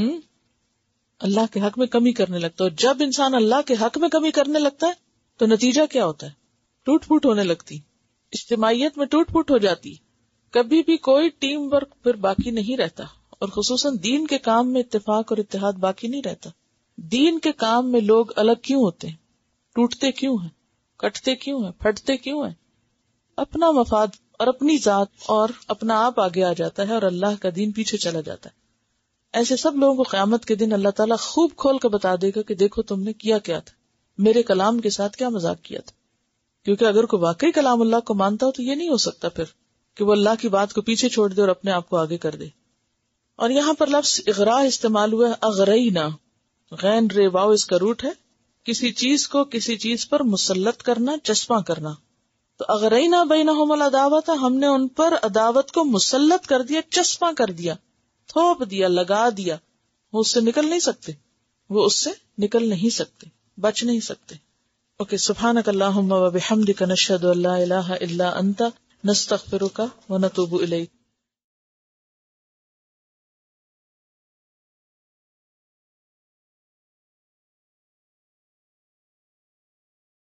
Speaker 1: اللہ کے حق میں کمی کرنے لگتا ہے. اور جب انسان اللہ کے حق میں کمی کرنے لگتا ہے تو نتیجہ کیا ہوتا ہے؟ ٹوٹ پھوٹ ہونے لگتی، اجتماعیت میں ٹوٹ پھوٹ ہو جاتی. کبھی بھی کوئی ٹیم ورک پھر باقی نہیں رہتا، اور خصوصاً دین کے کام میں اتفاق اور اتحاد باقی نہیں رہتا. دین کے کام میں لوگ الگ کیوں ہوتے ہیں؟ ٹوٹتے کیوں ہیں؟ کٹتے کیوں ہیں؟ پھٹتے کیوں ہیں؟ اپنا مفاد اور اپنی ذات اور اپنا آپ آگے آ جاتا ہے اور اللہ کا دین پیچھے چلا جاتا ہے. ایسے سب لوگوں کو قیامت کے دن اللہ تعالیٰ خوب کھول کے بتا دے گا کہ دیکھو تم نے کیا کیا تھا، میرے کلام کے ساتھ کیا مذاق کیا تھا. کیونکہ اگر کوئی واقعی کلام اللہ کو مانتا ہو تو یہ نہیں ہو سکتا پھر کہ وہ اللہ کی بات کو پیچھے چھوڑ دے اور اپنے آپ کو آگے کر دے. اور یہاں پر لفظ اغراء استعمال ہوا ہے، اغرینا، غین رے واو اس کا روٹ ہے. کسی چیز کو کسی چیز پر مسلط کرنا، چسپاں کرنا. تو اغرینا بینہم العداوۃ، ہم نے ان پر عداوت کو مسلط کر دیا، چسپاں کر دیا، تھوپ دیا، لگا دیا. وہ اس سے نکل نہیں سکتے، وہ اس سے نکل نہیں سکتے، بچ نہیں سکتے. اوکے، سبحانک اللہم و بحمدک، نشہد ان لا الہ الا انت، نستغفرک و نتوب الیک.